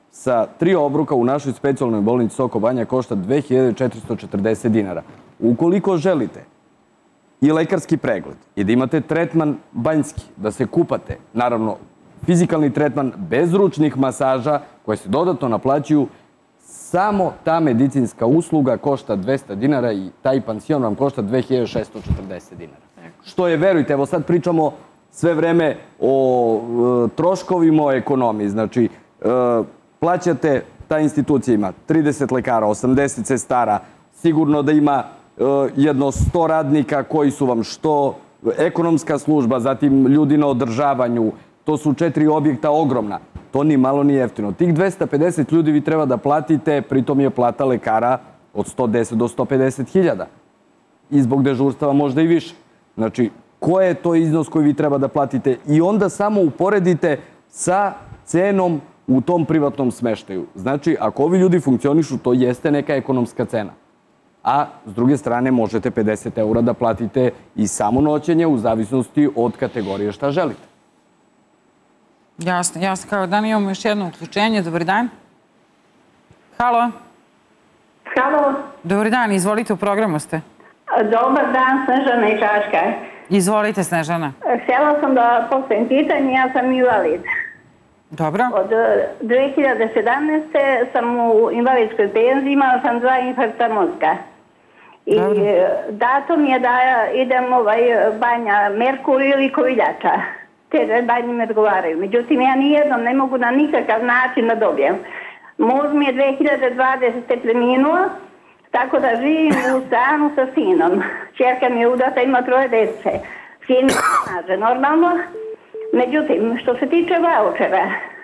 sa tri obroka u našoj specijalnoj bolnici Soko Banja košta dve hiljade četiristo četrdeset dinara. Ukoliko želite i lekarski pregled i da imate tretman banjski, da se kupate, naravno fizikalni tretman bez ručnih masaža koje se dodatno naplaćuju, samo ta medicinska usluga košta dvesta dinara i taj pansion vam košta dve hiljade šesto četrdeset dinara. Što je, verujte, evo sad pričamo sve vreme o troškovima, o ekonomiji. Znači, plaćate, ta institucija ima trideset lekara, osamdeset sestara, sigurno da ima jedno sto radnika koji su vam što ekonomska služba, zatim ljudi na održavanju, to su četiri objekta ogromna. To ni malo ni jeftino. Tih dvesta pedeset ljudi vi treba da platite, pritom je plata lekara od sto deset do sto pedeset hiljada. I zbog dežurstava možda i više. Znači, koji je to iznos koji vi treba da platite? I onda samo uporedite sa cenom u tom privatnom smeštaju. Znači, ako ovi ljudi funkcionišu, to jeste neka ekonomska cena. A s druge strane možete pedeset eura da platite i samo noćenje u zavisnosti od kategorije šta želite. Jasno, jasno. Kao dan imamo još jedno uključenje. Dobar dan. Halo. Halo. Dobar dan, izvolite, u programu ste. Dobar dan, Snežana i Čačka. Izvolite, Snežana. Htjela sam da postavim pitanje, ja sam invalid. Dobro. Od dve hiljade sedamnaeste. sam u invalidskoj penziji, imala sam dva infarkta mozga. I dato mi je da idem ovaj Banja Merkur ili Koviljača. Te banje mi odgovaraju. Međutim, ja nijednom ne mogu na nikakav način da dobijem. Muž mi je dve hiljade dvadesete. preminuo, tako da živim u stanu sa sinom. Čerka mi je udata, ima troje dece. Sin mi snaže normalno. Međutim, što se tiče vaučera,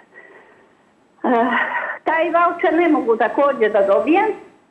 taj vaučer ne mogu također da dobijem.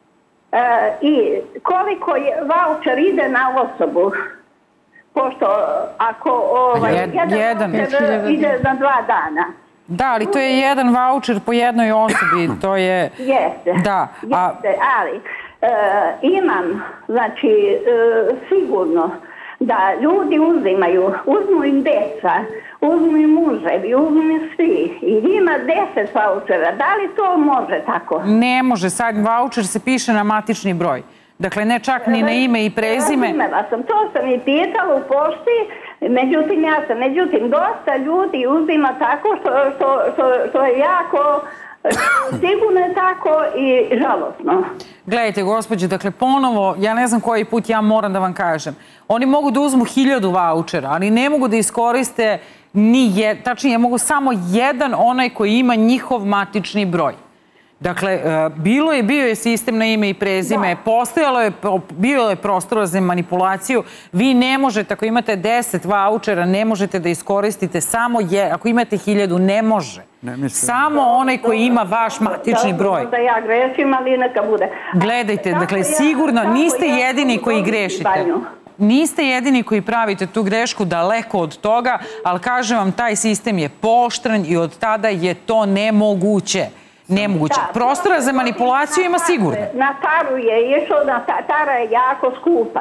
I koliko vaučer ide na osobu? Pošto ako jedan vaučer ide na dva dana. Da, ali to je jedan vaučer po jednoj osobi. To je... Jeste, jeste, ali imam, znači, sigurno da ljudi uzimaju, uzmu im deca, uzmu im muževi, uzmu im svi i ima deset vaučera. Da li to može tako? Ne može, sad vaučer se piše na matični broj. Dakle, ne čak ni na ime i prezime. Razumela sam, to sam i pitala u pošti, međutim, ja sam, međutim, dosta ljudi uzima tako što je jako, sigurno je tako i žalosno. Gledajte, gospođe, dakle, ponovo, ja ne znam koji put ja moram da vam kažem, oni mogu da uzmu hiljadu vaučera, ali ne mogu da iskoriste ni jedan, tačnije, mogu samo jedan onaj koji ima njihov matični broj. Dakle, bilo je, bio je sistem na ime i prezime, postojalo je, bio je prostor za manipulaciju. Vi ne možete, ako imate deset vaučera, ne možete da iskoristite samo, ako imate hiljadu, ne može. Samo onaj koji ima vaš matični broj. Da ja grešim, ali neka bude. Gledajte, dakle, sigurno niste jedini koji grešite. Niste jedini koji pravite tu grešku, daleko od toga, ali kažem vam, taj sistem je pooštren i od tada je to nemoguće. Nemoguće. Prostora za manipulaciju ima sigurno. Na taru je išao, tara je jako skupa.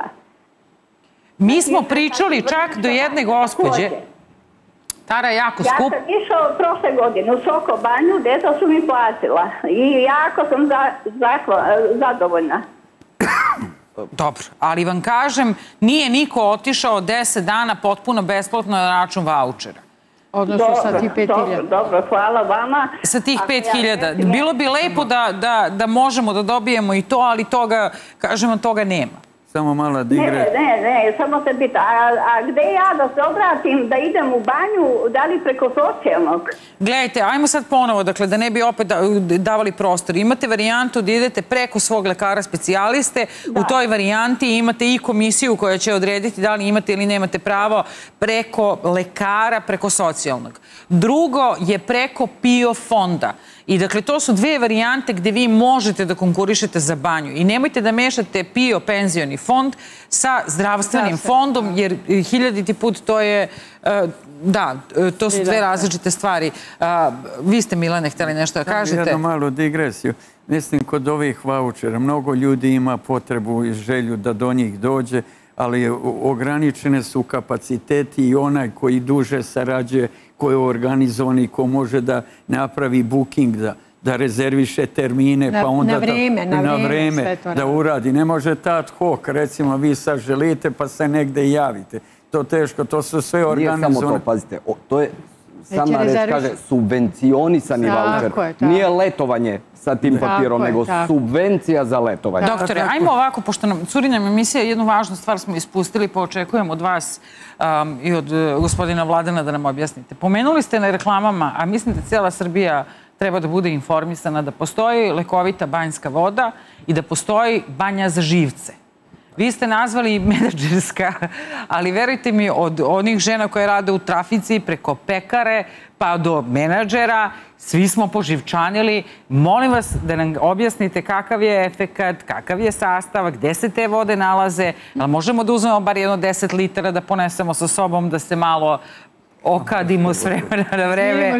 Mi smo pričali čak do jedne gospođe. Tara je jako skupa. Ja sam išao prošle godine u Soko Banju, djeca su mi platila. I jako sam zadovoljna. Dobro, ali vam kažem, nije niko otišao deset dana potpuno besplatno na račun vaučera. Odnosno sa tih pet hiljada. Dobro, hvala vama. Sa tih pet hiljada. Bilo bi lepo da možemo da dobijemo i to, ali toga, kažemo, toga nema. Samo mala digre. Ne, ne, ne, samo se pita. A gde ja da se obratim, da idem u banju, da li preko socijalnog? Gledajte, ajmo sad ponovo, dakle, da ne bi opet davali prostor. Imate varijantu da idete preko svog lekara specijaliste. U toj varijanti imate i komisiju koja će odrediti da li imate ili nemate pravo preko lekara, preko socijalnog. Drugo je preko PIO fonda. I dakle, to su dve varijante gde vi možete da konkurišete za banju. I nemojte da mešate PIO penzioni fond sa zdravstvenim fondom, jer hiljaditi put to je, da, to su dve različite stvari. Vi ste, Milane, htjeli nešto da kažete? Jednu malu digresiju. Mislim, kod ovih vaučera, mnogo ljudi ima potrebu i želju da do njih dođe, ali ograničene su kapaciteti i onaj koji duže sarađuje, ko je organizovan i ko može da napravi booking za da rezerviše termine, pa onda na vreme, da, na na vreme vreme sve to da radi. uradi. Ne može ta ad hoc, recimo vi sad želite pa se negde javite. To teško, to su sve organizovane. Nije samo to, pazite, o, to je sama reč rezerviš- kaže subvencionisani Tako vaučer. je, tako. Nije letovanje sa tim Tako papirom, je, nego tako. subvencija za letovanje. Doktore, ajmo ovako, pošto nam curi nam emisija, jednu važnu stvar smo ispustili, pa očekujem od vas um, i od uh, gospodina Vladana da nam objasnite. Pomenuli ste na reklamama, a mislim da cijela Srbija treba da bude informisana, da postoji lekovita banjska voda i da postoji banja za živce. Vi ste nazvali menadžerska, ali verujte mi, od onih žena koje rade u trafici, preko pekare, pa do menadžera, svi smo poživčanili. Molim vas da nam objasnite kakav je efekat, kakav je sastav, gde se te vode nalaze, ali možemo da uzmemo bar jedno deset litara da ponesemo sa sobom, da se malo okadimo s vremena na vreme.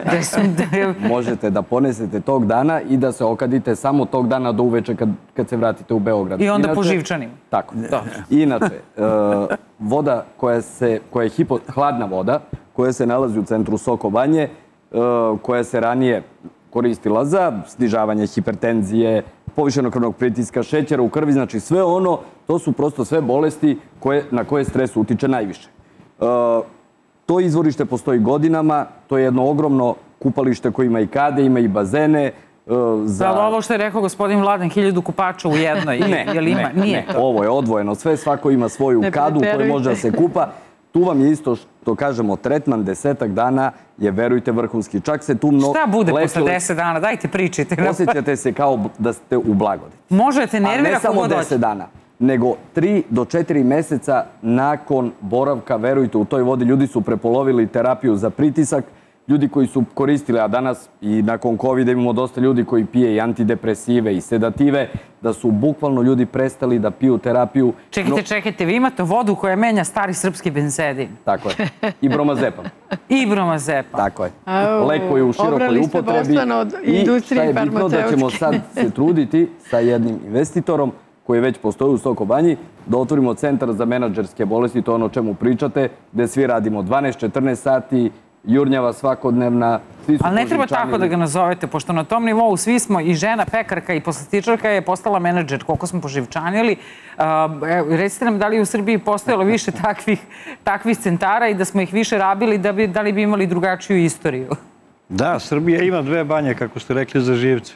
Možete da ponesete tog dana i da se okadite samo tog dana do uveče kad, kad se vratite u Beograd. I onda poživčanimo. Tako. Inače, uh, voda koja, se, koja je hipo, hladna voda, koja se nalazi u centru Soko Banje, uh, koja se ranije koristila za snižavanje hipertenzije, povišenog krvnog pritiska, šećera u krvi, znači sve ono, to su prosto sve bolesti koje, na koje stres utiče najviše. Uh, To izvorište postoji godinama, to je jedno ogromno kupalište koje ima i kade, ima i bazene. Za ovo što je rekao gospodin Vladan, hiljadu kupača u jednoj. Ne, Jel ima? ne, Nije ne. to. Ovo je odvojeno sve, svako ima svoju kadu u kojoj može da se kupa. Tu vam je isto, što kažemo, tretman desetak dana je, verujte, vrhunski. Čak se tu mnogo... Šta bude posle deset dana? Dajte pričajte. Osjećate se kao da ste u blagodeti. Možete nervira kako god doći. A ne samo deset dana, nego tri do četiri meseca nakon boravka, verujte, u toj vodi ljudi su prepolovili terapiju za pritisak, ljudi koji su koristili, a danas i nakon kovida imamo dosta ljudi koji pije i antidepresive i sedative, da su bukvalno ljudi prestali da piju terapiju. Čekajte, čekajte, vi imate vodu koja menja stari srpski benzedin. Tako je. I bromazepam. I bromazepam. Tako je. Lek koji je u širokoj upotrebi. I šta je bitno da ćemo sad se truditi sa jednim investitorom koji već postoji u Soko Banji, da otvorimo centar za menadžerske bolesti, to je ono o čemu pričate, gde svi radimo dvanaest četrnaest sati, jurnjava svakodnevna. Ali ne treba tako da ga nazovete, pošto na tom nivou svi smo, i žena pekarka i poslastičarka je postala menadžer, koliko smo poživčanili. Recite nam da li u Srbiji postojalo više takvih centara i da smo ih više rabili, da li bi imali drugačiju istoriju? Da, Srbija ima dve banje, kako ste rekli, za živce.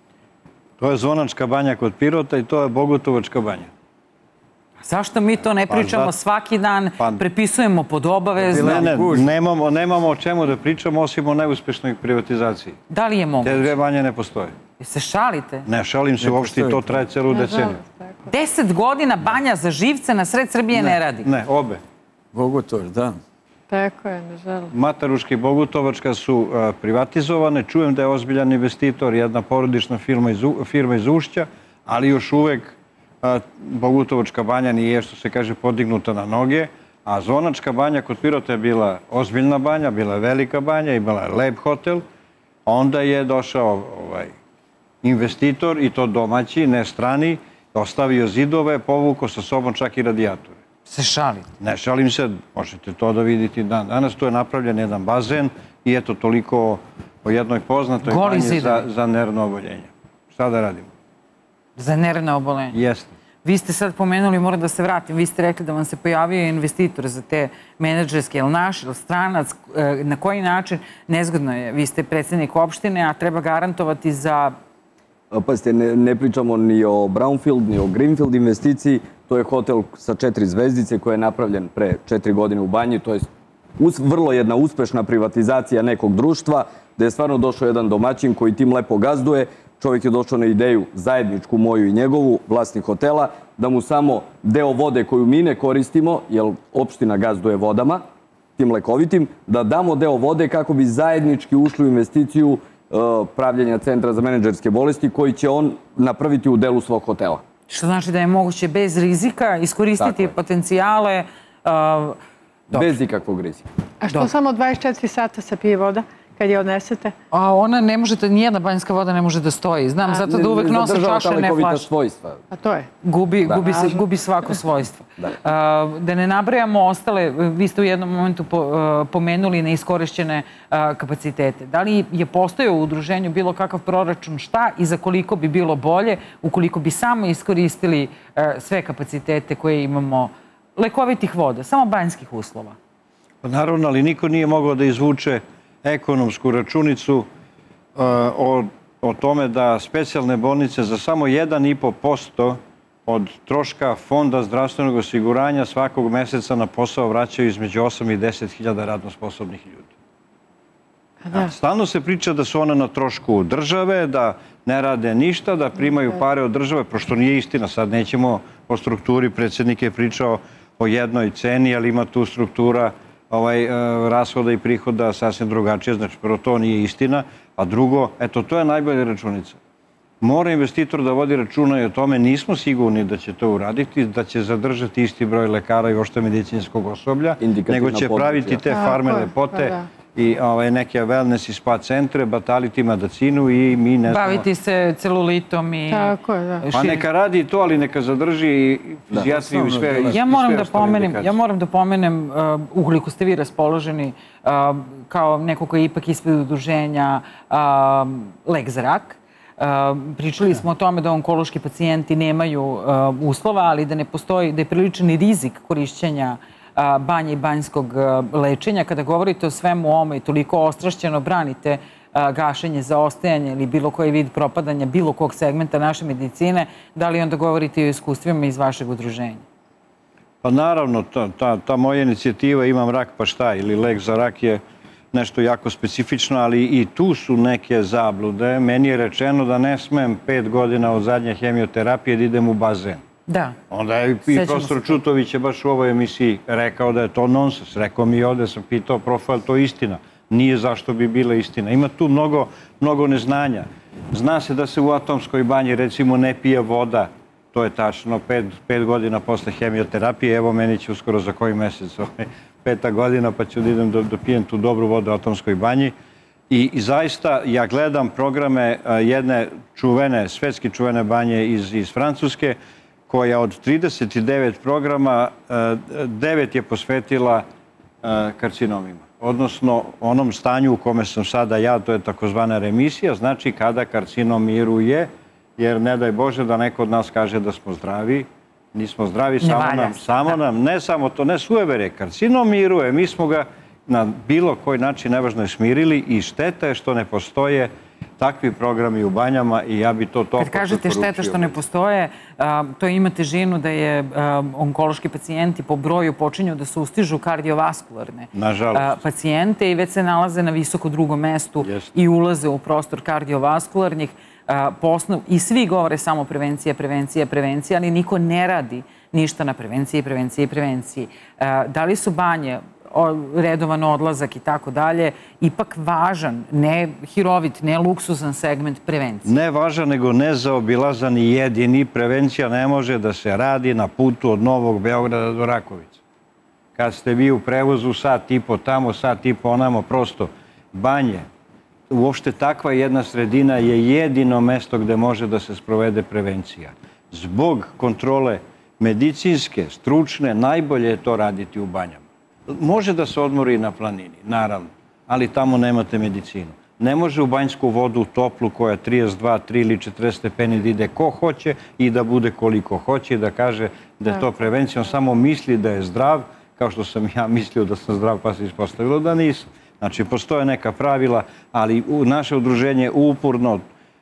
To je Zvonačka banja kod Pirota i to je Bogutovačka banja. Zašto mi to ne pričamo svaki dan, prepisujemo pod obavezno? Ne, ne, nemamo o čemu da pričamo osim o neuspešnoj privatizaciji. Da li je moguće? Te dve banje ne postoje. Se šalite? Ne, šalim se uopšte i to traje celu deceniju. Deset godina banja za živce na sred Srbije ne radi? Ne, obe. Bogutovač, da. Tako je, nažalost. Mataruška i Bogutovačka su privatizovane. Čujem da je ozbiljan investitor, jedna porodična firma iz Ušća, ali još uvek Bogutovačka banja nije, što se kaže, podignuta na noge, a Zvonačka banja kod Pirota je bila ozbiljna banja, bila je velika banja i bila je lep hotel. Onda je došao investitor, i to domaći, ne strani, ostavio zidove, povukao sa sobom čak i radijatore. Se šalite? Ne, šalim se, možete to da vidite danas. Tu je napravljen jedan bazen i eto toliko o jednoj poznatoj banji za nervno oboljenje. Šta da radimo? Za nervno oboljenje? Jeste. Vi ste sad pomenuli, moram da se vratim, vi ste rekli da vam se pojavio investitor za te menadžerske, ili naš, ili stranac, na koji način? Nezgodno je, vi ste predsjednik opštine, a treba garantovati za... Pazite, ne pričamo ni o Brownfield, ni o Greenfield investiciji. To je hotel sa četiri zvezdice koji je napravljen pre četiri godine u Banji. To je vrlo jedna uspešna privatizacija nekog društva, gde je stvarno došao jedan domaćin koji tim lepo gazduje. Čovjek je došao na ideju zajedničku moju i njegovu, vlasnik hotela, da mu samo deo vode koju mi ne koristimo, jer opština gazduje vodama, tim lekovitim, da damo deo vode kako bi zajednički ušli u investiciju pravljenja centra za menadžerske bolesti koji će on napraviti u delu svog hotela. Što znači da je moguće bez rizika iskoristiti potencijale? Bez ikakvog rizika. A što samo dvadeset četiri sata se pije voda? kad je odnesete? A ona ne možete, nijedna banjska voda ne može da stoji. Znam, zato da uvek nosim čašene flaše. A to je? Gubi svako svojstvo. Da ne nabrajamo ostale, vi ste u jednom momentu pomenuli neiskorišćene kapacitete. Da li je postojao u udruženju bilo kakav proračun šta i za koliko bi bilo bolje ukoliko bi samo iskoristili sve kapacitete koje imamo lekovitih voda, samo banjskih uslova? Pa naravno, ali niko nije mogao da izvuče ekonomsku računicu o tome da specijalne bolnice za samo jedan i po posto od troška Fonda zdravstvenog osiguranja svakog meseca na posao vraćaju između osam i deset hiljada radno sposobnih ljudi. Stalno se priča da su one na trošku države, da ne rade ništa, da primaju pare od države, pošto nije istina. Sad nećemo o strukturi, predsjednik je pričao o jednoj ceni, ali ima tu struktura rashoda i prihoda sasvim drugačije. Znači, prvo to nije istina, a drugo, eto, to je najbolja računica. Mora investitor da vodi računa i o tome, nismo sigurni da će to uraditi, da će zadržati isti broj lekara i ošte medicinskog osoblja, nego će praviti te farme lepote i neke wellness i spa centre, bataliti medicinu i mi ne znamo... Baviti se celulitom i... Tako je, da. Pa neka radi to, ali neka zadrži i fizijatriju i sve. Ja moram da pomenem, ukoliko ste vi raspoloženi, kao neko koji je ipak ispred udruženja Lek za rak, pričali smo o tome da onkološki pacijenti nemaju uslova, ali da ne postoji, da je priličan rizik korišćenja banje i banjskog lečenja. Kada govorite o svemu ovome i toliko ostrašćeno branite gašenje, zaostajanje ili bilo koji vid propadanja bilo kog segmenta naše medicine, da li onda govorite i o iskustvima iz vašeg udruženja? Pa naravno, ta moja inicijativa Imam rak pa šta ili Lek za rak je nešto jako specifično, ali i tu su neke zablude. Meni je rečeno da ne smem pet godina od zadnje hemioterapije da idem u bazen. Da. Onda je i profesor Čutović je baš u ovoj emisiji rekao da je to nonsens. Rekao mi ovde, sam pitao profil, to je istina. Nije zašto bi bila istina. Ima tu mnogo neznanja. Zna se da se u atomskoj banji recimo ne pije voda. To je tačno. Pet godina posle hemioterapije. Evo, meni će uskoro za koji mesec peta godina pa ću da idem da pijem tu dobru vodu u atomskoj banji. I zaista ja gledam programe jedne čuvene, svetski čuvene banje iz Francuske, koja od trideset devet programa, devet je posvetila karcinomima. Odnosno onom stanju u kome sam sada ja, to je takozvana remisija, znači kada karcinom miruje, jer ne daj Bože da neko od nas kaže da smo zdravi, nismo zdravi, samo nam, ne samo to, ne suevere, karcinom miruje, mi smo ga na bilo koji način nevažno je smirili i šteta je što ne postoje takvi programi u banjama i ja bi to toliko preporučio. Kad kažete šteta što ne postoje, to ima težinu da je onkološki pacijenti po broju počinju da se ustižu kardiovaskularne pacijente i već se nalaze na visoko drugom mestu i ulaze u prostor kardiovaskularnih i svi govore samo prevencija, prevencija, prevencija, ali niko ne radi ništa na prevenciji, prevenciji i prevenciji. Da li su banje, redovan odlazak i tako dalje, ipak važan, ne hirovit, ne luksuzan segment prevencije? Ne važan, nego nezaobilazan i jedini. Prevencija ne može da se radi na putu od Novog Beograda do Rakovice. Kad ste vi u prevozu sat i po tamo, sat i po onamo, prosto banje, uopšte takva jedna sredina je jedino mesto gde može da se sprovede prevencija. Zbog kontrole medicinske, stručne, najbolje je to raditi u banjama. Može da se odmori i na planini, naravno, ali tamo nemate medicinu. Ne može u banjsku vodu toplu koja je trideset dva, tri ili četrdeset stepeni da ide ko hoće i da bude koliko hoće i da kaže da je to prevencija. On samo misli da je zdrav, kao što sam ja mislio da sam zdrav pa se ispostavilo da nisam. Znači, postoje neka pravila, ali naše udruženje uporno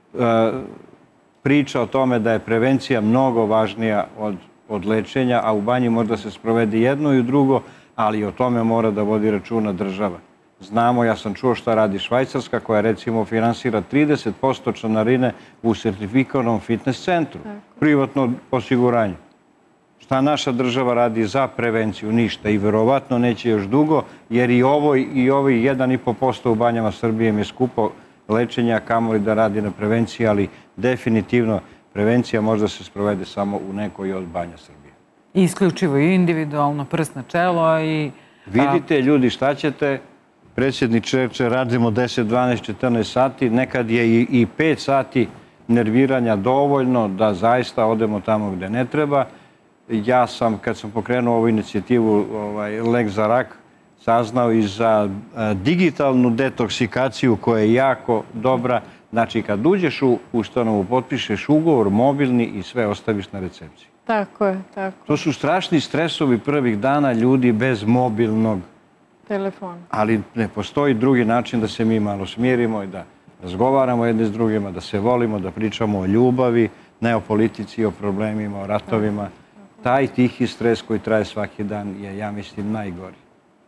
priča o tome da je prevencija mnogo važnija od lečenja, a u banji možda se sprovede jedno i drugo, ali o tome mora da vodi računa država. Znamo, ja sam čuo šta radi Švajcarska, koja recimo finansira trideset posto članarine u sertifikovanom fitness centru, privatno osiguranje. Šta naša država radi za prevenciju? Ništa. I verovatno neće još dugo, jer i ovi jedan i po posto u banjama Srbije mi je skupo lečenja, kamoli da radi na prevenciji, ali definitivno prevencija možda se sprovede samo u nekoj od banja Srbije. Isključivo i individualno, prst na čelo i... Vidite, ljudi, šta ćete? predsjedniče reče, radimo deset, dvanaest, četrnaest sati, nekad je i, i pet sati nerviranja dovoljno da zaista odemo tamo gde ne treba. Ja sam, kad sam pokrenuo ovu inicijativu ovaj, Lek za rak, saznao i za a, digitalnu detoksikaciju koja je jako dobra. Znači, kad uđeš u ustanovu, potpišeš ugovor, mobilni i sve ostaviš na recepciji. Tako je, tako. To su strašni stresovi prvih dana ljudi bez mobilnog telefona. Ali ne postoji drugi način da se mi malo smirimo i da razgovaramo jedni s drugima, da se volimo, da pričamo o ljubavi, ne o politici, o problemima, o ratovima. Taj tihi stres koji traje svaki dan je, ja mislim, najgori.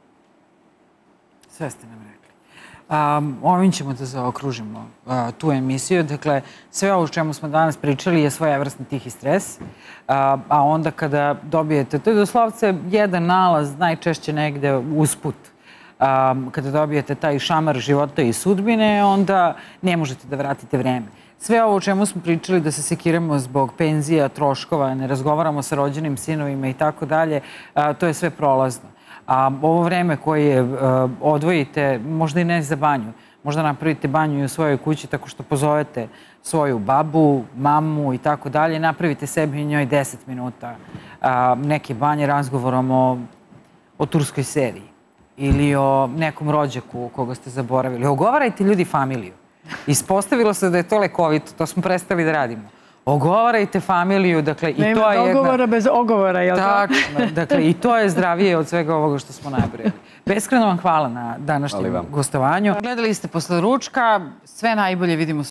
Sve ste nam rekli. Um, ovim ćemo da zaokružimo uh, tu emisiju. Dakle, sve ovo o čemu smo danas pričali je svojevrsni tihi stres. Uh, a onda kada dobijete, to je doslovce jedan nalaz, najčešće negde usput. Um, kada dobijete taj šamar života i sudbine, onda ne možete da vratite vreme. Sve ovo o čemu smo pričali, da se sekiramo zbog penzija, troškova, ne razgovaramo sa rođenim sinovima i tako dalje, to je sve prolazno. A ovo vreme koje odvojite, možda i ne za banju, možda napravite banju i u svojoj kući tako što pozovete svoju babu, mamu i tako dalje, napravite sebi i njoj deset minuta neke banje razgovorom o, o turskoj seriji ili o nekom rođaku koga ste zaboravili. Ogovarajte ljudi familiju. Ispostavilo se da je to lekovito, to smo prestali da radimo. Ogovarajte familiju, dakle, i to je jedna... Nema dogovora bez ogovora, jel' tako? Dakle, i to je zdravije od svega ovoga što smo napravili. Beskreno vam hvala na današnjem gostovanju. Gledali ste Posle ručka, sve najbolje, vidimo